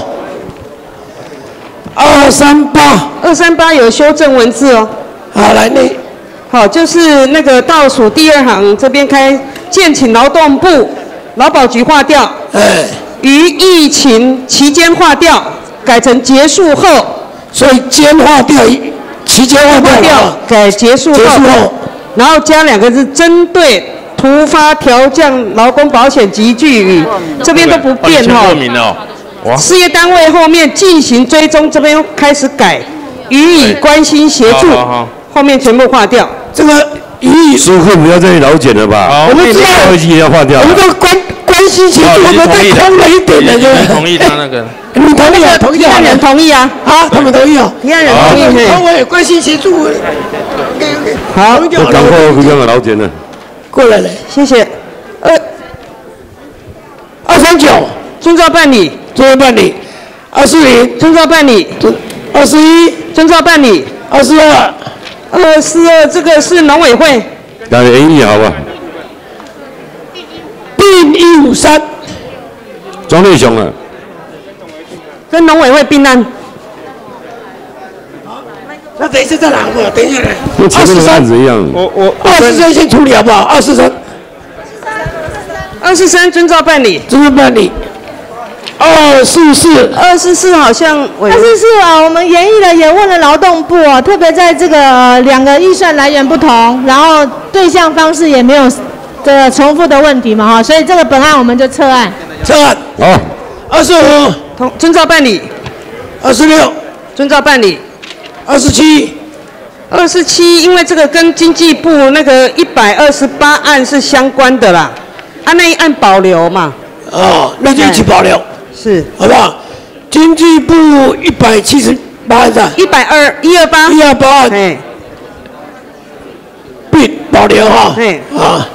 二三八， 二三八有修正文字哦。 好，来那， 好，就是那个倒数第二行这边开，建请劳动部、劳保局划掉。 哎， 于疫情期间划掉。改成结束后， 所以间划掉，期间划掉，掉改结束后， 结束后， 然后加两个字，针对突发调降劳工保险及具予，这边都不变哈。事业单位后面进行追踪，这边开始改，予以关心协助，后面全部划掉。 这个予以疏忽不要再劳检了吧？ 我们知道， 也要划掉。 我们都关关心协助，我们再空了一点的， 对。同意他那个。 你同意啊？同意提案人同意啊？ 啊，他们同意啊？ 提案人同意。 好，我也关心协助。OK OK。 好， 我刚过不用了劳检了。 过来了，谢谢。二二三九， 遵照办理。 遵照办理。二四零， 遵照办理。 二四一， 遵照办理。 二四二， 二四二这个是农委会。 当然严议好吧。 并一五三。 庄立雄啊。 跟农委会并案。 那等一下再拿过来，等一下来。 跟前面的案子一样。 我我二四三先处理好不好？二四三。 二四三遵照办理。 遵照办理。二四四。 二四四好像。 二四四啊，我们研议的也问了劳动部啊，特别在这个两个预算来源不同，然后对象方式也没有这个重复的问题嘛哈，所以这个本案我们就撤案。 撤案。 好。 二十五， 同遵照办理； 二十六， 遵照办理； 二十七， 二十七，因为这个跟经济部那个一百二十八案是相关的啦，啊那一案保留嘛。 哦，那就一起保留， 是， 好不好？经济部一百七十八案是吧？ 一百二一二八， 一二八案， 哎， 必保留哈， 哎， 啊。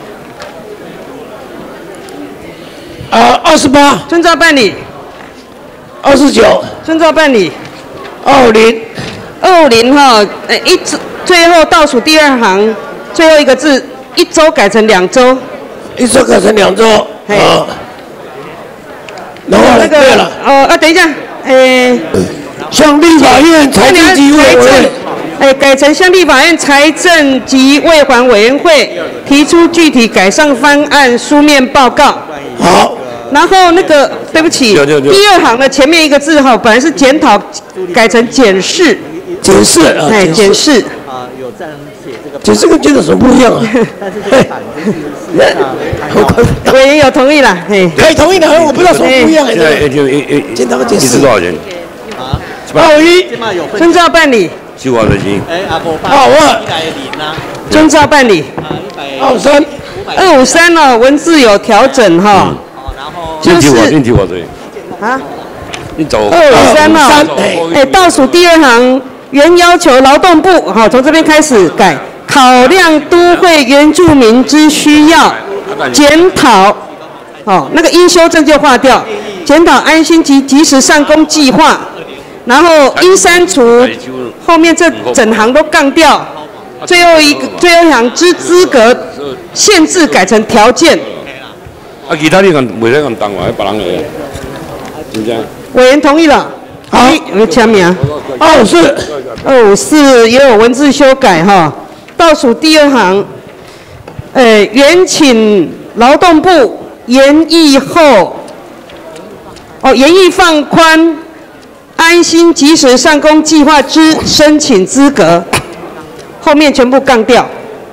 呃，二十八， 遵照办理； 二十九， 遵照办理； 二五零， 二五零哈，呃，一最后倒数第二行最后一个字，一周改成两周， 一周改成两周，啊。然后那个对了， 哦啊，等一下，诶， 向立法院财政及委员会， 哎，改成向立法院财政及卫环委员会提出具体改善方案书面报告。 好。 然后那个，对不起，第二行的前面一个字哈，本来是检讨，改成检视。 检视啊， 哎，检视。 啊，有这样写这个。 检视跟监察什么不一样啊？ 但是这个版就是是委员有同意了，嘿。 可以同意的，我不知道什么不一样。现在就一一检讨检视。 一次多少钱？ 啊， 二五一， 遵照办理。 九万多斤。 哎，阿伯八。 二五二。 遵照办理。 二五三。 二五三哦，文字有调整哈。 就是。你提我对。 啊。 你走。 二五三哦，哎，倒数第二行原要求劳动部，好，从这边开始改，考量都会原住民之需要，检讨，哦，那个应修正就划掉，检讨安心及及时上工计划，然后应删除，后面这整行都杠掉，最后一个最后一行之资格限制改成条件。 啊，其他你敢袂使咁当话，别人嚟嘅，真正。 委员同意了，好，有签名。 二五四， 二五四也有文字修改哈，倒数第二行，呃，原请劳动部研议后，哦，研议放宽安心及时上工计划之申请资格，后面全部杠掉。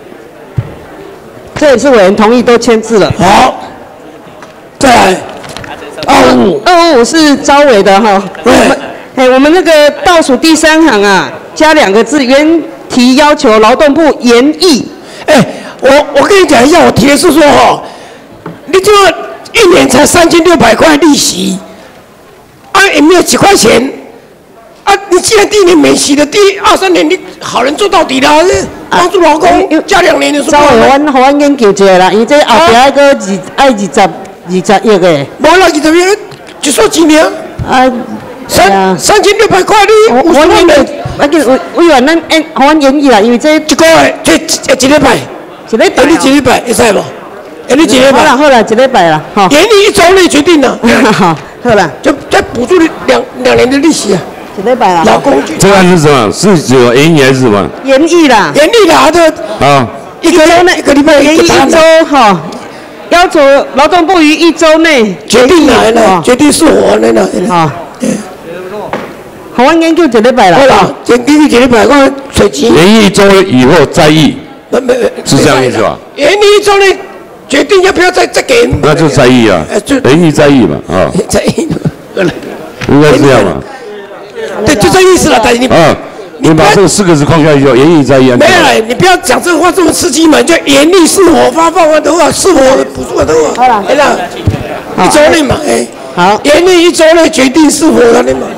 这也是委员同意，都签字了。 好，再来。二五五， 二五五是招委的哈。我们，哎，我们那个倒数第三行啊，加两个字，原提要求劳动部研议。 哎，我我跟你讲一下，我提的是说哈，你这一年才三千六百块利息，啊也没有几块钱，啊你既然第一年免息的，第二三年你好人做到底了，帮助劳工加两年的说。 招委，阮互阮研究一下啦，因为这后边还个二爱二十。二十亿个， 无啦，二十亿，就说几年？啊，三三千六百块你五十万的， 啊个委委员咱按互阮研议啦，因为这一个月这一礼拜， 一礼拜， 你一礼拜会使无？哎，你一礼拜？ 好啦好啦，一礼拜啦，哈。 延你一周内决定了， 好，好啦， 就再补助你两两年的利息啊。 一礼拜啦。 劳工这个是什么？是指延议还是什么？ 延议啦。 延议啦，这啊， 一个周内一个礼拜延议一周哈。要求劳动部于一周内决定来了，决定是我的了。 啊，好，我研究一礼拜了。 好了，研究一礼拜，我随机。 延议一周以后再议，是这样意思吧？ 延议一周内决定要不要再再给。 那就再议啊，延议再议嘛，啊。 再议， 应该是这样嘛。 对，就这意思了，但是你。 啊。你把这个四个字框下去，严厉在严。 没有了，你不要讲这个话这么刺激嘛，就严厉是否发放的话，是否补助的话， 好了， 对了，一周内嘛，哎， 好， 严厉一周内决定是否的嘛，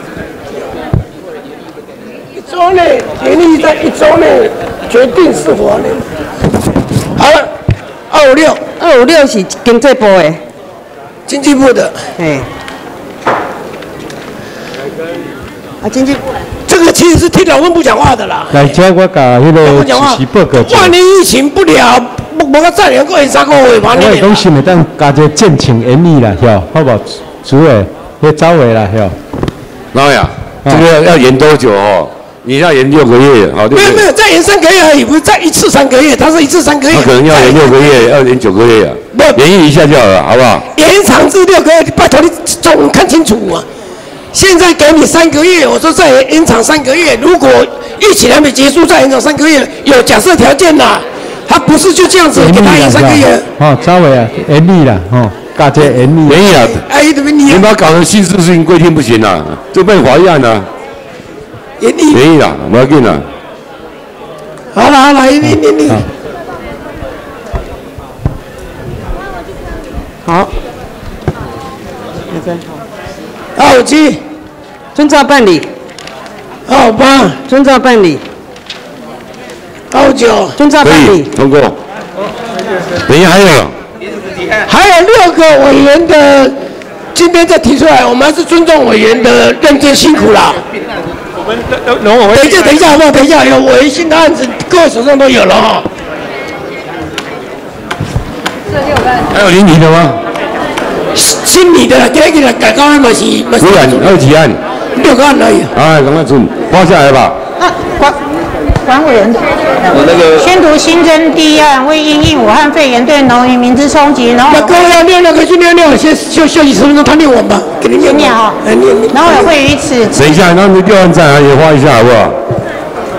一周内严厉在一周内决定是否的。好了，二五六， 二五六是经济部的， 经济部的， 哎，啊，经济部。 这个其实是听劳动部讲话的啦。 来，叫我甲迄个实习报告。 万一疫情不了，无无个再两个月、三个月，完了。 我讲是咪当加个建请严厉啦，晓好不好？主委，迄招委啦，晓。 老呀，这个要延多久哦？你要延六个月，好。 没有没有，再延三个月而已，不是再一次三个月，他是一次三个月。 他可能要延六个月，要延九个月啊。不，延一下就好了，好不好？ 延长至六个月，拜托你总看清楚嘛。现在给你三个月，我说再延长三个月，如果疫情还没结束，再延长三个月，有假设条件啦，他不是就这样子给他延三个月。 哦，招委啊，严厉啦，哦，加这严厉。 严厉啊！ 哎，对不对？ 你把它搞成刑事性规定不行啊，就被法院了。 严厉。 严厉啦，不要紧啦。 好了好了，严厉严厉。 好。 二五七， 遵照办理。 二五八， 遵照办理。 二五九， 遵照办理。 通过。等一下还有。 还有六个委员的，今天再提出来，我们还是尊重委员的认真辛苦啦。 我们等等我等一下等一下好不好？等一下有委员新的案子，各位手上都有了哈。 这六个。还有临理的吗？ 新理的，今日改高案嘛是嘛是。 五案，还有几案？ 六个案而已。 哎，赶快准，发下来吧。 啊，管管委员。 我那个。 宣读新增第一案，为因应武汉肺炎对农渔民之冲击，然后。 那各位要念那个去念念，先休休息十分钟，他念完吧，给你念。 念哈。 念念。 然后会于此。 等一下，那你六案在哪里画一下好不好？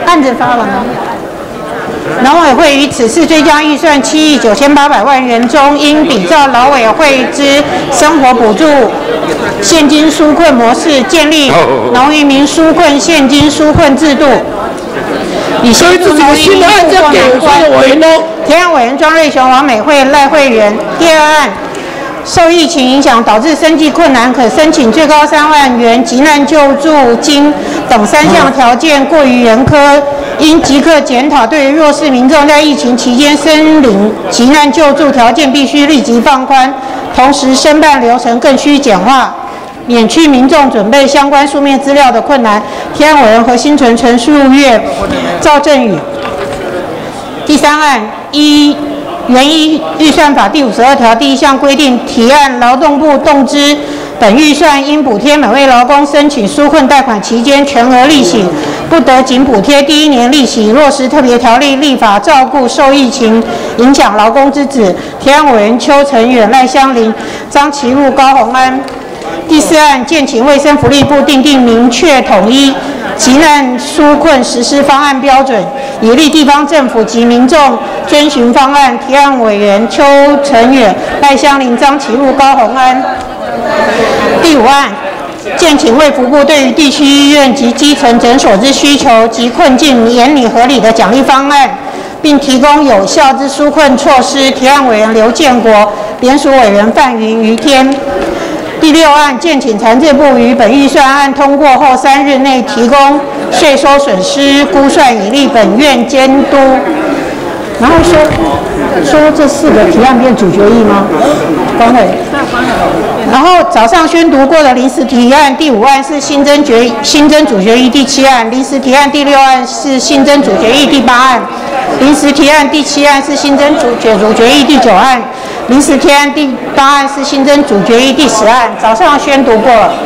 案子发完了。农委会于此次追加预算七亿九千八百万元中，应比照劳委会之生活补助现金纾困模式，建立农渔民纾困现金纾困制度，以协助农渔民渡过难关。提案委员庄瑞雄、王美惠、赖慧媛。第二案。受疫情影响导致生计困难，可申请最高三万元急难救助金等三项条件过于严苛，应即刻检讨。对于弱势民众在疫情期间申领急难救助条件，必须立即放宽，同时申办流程更需简化，免去民众准备相关书面资料的困难。提案委员何新纯、陈树月、赵振宇。第三案一。原依预算法第五十二条第一项规定，提案劳动部动支本预算应补贴每位劳工申请纾困贷款期间全额利息，不得仅补贴第一年利息。落实特别条例立法，照顾受疫情影响劳工之子。提案委员邱成远、赖香林、张其禄、高虹安。第四案，建请卫生福利部订定明确统一急难纾困实施方案标准，以利地方政府及民众遵循方案。提案委员邱成远、赖香林、张其禄、高虹安。第五案，建请卫福部对于地区医院及基层诊所之需求及困境，严拟合理的奖励方案，并提供有效之纾困措施。提案委员刘建国，联署委员范云、于天。第六案，建请财政部于本预算案通过后三日内提供税收损失估算，以利本院监督。然后说说这四个提案变主决议吗？管委。然后早上宣读过的临时提案第五案是新增决新增主决议第七案，临时提案第六案是新增主决议第八案，临时提案第七案是新增主决主决议第九案。临时提案第八案是新增主决议第十案，早上宣读过了。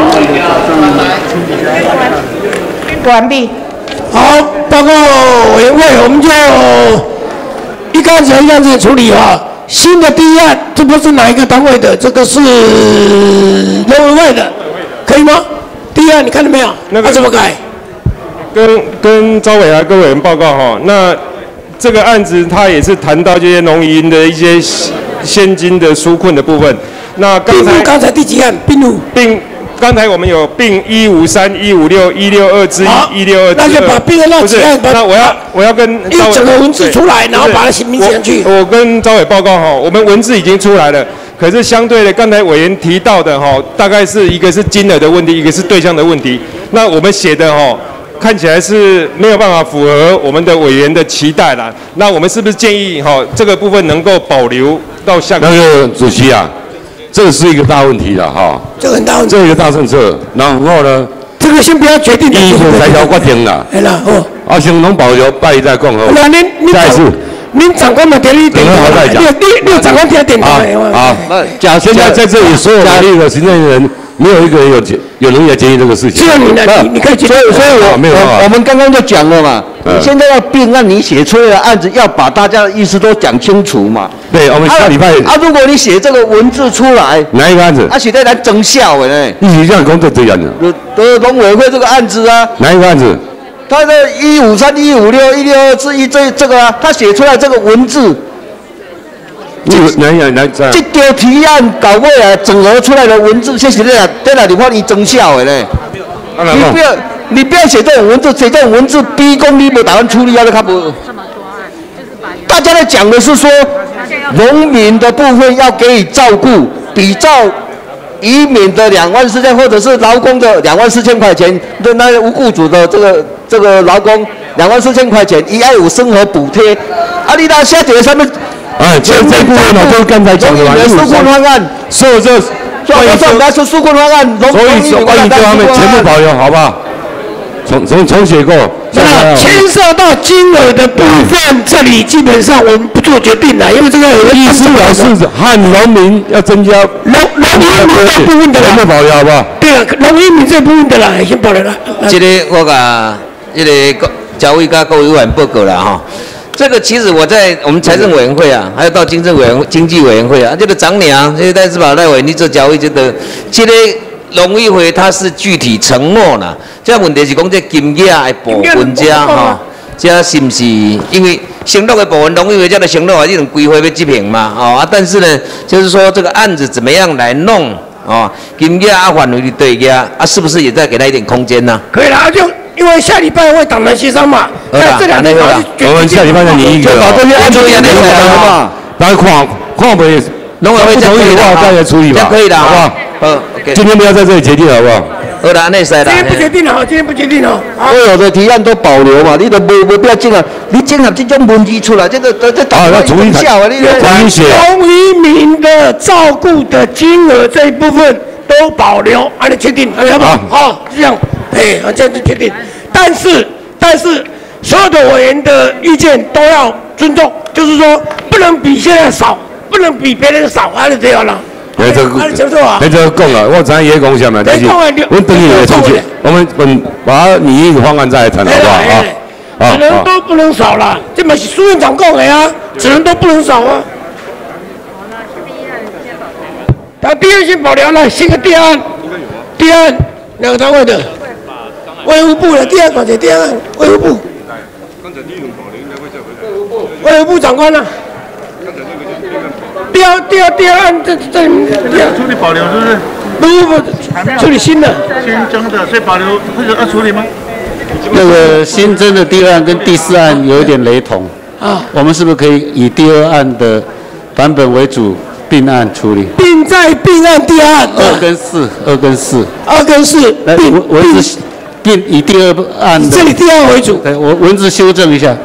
完毕。 好，报告委员会，我们就一开始这样子处理哈。新的第一案，这不是哪一个单位的，这个是农委会的，可以吗？第一案你看到没有？那个怎么改？ 跟跟招委还跟委员报告哈，那这个案子他也是谈到这些农营的一些现金的纾困的部分。那刚才刚才第几案并入？ 并刚才我们有并一五三、一五六、一六二之一、一六二之二。 那就把并的那几案， 那我要我要跟一整个文字出来，然后把它写明上去。 我跟招委报告哈，我们文字已经出来了，可是相对的，刚才委员提到的哈，大概是一个是金额的问题，一个是对象的问题。那我们写的哈，看起来是没有办法符合我们的委员的期待啦。那我们是不是建议哈，这个部分能够保留到下个？ 那个主席啊，这是一个大问题了哈。 这个很大问题。 这个大政策，然后呢？ 这个先不要决定。 一五三条决定啦。 哎啦，哦。 啊，先拢保留，拜再讲好。 那您您再一次。 您长官嘛，给你点头，你你你长官给他点头。 好，假现在在这里所有家里的行政人，没有一个人有有能力来决定这个事情。 只有你呢，你你可以决定。 所以所以我没有我们刚刚就讲了嘛，你现在要并案，你写出来的案子要把大家的意思都讲清楚嘛。 对，我们下礼拜。 啊，如果你写这个文字出来， 哪一个案子？ 啊，写在来增效的呢？ 一起这样工作这样的。 都农委会这个案子啊。 哪一个案子？ 他的一五三、一五六、一六二之一这这个啊，他写出来这个文字。 来来来，这这条提案搞过来整合出来的文字，这是在哪在哪里看你增效的呢？你不要你不要写这种文字，写这种文字逼公你没打算处理啊，都看不。大家在讲的是说，农民的部分要给予照顾，比照移民的两万四千，或者是劳工的两万四千块钱的那无雇主的这个这个劳工两万四千块钱，也要有生活补贴。啊，你那下底上面。 哎，这这部分呢，就是刚才讲的嘛， 纾困方案， 所有这， 关于说来说纾困方案， 所以关于这方面全部保留，好不好？重重重写过。 那牵涉到金额的部分，这里基本上我们不做决定了，因为这个有意思表示和农民要增加农农渔民这部分的全部保留，好不好？ 对了，农渔民这部分的啦，先保留了。 这个我甲这个教委甲各位委员报告了哈。这个其实我在我们财政委员会啊，还有到经政委员、经济委员会啊，这个长娘，这个戴志宝赖委，你做交易这个，这个农委会它是具体承诺啦，这问题是讲这金额的部分这吼，这是不是因为承诺的部分农委会这个承诺啊，这种规划要执行嘛，哦啊，但是呢，就是说这个案子怎么样来弄哦，金额啊范围的对价啊，是不是也再给他一点空间呢？ 可以啦，就因为下礼拜会党团协商嘛，在这两天我们下礼拜再拟一个， 就把这些案子也好不好？大家看看不？ 农委会不同意的话再来处理吧， 可以的， 好不好？ 呃， 今天不要在这里决定，好不好？ 好啦，那塞啦。 今天不决定了，今天不决定了。 所有的提案都保留嘛，你都无无必要整啊！你整合这种文字出来，这个这这打乱生效啊！你重写。 农渔民的照顾的金额这一部分都保留，按你确定，好不好？好，这样，哎，这样就确定。但是，但是所有的委员的意见都要尊重，就是说不能比现在少。不能比别人少，还是这样啦。 哎，这个，哎，这个讲了，我知也讲下面，但是我等你来出去，我们本把拟一个方案再来谈，好不好啊？ 啊，只能都不能少了，这么是苏院长讲的啊，只能都不能少啊。他第二先保留了，新的第二案，第二案两个单位的，卫福部的第二管者第二案，卫福部，卫福部长官呢？第二、第二、第二案，这这第二处理保留是不是？ 不不不，处理新的。 新增的，所以保留这个要处理吗？ 那个新增的第二案跟第四案有一点雷同啊，我们是不是可以以第二案的版本为主并案处理？ 并在并案第二案。 二跟四，二跟四。 二跟四。 来，文文字并以第二案的。 这里第二为主。 对，我文字修正一下。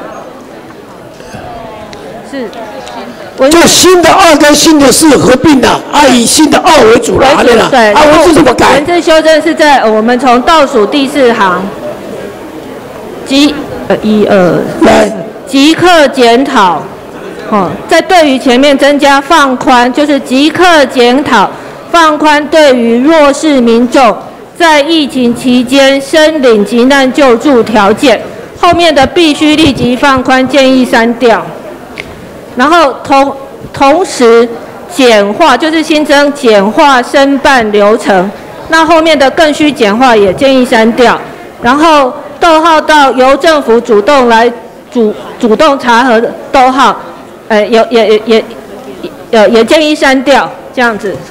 是。 就新的二跟新的四合并的，啊，以新的二为主了，对了。 对， 啊，文字怎么改？ 文字修正是在我们从倒数第四行，即呃一二来即刻检讨，哦，在对于前面增加放宽，就是即刻检讨放宽对于弱势民众在疫情期间申领急难救助条件，后面的必须立即放宽建议删掉。然后同同时简化，就是新增简化申办流程，那后面的更需简化也建议删掉。然后逗号到由政府主动来主主动查核逗号，呃，也也也也也也建议删掉，这样子。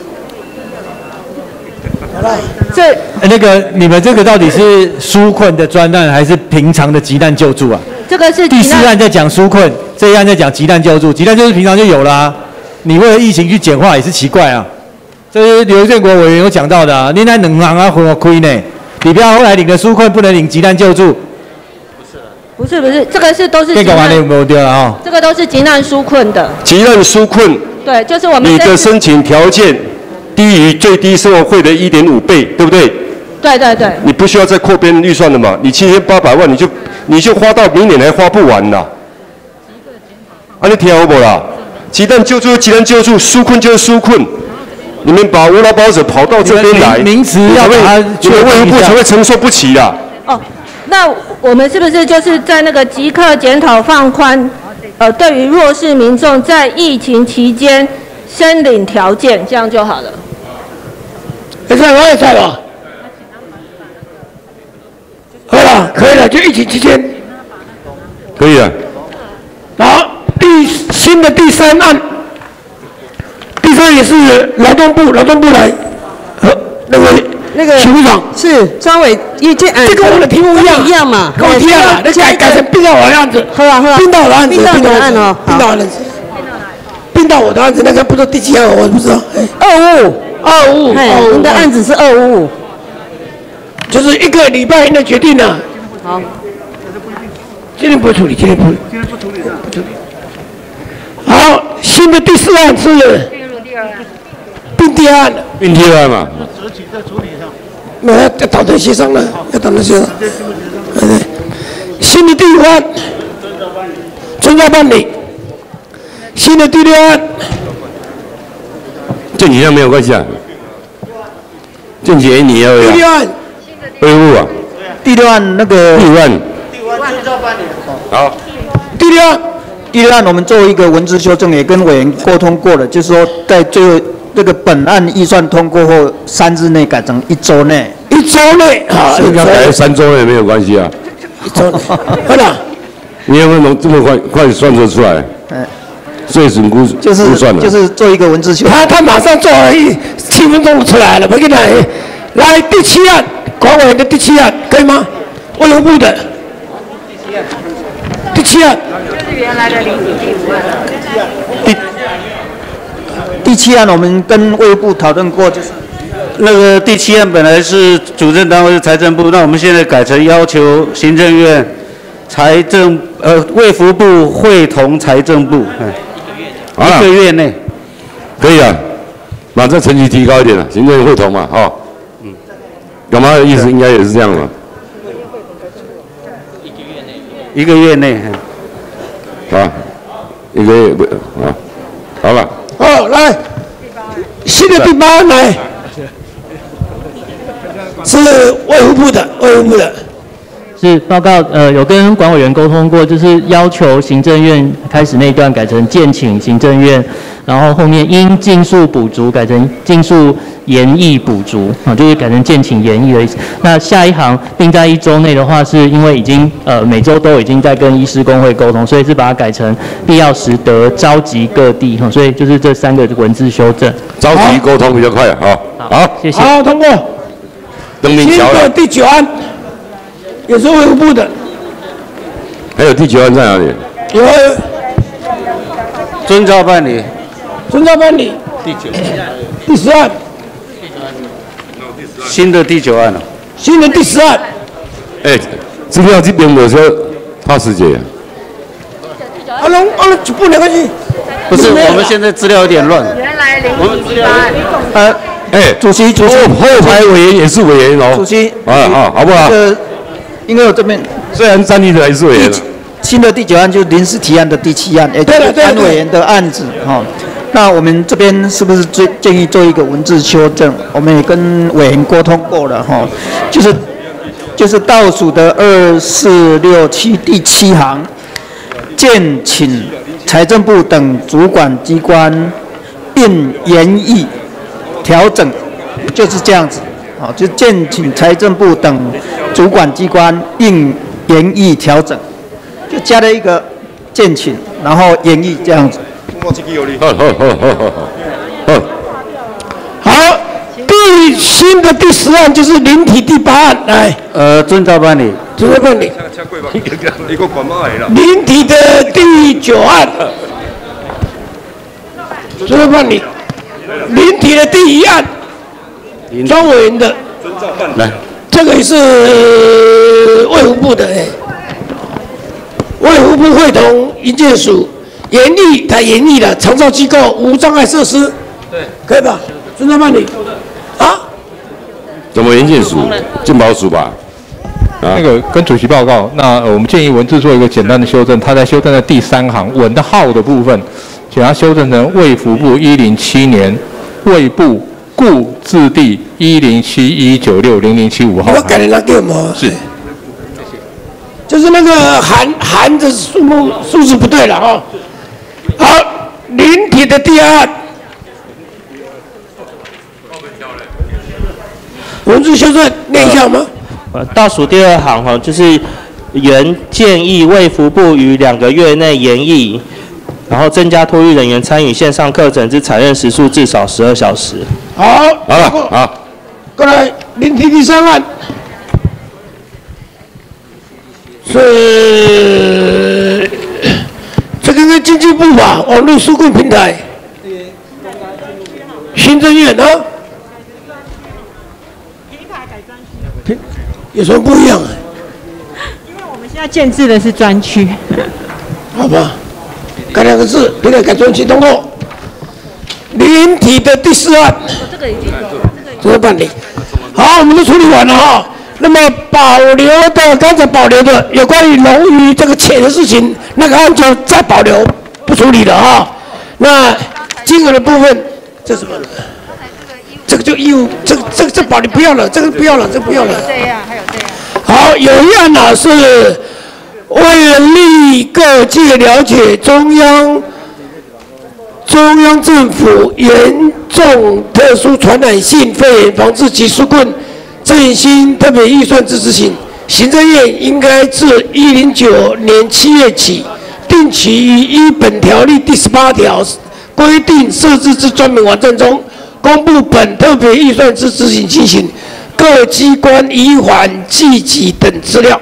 这那个你们这个到底是纾困的专案还是平常的急难救助啊？ 这个是第四案在讲纾困，这一案在讲急难救助。急难救助平常就有了啊，你为了疫情去简化也是奇怪啊。这是刘建国委员有讲到的啊，你那两行啊混我亏呢，你不要后来领的纾困不能领急难救助。 不是不是，这个是都是。 这个完了有没有丢了啊？ 这个都是急难纾困的。 急难纾困。 对，就是我们。 你的申请条件低于最低生活费的一点五倍，对不对？ 对对对。 你不需要再扩编预算了嘛？你七千八百万，你就你就花到明年还花不完啦。啊，你听好不啦？急难救助，急难救助，纾困就是纾困。你们把无劳保者跑到这边来， 名词要把它你们卫生部才会承受不起啦。 哦，那我们是不是就是在那个即刻检讨放宽，呃，对于弱势民众在疫情期间申领条件，这样就好了？ 现在我也在吧。好了，可以了，就疫情期间。 可以了。 好，第新的第三案，第三也是劳动部，劳动部来，和那个那个邱部长是张伟意见， 这跟我的题目一样一样嘛， 跟我一样了，那改改成并到我的案子， 好啊好啊， 并到我的案子， 并到你的案哦， 并到我的案子，并到我的案子，那个不知道第几案，我不知道。 二五五， 二五五， 哎，您的案子是二五五， 就是一个礼拜内决定了。 好。 今天不处理，今天不，今天不处理的，不处理。好，新的第四案是并第二案， 并第二案嘛。 择期再处理一下。 没有要党团协商了，要党团协商。对对。新的第五案，专家办理。新的第六案， 政体上没有关系啊。政体你要第六案， 恢复啊。 第六案那个。 第五案。好， 第六案，第六案我们做一个文字修正，也跟委员沟通过了，就是说在最后这个本案预算通过后三日内改成一周内。 一周内啊， 现在改三周内没有关系啊。 一周，好了。 你有没有能这么快快算得出来？嗯。税损估就是估算了。 就是做一个文字修他他马上做了一七分钟出来了，不给他。来第七案，管委员的第七案可以吗？卫生部的。第七案。就是原来的零体第五案。 第第七案我们跟卫部讨论过，就是。 那个第七案本来是主政单位是财政部，那我们现在改成要求行政院、财政呃卫福部会同财政部，嗯，一个月内可以啊，把这层级提高一点了，行政院会同嘛，哦，嗯，干嘛的意思应该也是这样嘛， 一个月内， 啊，一个月不啊，好了， 好来，新的第八案来。是卫福部的，卫福部的。 是报告，呃，有跟管委员沟通过，就是要求行政院开始那一段改成建请行政院，然后后面应尽数补足改成尽数研议补足，啊，就是改成建请研议的意思。那下一行并在一周内的话，是因为已经呃每周都已经在跟医师公会沟通，所以是把它改成必要时得召集各地，哈，所以就是这三个文字修正。 召集沟通比较快，好，好， 谢谢。 好，通过。新的第九案也是卫福部的。 还有第九案在哪里？ 有。 遵照办理。 遵照办理。 第九。 第十案。 新的第九案了。 新的第十案。 哎，资料这边有时候怕时间。 啊，龙啊，就不没关系。 不是，我们现在资料有点乱。 原来零第八案。 呃。 哎， 主席，主席， 后排委员也是委员哦。 主席， 啊好，好不好？ 这个，因为我这边虽然站立的还是委员。 新的第九案就是临时提案的第七案，也就是安委员的案子哈。那我们这边是不是最建议做一个文字修正？我们也跟委员沟通过了哈，就是就是倒数的二四六七第七行，建请财政部等主管机关并研议。调整就是这样子，好，就建请财政部等主管机关应研议调整，就加了一个建请，然后研议这样子。 好好好好好。 好，第新的第十案就是临体第八案，来。 呃，遵照办理。 遵照办理。临体的第九案，遵照办理。临体的第一案，庄委员的， 来， 这个也是卫福部的，哎，卫福部会同营建署研议，他研议的长照机构无障碍设施，对，可以吧？遵照办理。啊？ 怎么营建署？健保署吧？ 啊、那个跟主席报告，那、呃、我们建议文字做一个简单的修正，他在修正的第三行文的号的部分，请它修正成卫福部一零七年。卫部故字第一零七一九六零零七五号。 我改了那个嘛。 是。 就是那个含含的数目数字不对了哈。好，临体的第二案，文字修正念一下吗？ 呃，倒数第二行哈，就是原建议卫福部于两个月内研议。然后增加托育人员参与线上课程之采认时数至少十二小时。 好， 好了，好， 过来，临体第三案是这个是经济部吧，网络纾困平台，行政院啊，有什么不一样啊？ 因为我们现在建制的是专区， 好吧。改两个字，平台改专区通过。临体的第四案， 这个已经这个办理。好，我们都处理完了哈。那么保留的，刚才保留的有关于龙鱼这个钱的事情，那个案就再保留不处理了哈。那金额的部分，这什么？这个就义务，这个这个这保留不要了，这个不要了，这个不要了。 这样，还有这样。 好，有一案呢是。为了利各界了解中央中央政府研重特殊传染性肺炎防治及纾困振兴特别预算之执行，行政院应该自一零九年七月起，定期于依本条例第十八条规定设置之专门网站中，公布本特别预算之执行情形、各机关移缓计集等资料。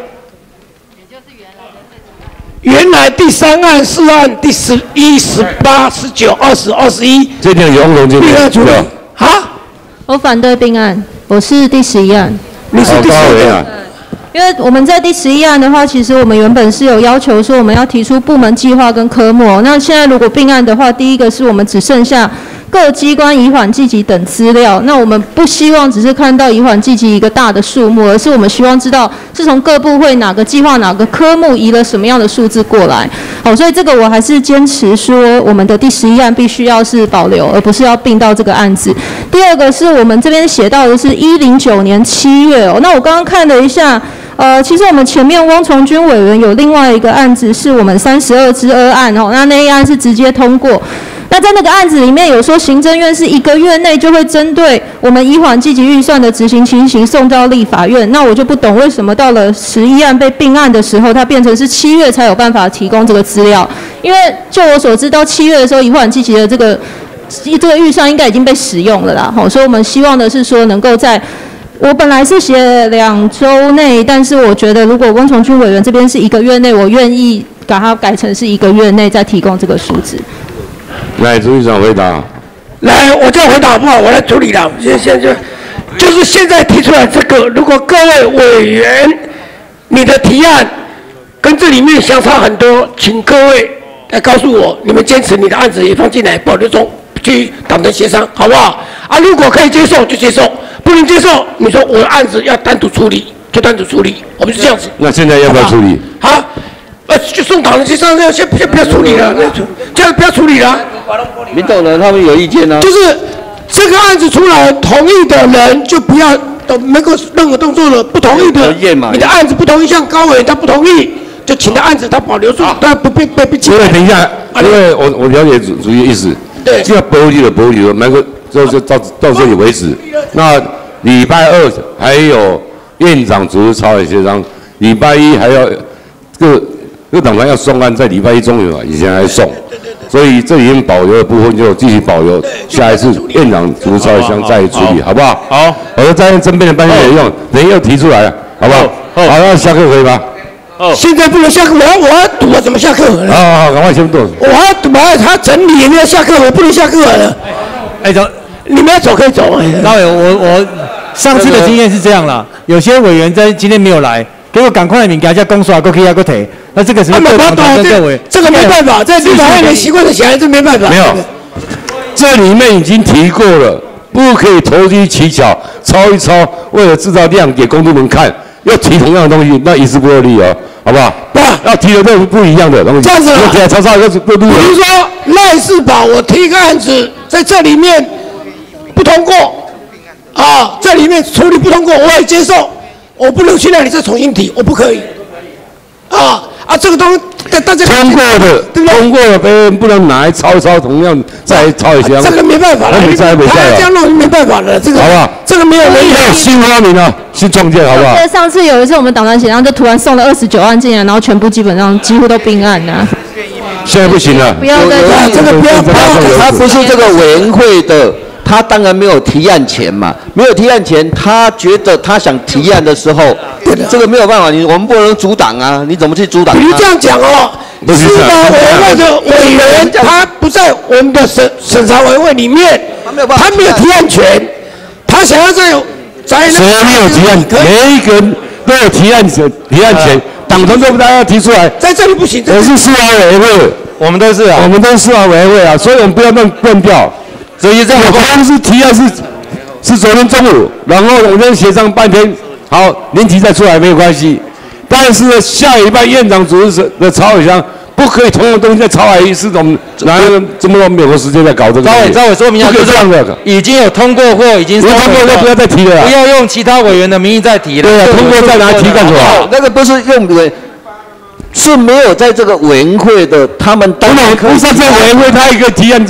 原来第三案、四案、第十一、十八、十九、二十、二十一， 这条有龙就并案处理。啊？ 我反对并案，我是第十一案。 你是第十一案。 因为我们在第十一案的话，其实我们原本是有要求说我们要提出部门计划跟科目。那现在如果并案的话，第一个是我们只剩下各机关移缓计集等资料。那我们不希望只是看到移缓计集一个大的数目，而是我们希望知道是从各部会哪个计划哪个科目移了什么样的数字过来。好，所以这个我还是坚持说，我们的第十一案必须要是保留，而不是要并到这个案子。第二个是我们这边写到的是一零九年七月哦，那我刚刚看了一下。呃，其实我们前面翁崇军委员有另外一个案子，是我们三十二之二案哦，那那一案是直接通过。那在那个案子里面有说，行政院是一个月内就会针对我们移缓计集预算的执行情形送到立法院。那我就不懂为什么到了十一案被并案的时候，它变成是七月才有办法提供这个资料。因为就我所知，到七月的时候，移缓计集的这个这个预算应该已经被使用了啦。好，所以我们希望的是说，能够在我本来是写两周内，但是我觉得如果翁崇军委员这边是一个月内，我愿意把它改成是一个月内再提供这个数字。 来，朱局长回答。 来，我这样回答好不好？我来处理了。现现在就是现在提出来这个，如果各位委员你的提案跟这里面相差很多，请各位来告诉我，你们坚持你的案子也放进来，保留中去党的协商，好不好？啊，如果可以接受就接受。不能接受，你说我的案子要单独处理，就单独处理，我们是这样子。 那现在要不要处理？ 好，呃，就送党的协商，先先不要处理了，那这样不要处理了。 民众人他们有意见呢、啊。 就是这个案子出来，同意的人就不要都没有任何动作了，不同意的，你的案子不同意，像高委他不同意，就请他案子他保留住，他不被被被。 因为等一下，因为我我了解主主席的意思， 对， 只要保留了保留了，那个就就到到这里为止。那礼拜二还有院长组织朝野协商，礼拜一还要各各党团要送案，在礼拜一中午以前还送，所以这里面保留的部分就继续保留，下一次院长组织朝野协商再处理，好不好？ 好， 我说在争辩的半天也用，等一下又提出来了，好不好？好，那下课可以吗？ 哦，现在不能下课，我要我要赌啊，怎么下课？ 好好好，赶快先动。 我要赌啊，他整理也没有下课，我不能下课了。 哎，走。 你们要走可以走。 高委，我我上次的经验是这样啦，有些委员在今天没有来，给我赶快的给大家公刷，过去要过提。那这个是各党团跟各委， 这个没办法，在立法院的习惯的起来，这没办法。 没有，这里面已经提过了，不可以投机取巧，抄一抄，为了制造量给公众们看，要提同样的东西，那一时不合理哦，好不好？ 不， 要提的都不一样的东西。 这样子啊， 提抄抄又是不录。 比如说赖世宝，我提一个案子，在这里面。不通过啊，在里面处理不通过，我也接受，我不能去那里再重新提，我不可以啊啊！这个东西大家通过的，对不对？通过的别人不能拿来抄一抄，同样再抄一下。 这个没办法了， 没在没在他这样弄没办法了，这个好不好？ 这个没有人有新发明啊，新创建，好不好？ 上次有一次我们党团协商就突然送了二十九案进来，然后全部基本上几乎都并案呐。 现在不行了， 不要再这个不要， 他不是这个委员会的。他当然没有提案权嘛，没有提案权，他觉得他想提案的时候，这个没有办法，你我们不能阻挡啊，你怎么去阻挡？ 比如这样讲哦，司法委员会的委员他不在我们的审审查委员会里面，他没有提案权，他想要在在谁没有提案？每一个人都有提案权，提案权，党团都不大家提出来， 在这里不行。 我是司法委员会， 我们都是啊， 我们都是司法委员会啊，所以我们不要乱乱掉。所以这样，我公司提案是是昨天中午，然后我们协商半天，好，年底再出来没有关系。但是呢，下礼拜院长组织的朝野商不可以同样的东西再抄来一次，我们哪有这么多美国时间在搞这个？ 赵委，赵委说明一下， 不可以这样的。 已经有通过或已经通过就不要再提了， 不要用其他委员的名义再提了。 对啊，通过再拿提干什么？ 那个不是用委。是没有在这个委员会的，他们当然不是在委员会，他一个提案这啊，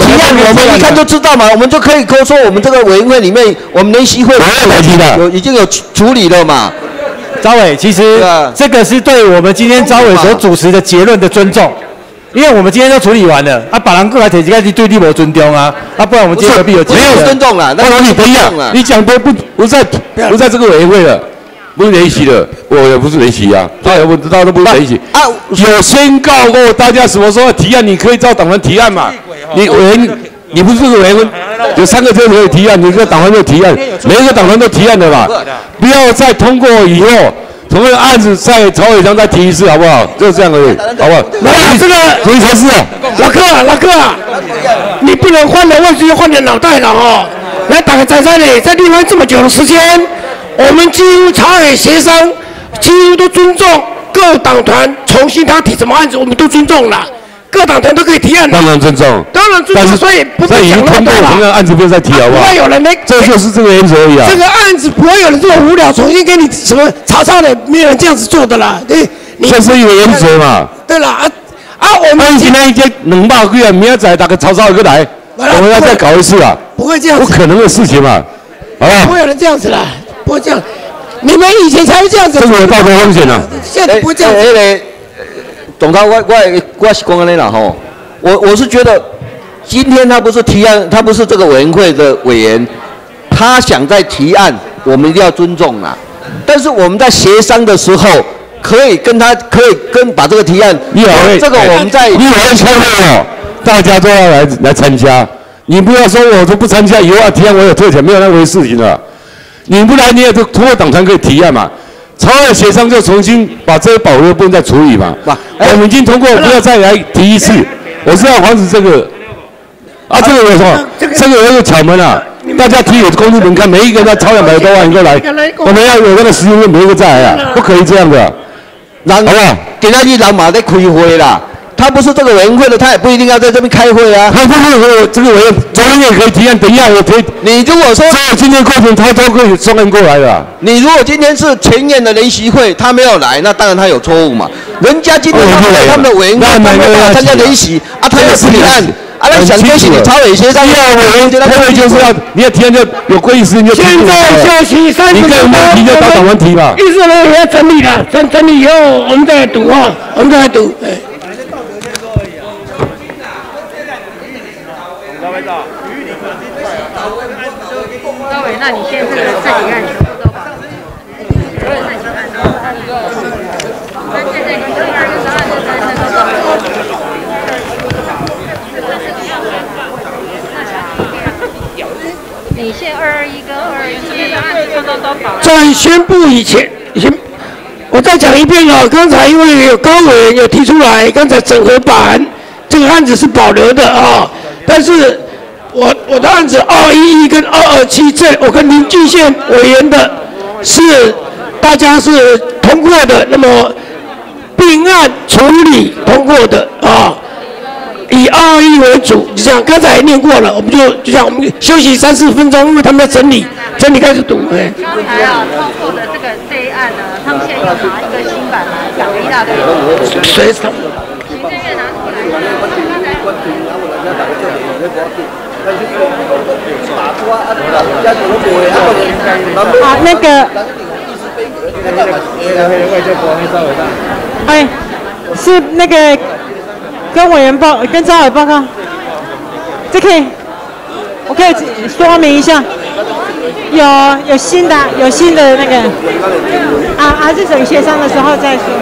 提案我们一看就知道嘛，我们就可以说我们这个委员会里面，我们联席会有已经有处理了嘛。 招委，其实这个是对我们今天招委所主持的结论的尊重。因为我们今天都处理完了，啊，把人过来提这个是对你无尊重啊，啊，不然我们今天何必有没有尊重啦？ 那你不一样，你讲都不不在不在这个委员会了，不是联席的，我也不是联席啊，他也不知道都不是联席啊。有宣告过大家什么时候提案，你可以照党团提案嘛。你委员，你不是这个委员会，有三个车可以提案，你这个党团就提案，每一个党团都提案的嘛，不要再通过以后。同样案子在朝委上再提一次，好不好？就是这样而已，好不好？ 来，这个所以才是啊， 老哥啊，老哥啊，你不能换了位置又换了脑袋了哦。来，打个在在呢，在立法这么久的时间，我们几乎朝野协商，几乎都尊重各党团重新他提什么案子，我们都尊重了。各党团都可以提案的， 当然尊重， 当然尊重，所以不会讲那么多了。 同样案子不要再提，好不好？ 不会有人没， 这就是这个原则而已啊。 这个案子不会有人这么无聊，重新给你什么吵吵的，没有人这样子做的啦。对， 这是一个原则嘛。 对了啊啊，我们今天已经两百个人，明仔载大家吵吵一个来，我们要再搞一次啊。 不会这样， 不可能的事情嘛，好吧？ 不会有人这样子啦，不会这样。你们以前才会这样子。 这个有道德风险啊。 现在不会这样子。 董涛，我我我是讲安尼啦吼。我我是觉得，今天他不是提案，他不是这个委员会的委员，他想在提案，我们一定要尊重啦。但是我们在协商的时候，可以跟他，可以跟把这个提案， 你好， 这个我们在你好像开会哦，大家都要来来参加，你不要说我都不参加，以后要提案我有特权，没有那回事情了。你不来你也通过党团可以提案嘛。朝野协商就重新把这些保留部分再处理嘛。我们已经通过，不要再来提一次。我是要防止这个，啊，这个有什么？这个有一个巧门啊，大家提有公布门槛，每一个人超两百多万一个来，我们要有那个实用，每一个再来啊，不可以这样的， 好不好？给他去人马在开会啦，他不是这个委员会的，他也不一定要在这边开会啊。 他不是这个委员，昨天也可以提案，等一下我可以。 你如果说所有今天过程他都可以送案过来的。 你如果今天是前院的联席会，他没有来，那当然他有错误嘛。人家今天他们他们的委员会他们要参加联席啊，他有提案啊，那想恭喜你朝委协商。 第二委员开会就是要你要提案就有规定时间就提。 现在休息三十分钟。 你跟提就到党团提嘛。 议事人也要整理了，整整理以后我们再来读啊，我们再来读。哎。 高伟，那你现在这个这几案全部都把你现二二一跟二二七的案子通通都保。 在宣布以前，先我再讲一遍哦。刚才因为有高委员有提出来，刚才整合版这个案子是保留的啊、哦，但是。我我的案子二一一跟二二七这我跟林俊宪委员的是大家是通过的，那么并案处理通过的啊，以二二一为主，就像刚才念过了，我们就就像我们休息三四分钟，因为他们在整理，整理开始读。哎， 刚才啊通过的这个这一案呢，他们现在又拿一个新版来讲了一大堆。 谁？ 行政院拿出来。 好，那个，哎，是那个跟委员报，跟招委报告，这可以，我可以说明一下，有有新的有新的那个，啊，还是等协商的时候再说。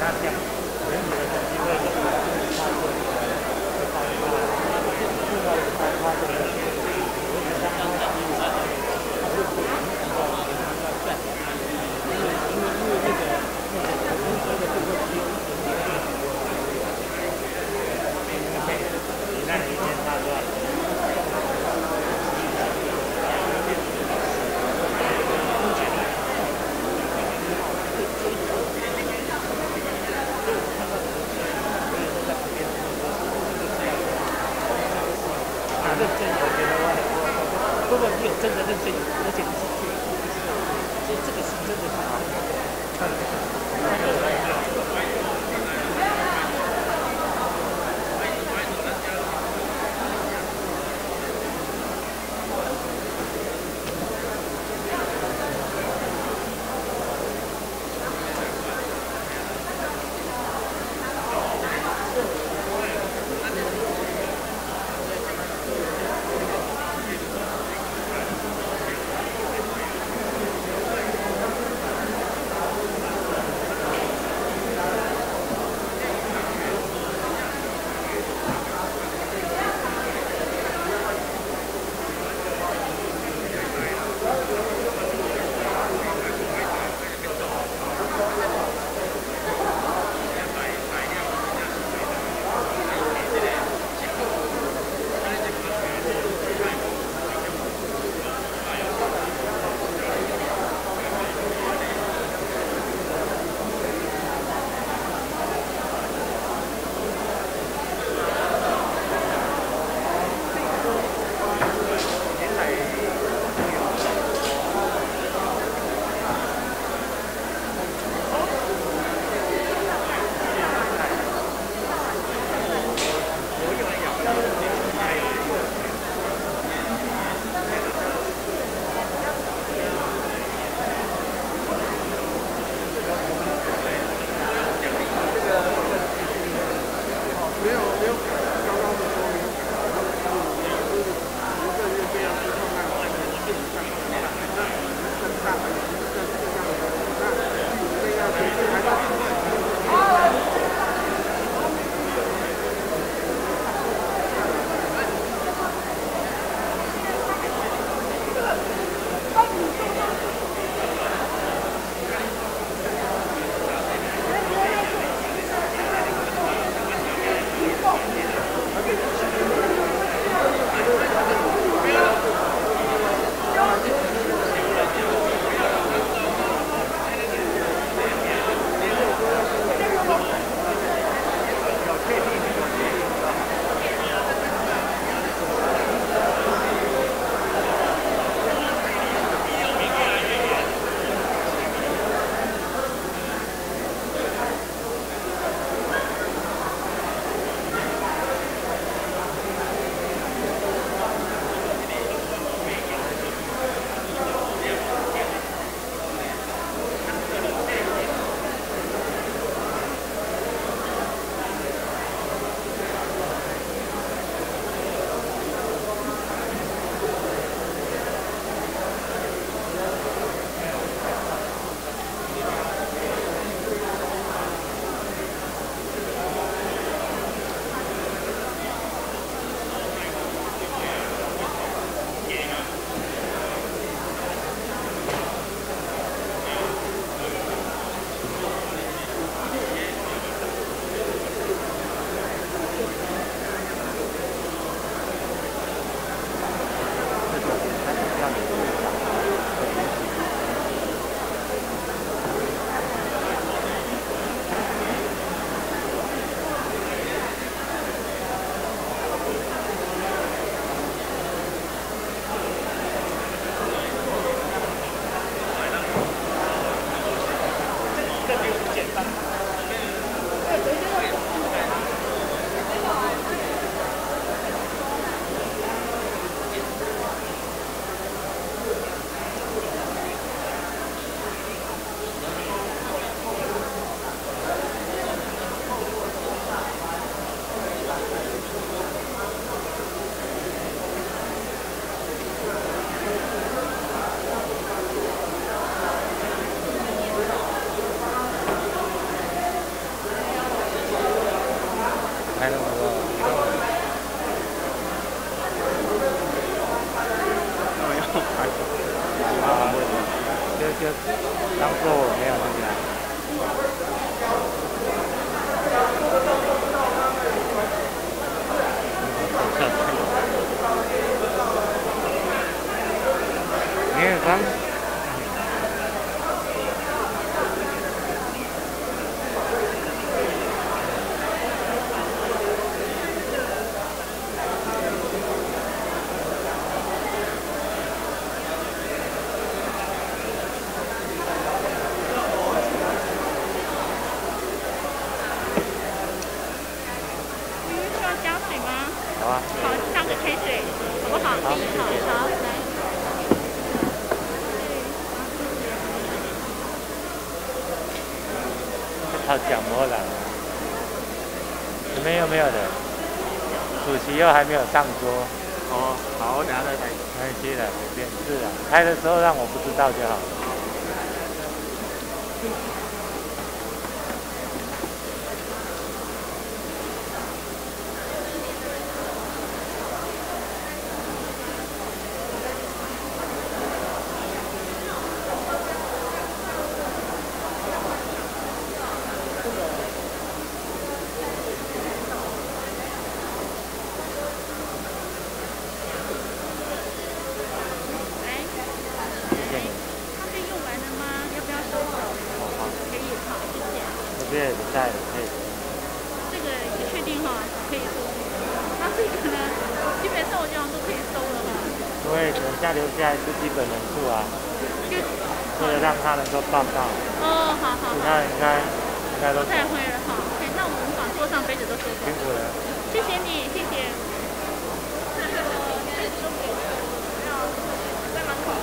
好， 要讲模朗。你们有没有的？主席又还没有上桌。哦，好，我等下再开。没关系的，随便是啊，开的时候让我不知道就好。这也在的，可以。这个也确定哈，可以收。那这个呢，基本上我这样都可以收了哈。因为等下留下来是基本人数啊，为了让他能够报告。哦，好好。其他人应该应该都。太会了哈，可以，那我们把桌上杯子都收走。辛苦了。谢谢你，谢谢。这个杯子都给我，要在门口。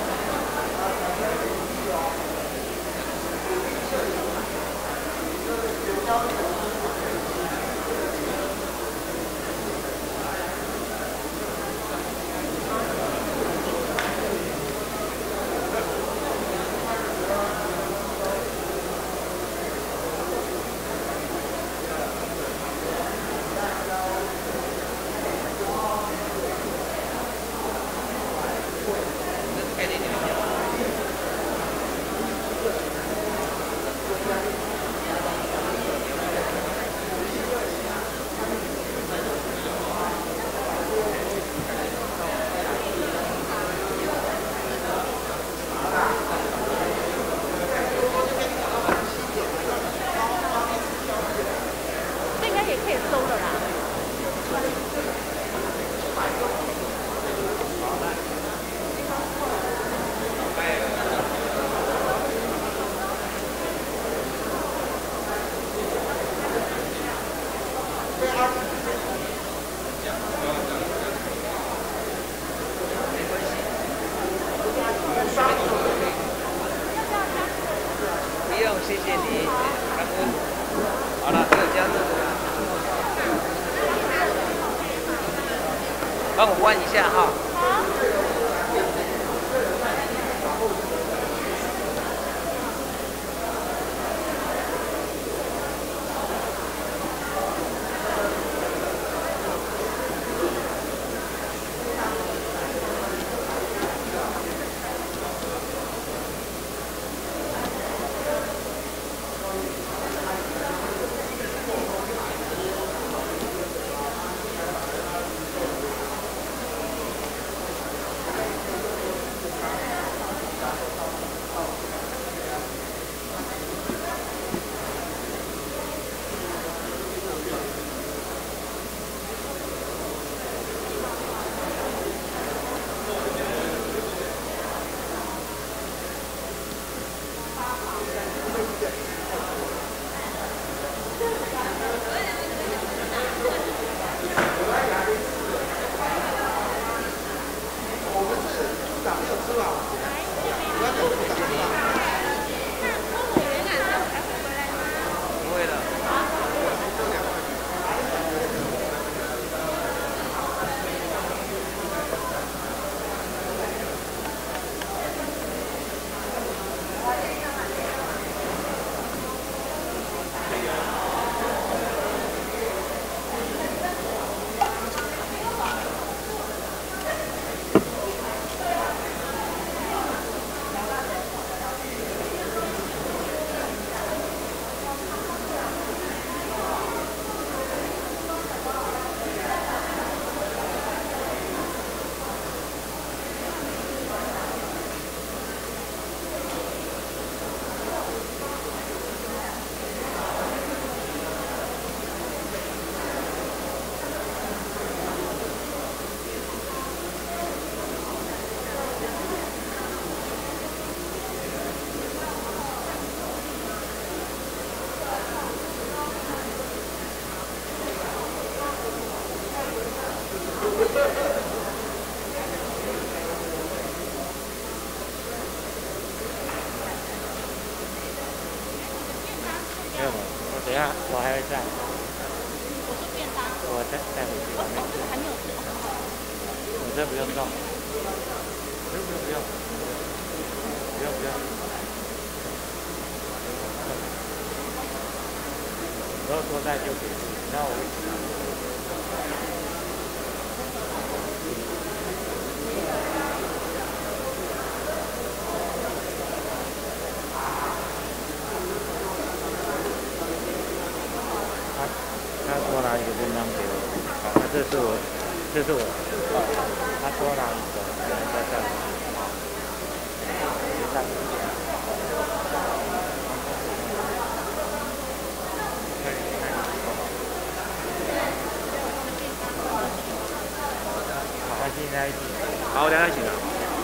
帮我关一下哈。 下我还会在。我是便当。我再再回去。哦，这个还没有吃。我这不用动。不用不用不用。不用不用。然后说在就结束，然后我一起。他多拿一个便当给我，好，那这是我，这是我，他多拿一个，可能在这里，别上。好，那现在一起。好，我等下一起拿。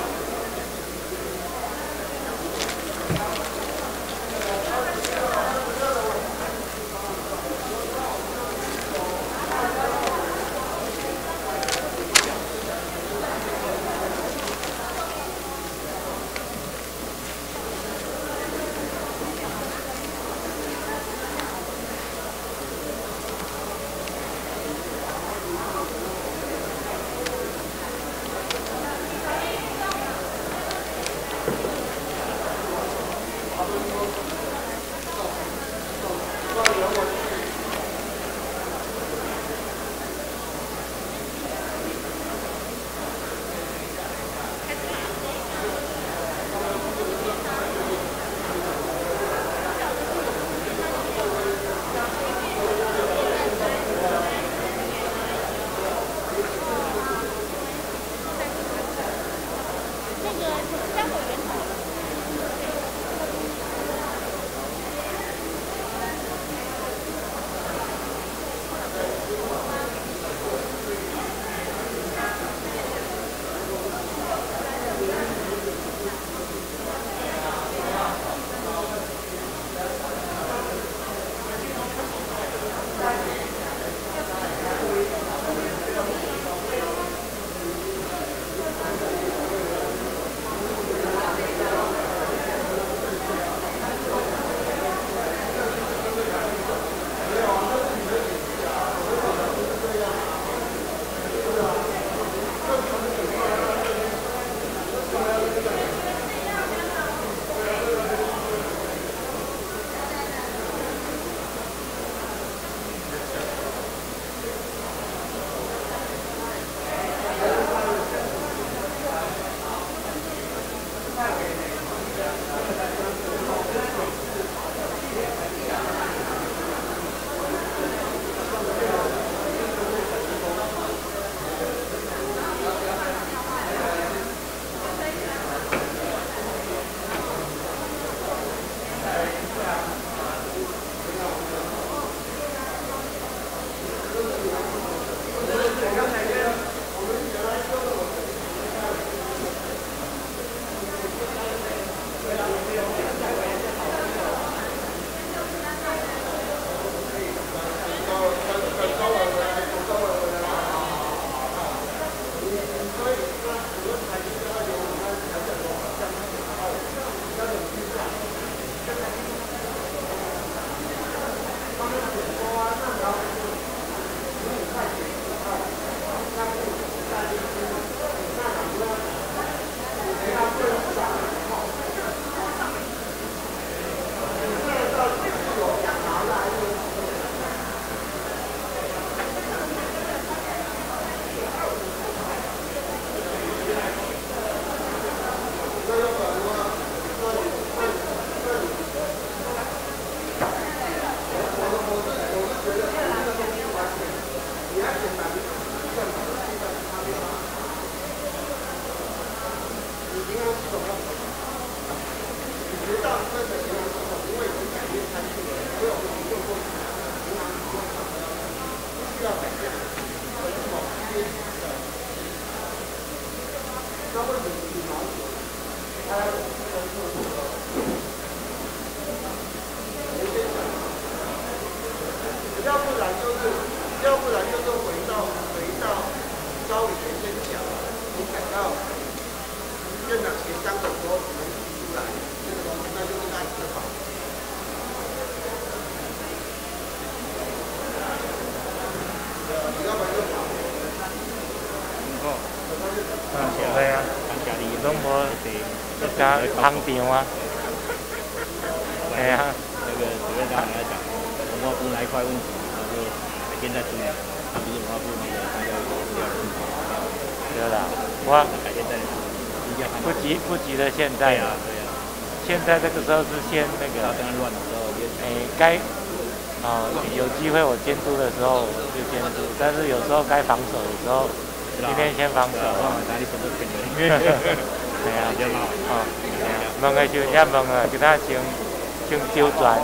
要不然就是，要不然就是回到回到招以前先讲，你等到院长协商的时候能提出来这个东西，那就是按时跑。 拢无一家汤场啊。哎呀。那个主任刚才讲，文化部那一块问题，然后就每天在处理，他不是文化部那个那个资料的问题。对啦，我改天再不急不急的现在啊，对啊，现在这个时候是先那个，刚刚乱的时候，哎，该啊有机会我监督的时候我就监督，但是有时候该防守的时候，今天先防守。哪里什么骗人？系啊，哦，问个时候也问啊，其他先先周转。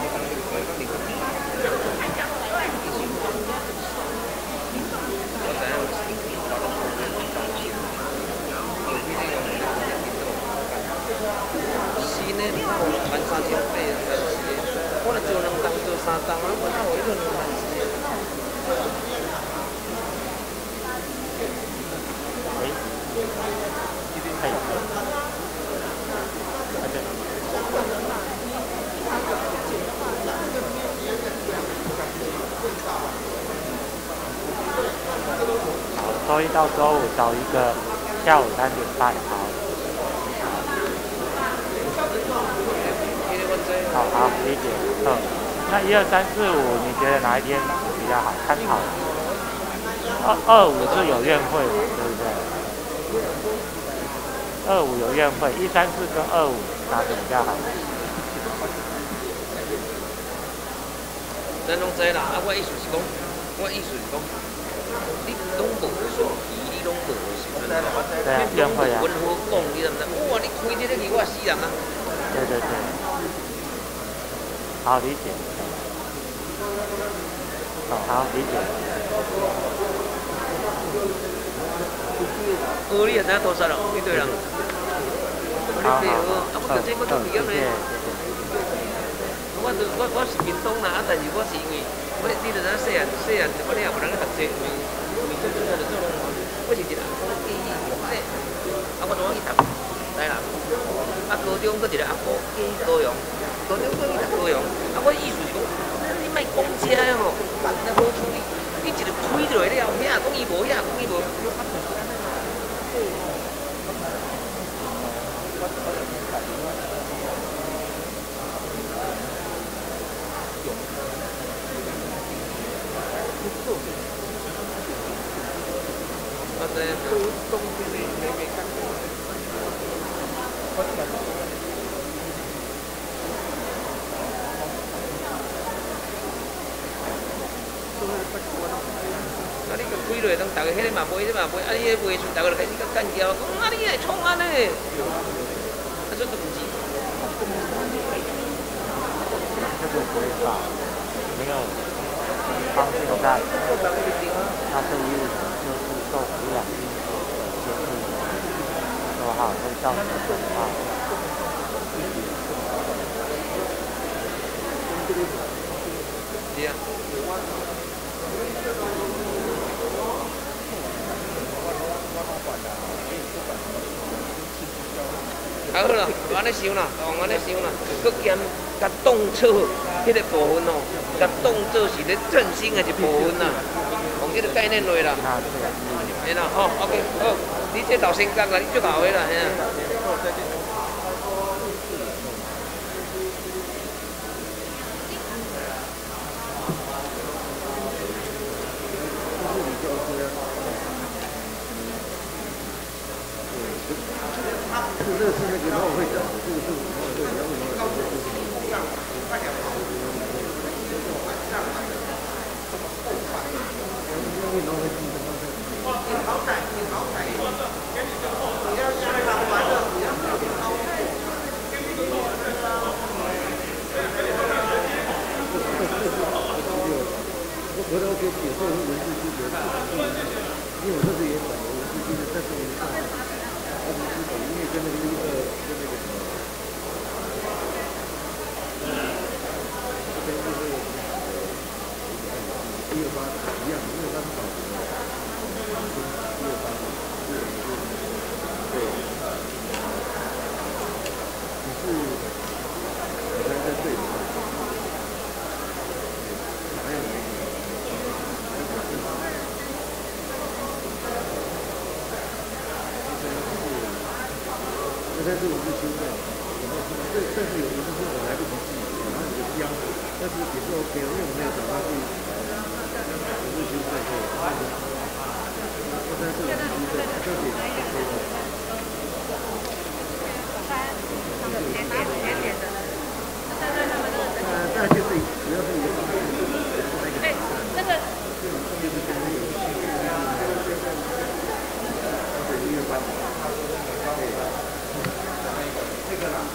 万三千八，我来做两档做三档，我我那我一个两万四。喂，哎，好，周一到周五找一个下午三点半，好。好好理解，嗯，那一二三四五，你觉得哪一天比较好？参考。二二五是有宴会嘛，对不对？二五有宴会，一三四跟二五哪个比较好？咱拢知啦，啊，我意思是讲，我意思是讲，你拢无选题，你拢无时阵，对啊，宴会啊。温和讲，你知唔知？哇，你开这个题，我死人啊！对对对。好理解，哦，好理解。哦，你也知影多少人？一堆人。好好好，好，谢谢谢谢。我我我是屏东啦，啊，但是我是因为我你就知影细汉细汉我咧也无人咧读册，因为因为做做做做做，我是一个阿公记忆咧，啊，我怎去读？知啦，啊，高中搁一个阿婆记忆高阳。高中搁去读高阳，啊，我意思是讲，你莫讲遮个吼，那好处理，你一个开落来了，遐讲伊无，遐讲伊无。我在东边的那边看过。啊！你个开落，当大家迄个嘛卖，这嘛卖，啊！你迄卖出，大家就开始干叫，讲啊！你来创安尼，啊！这都唔是。这个规划没有方便在，那是因为就是受抚养因素限制，说好会造成损害。对啊。好啦，安尼想啦，往安尼想啦，佮兼甲动作迄个部分哦，甲动作是咧振兴的一部分啦，用迄个概念落啦。嘿啦，好 ，OK， 好，你这头先讲啦，你最好的啦，嘿啊。 这个是那个农委会长，这个是农委会杨伟农委好歹，你好歹，你要下场完了，你要早点高我回头给解释文字区别，因为我这次也讲了文字区别，但是我们上海，而且是因为跟那个那个跟那个什么，跟那个一二八一样，因为它是保存的，一二八，对，只是我才在对。 在是文字修正，这甚至有的时候我来不及记，然后你就标，但是也是 OK 的，因为我没有找到去文字修正可以，这才是文字修正，这点 OK 的。呃，但就是主要是一个对，那个就是跟那个音乐班。这个啦。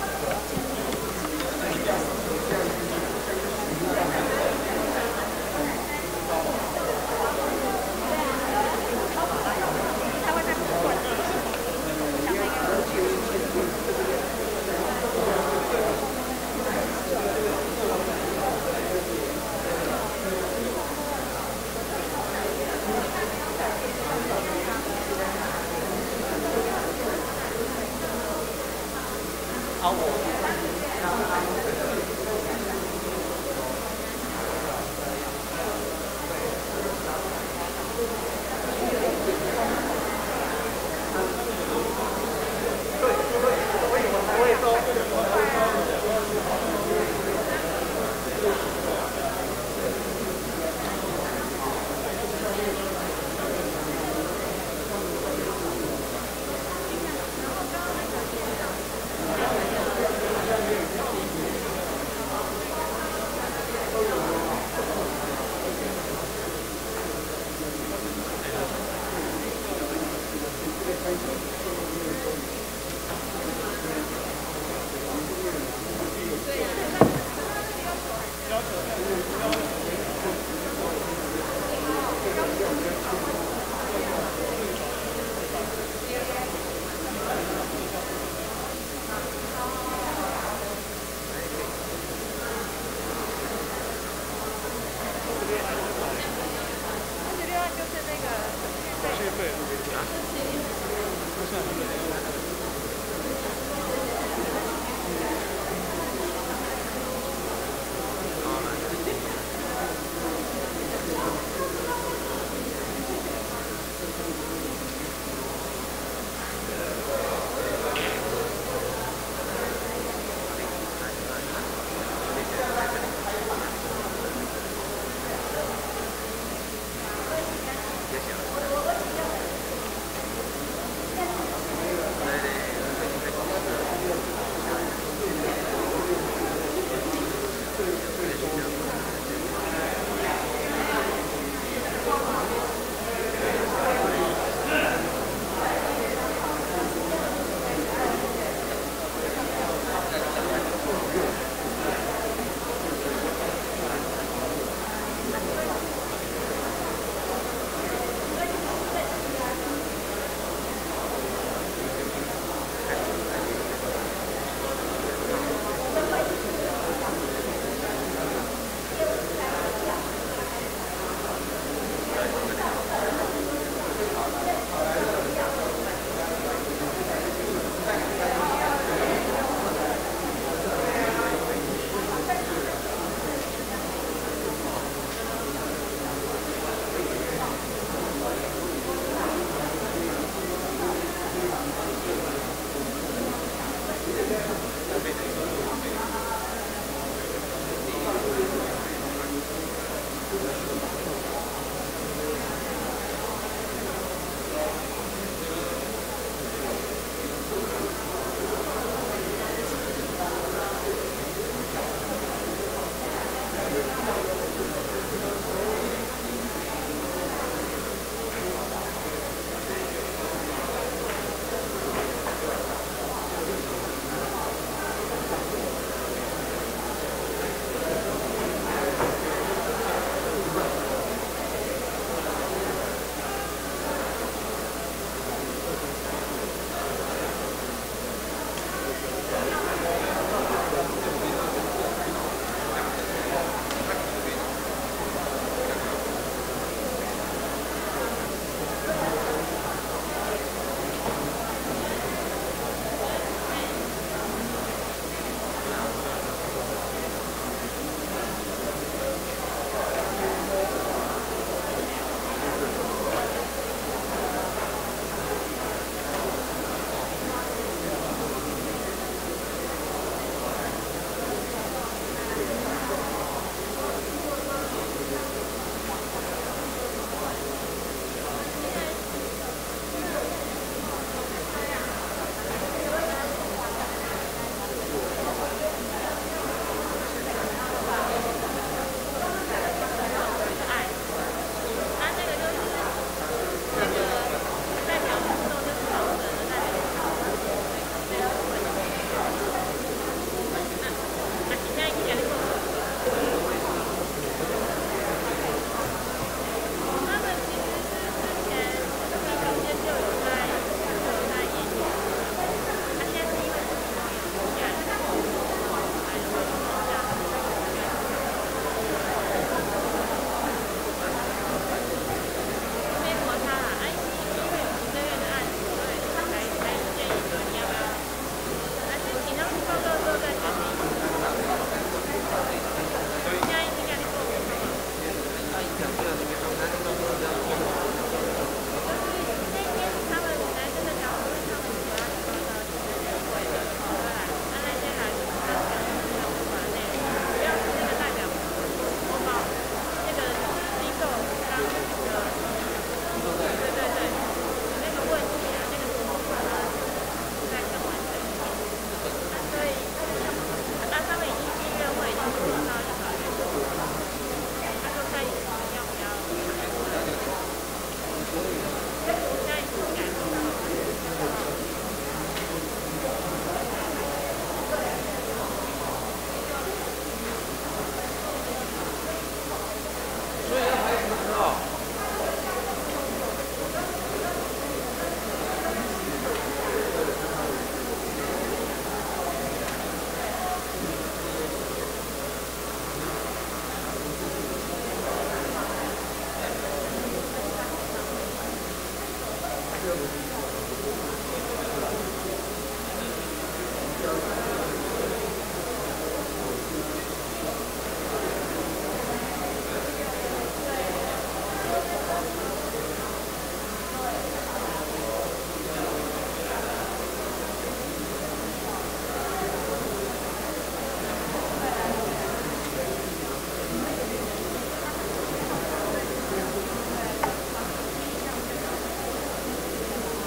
好，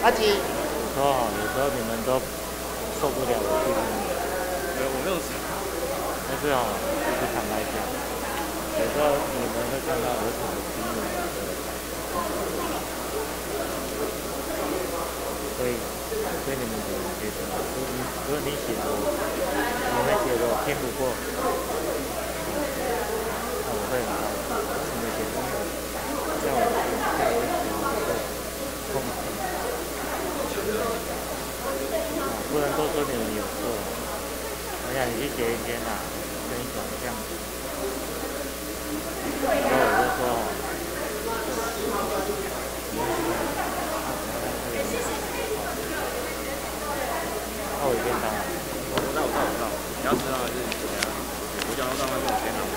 阿吉，有时候哈，有时候你们都受不了我去听你。没有，我没有死。但是哈，就是坦白讲，有时候你们会看到儿童的经历，所以，所以你们怎么觉得？如果你如果你写的，你们写的我听不过，那我会很高兴。你们写的让我下一次会痛苦。不能都说你们有错，我想你去写一篇啊，跟你讲这样子。然后我就说，那我一边当。我知道，我知道，我知道。你要知道就是怎样，我讲到上面跟我先拿。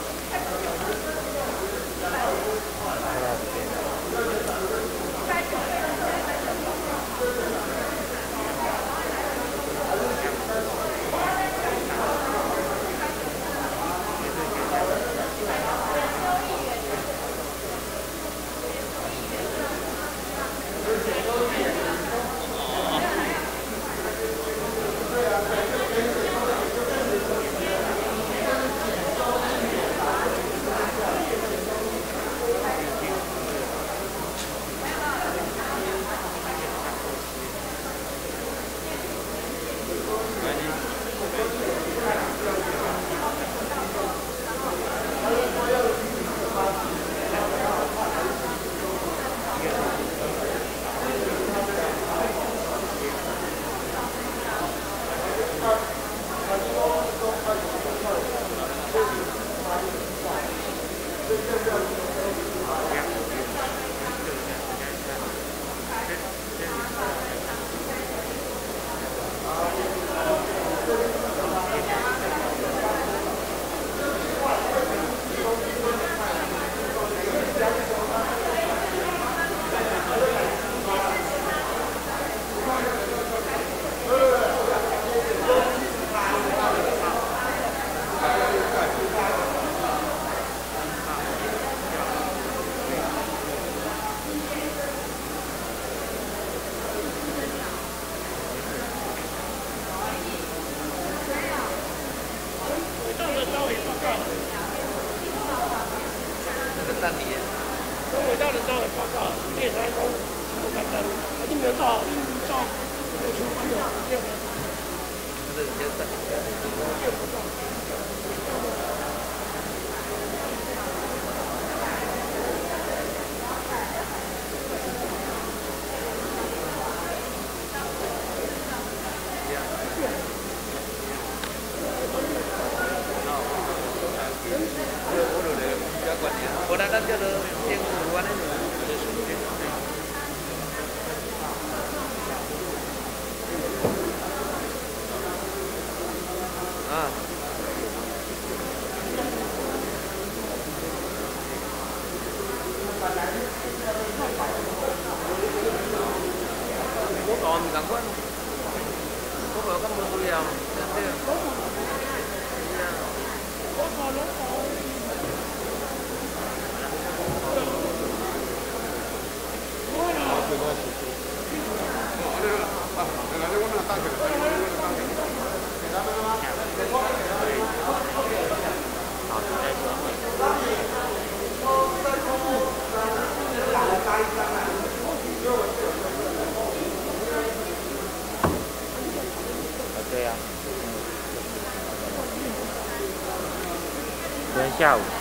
下午，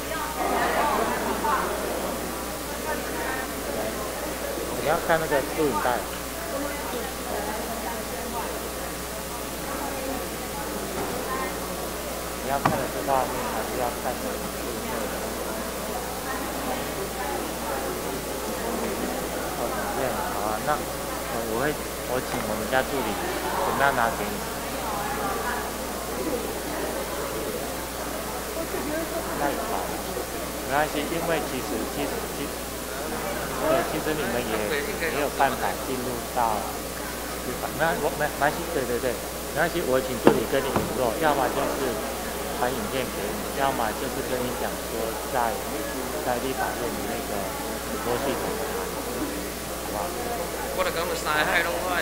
你要看那个录影带。你要看的是画面，还是要看录影带？哦，这样好啊，那我会我请我们家助理，怎么样拿给你？太少了，没关系，因为其实其实其实，对，其实你们也没有办法进入到司法，没我没没关系，对对对，没关系，我请助理跟你联络，要么就是传影片给你，要么就是跟你讲说在在立法院的那个直播系统查，好不好？ 话。 我就讲了三海拢我的。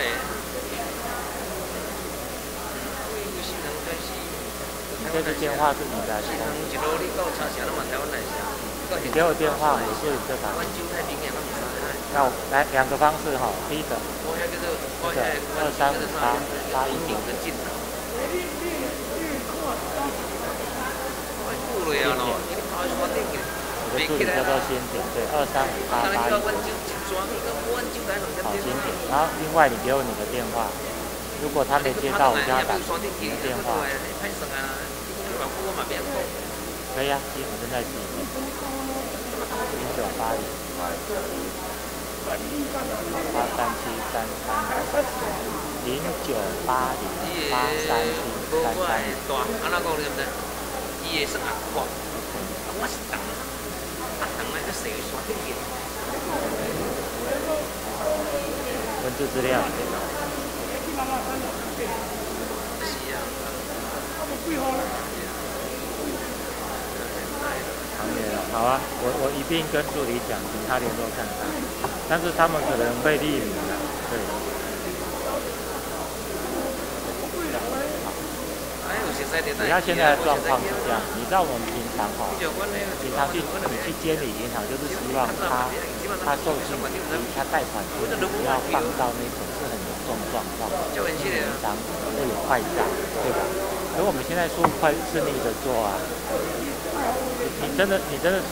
这个电话是你的， 一路你到车城，拢嘛台湾来下。 你给我电话，我是这个。那来两个方式哈，第一个，这个二三五八八一九。我的助理叫做仙姐，对，二三五八八一九。好，仙姐。然后另外你给我你的电话，如果他没接到，我叫他打你的电话。可以啊，记我正在记。零九八零八三七三三零九八零八三七三三。安怎讲对不对？伊会算阿我，我是当啊当来个谁刷顶去？文字资料。是啊。好啊，我我一并跟助理讲，请他联络看看，但是他们可能被匿名了，对。主要现在的状况是这样，你知道我们平常哈，平常去你去监理银行，就是希望他他授信期、他贷款期不要放到那种是很严重的状况，平常会有坏账，对吧？而我们现在说快顺利的做啊。你真的，你真的是，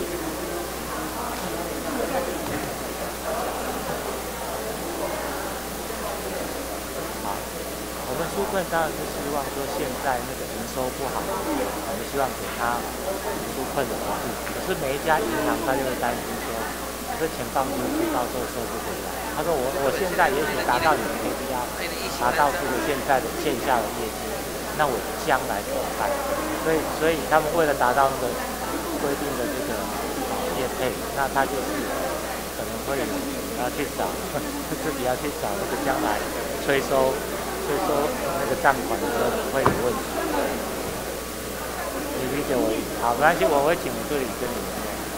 好，我们纾困当然是希望说现在那个营收不好，我们希望给他纾困的服务。可是每一家银行他就会担心说，我这钱放出去，到时候收不回来。他说我我现在也许达到你的 K P I， 达到这个现在的线下的业绩，那我将来怎么办？所以所以他们为了达到那个规定的这个业配，那他就是可能会要去找，自己要去找那个将来催收、催收那个账款的时候不会有问题。你理解我意思？好，没关系，我会请我助理跟你们。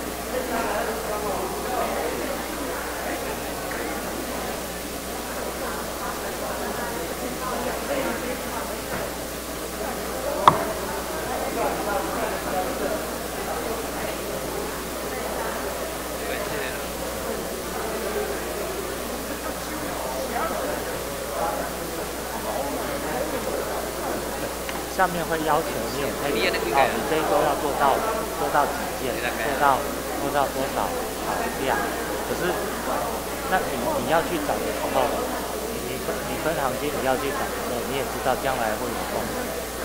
上面会要求你也可以，哦，你这一周要做到做到几件，做到做到多少好量。可是，那你你要去找的时候，你你分行经理要去找的时候，你也知道将来会有风险。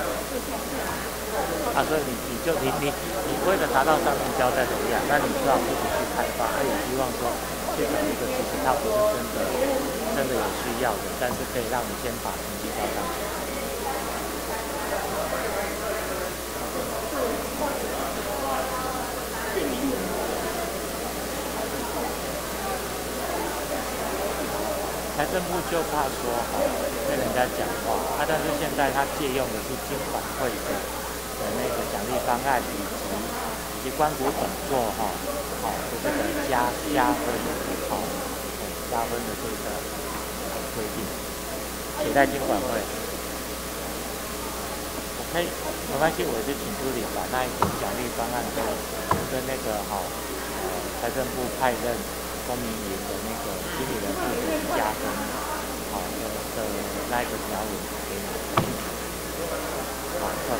啊，所以你你就你你你为了达到上面交代的量，那你只好自己去开发，而也希望说去找一个其实它不是真的真的有需要的，但是可以让你先把成绩交上去。财政部就怕说哈跟人家讲话啊，但是现在他借用的是金管会的的那个奖励方案，以及以及关谷本座哈好的这个加加分好加分的这个规定，写在金管会。OK， 没关系，我就请助理把那一个奖励方案跟跟那个好呃财政部派任公民营的那个经理人负责加分，好的的那个条文给你。好，好，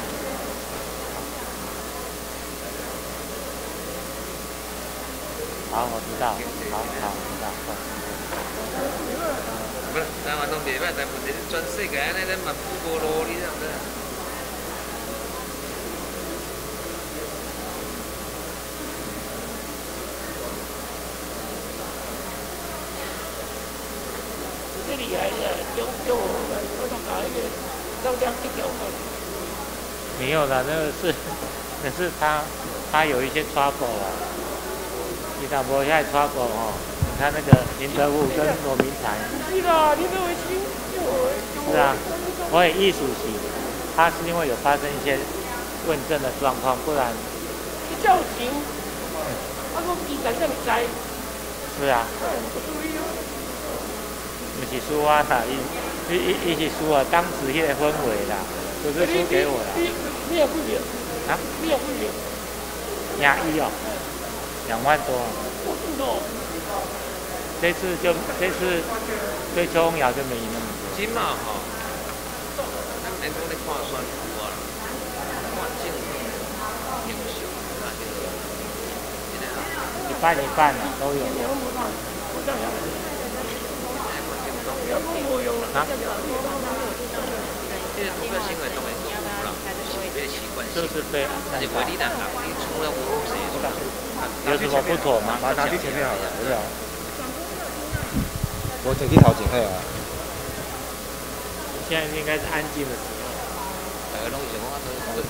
好，我知道，好好知道，好。 不是，台湾拢袂歹，但问题全世界安尼咱嘛富无路，你知唔知？厉害的，就就我们我们搞一个高粱一条狗。 没有啦，那个是，那是他他有一些 trouble 啊，你看无遐 trouble 哦，你看那个林德武跟罗明才。是啦，林德武亲是啊，我也艺术系，他是因为有发生一些问政的状况，不然。 比较行，啊，我比咱更栽。 是啊。 不是输啊啦，伊伊伊伊是输啊，当时迄个氛围啦，不是输给我啦。你有不赢？啊？你有不赢？赢一哦，两万多。这次就这次对邱宏尧就没赢那么多。 今嘛吼，咱免讲咧看选区啊，看政府英雄啊，这个， 一半一半啊，都有。啊？ 这个投票行为当然都有啦，别习惯性。 就是对。 但是为你人人，你除了我谁？ 有什么不妥吗？ 把它拿去前面好了，有没有？我整去头前好啊。 现在应该是安静的时候。 大家拢是讲啊，都。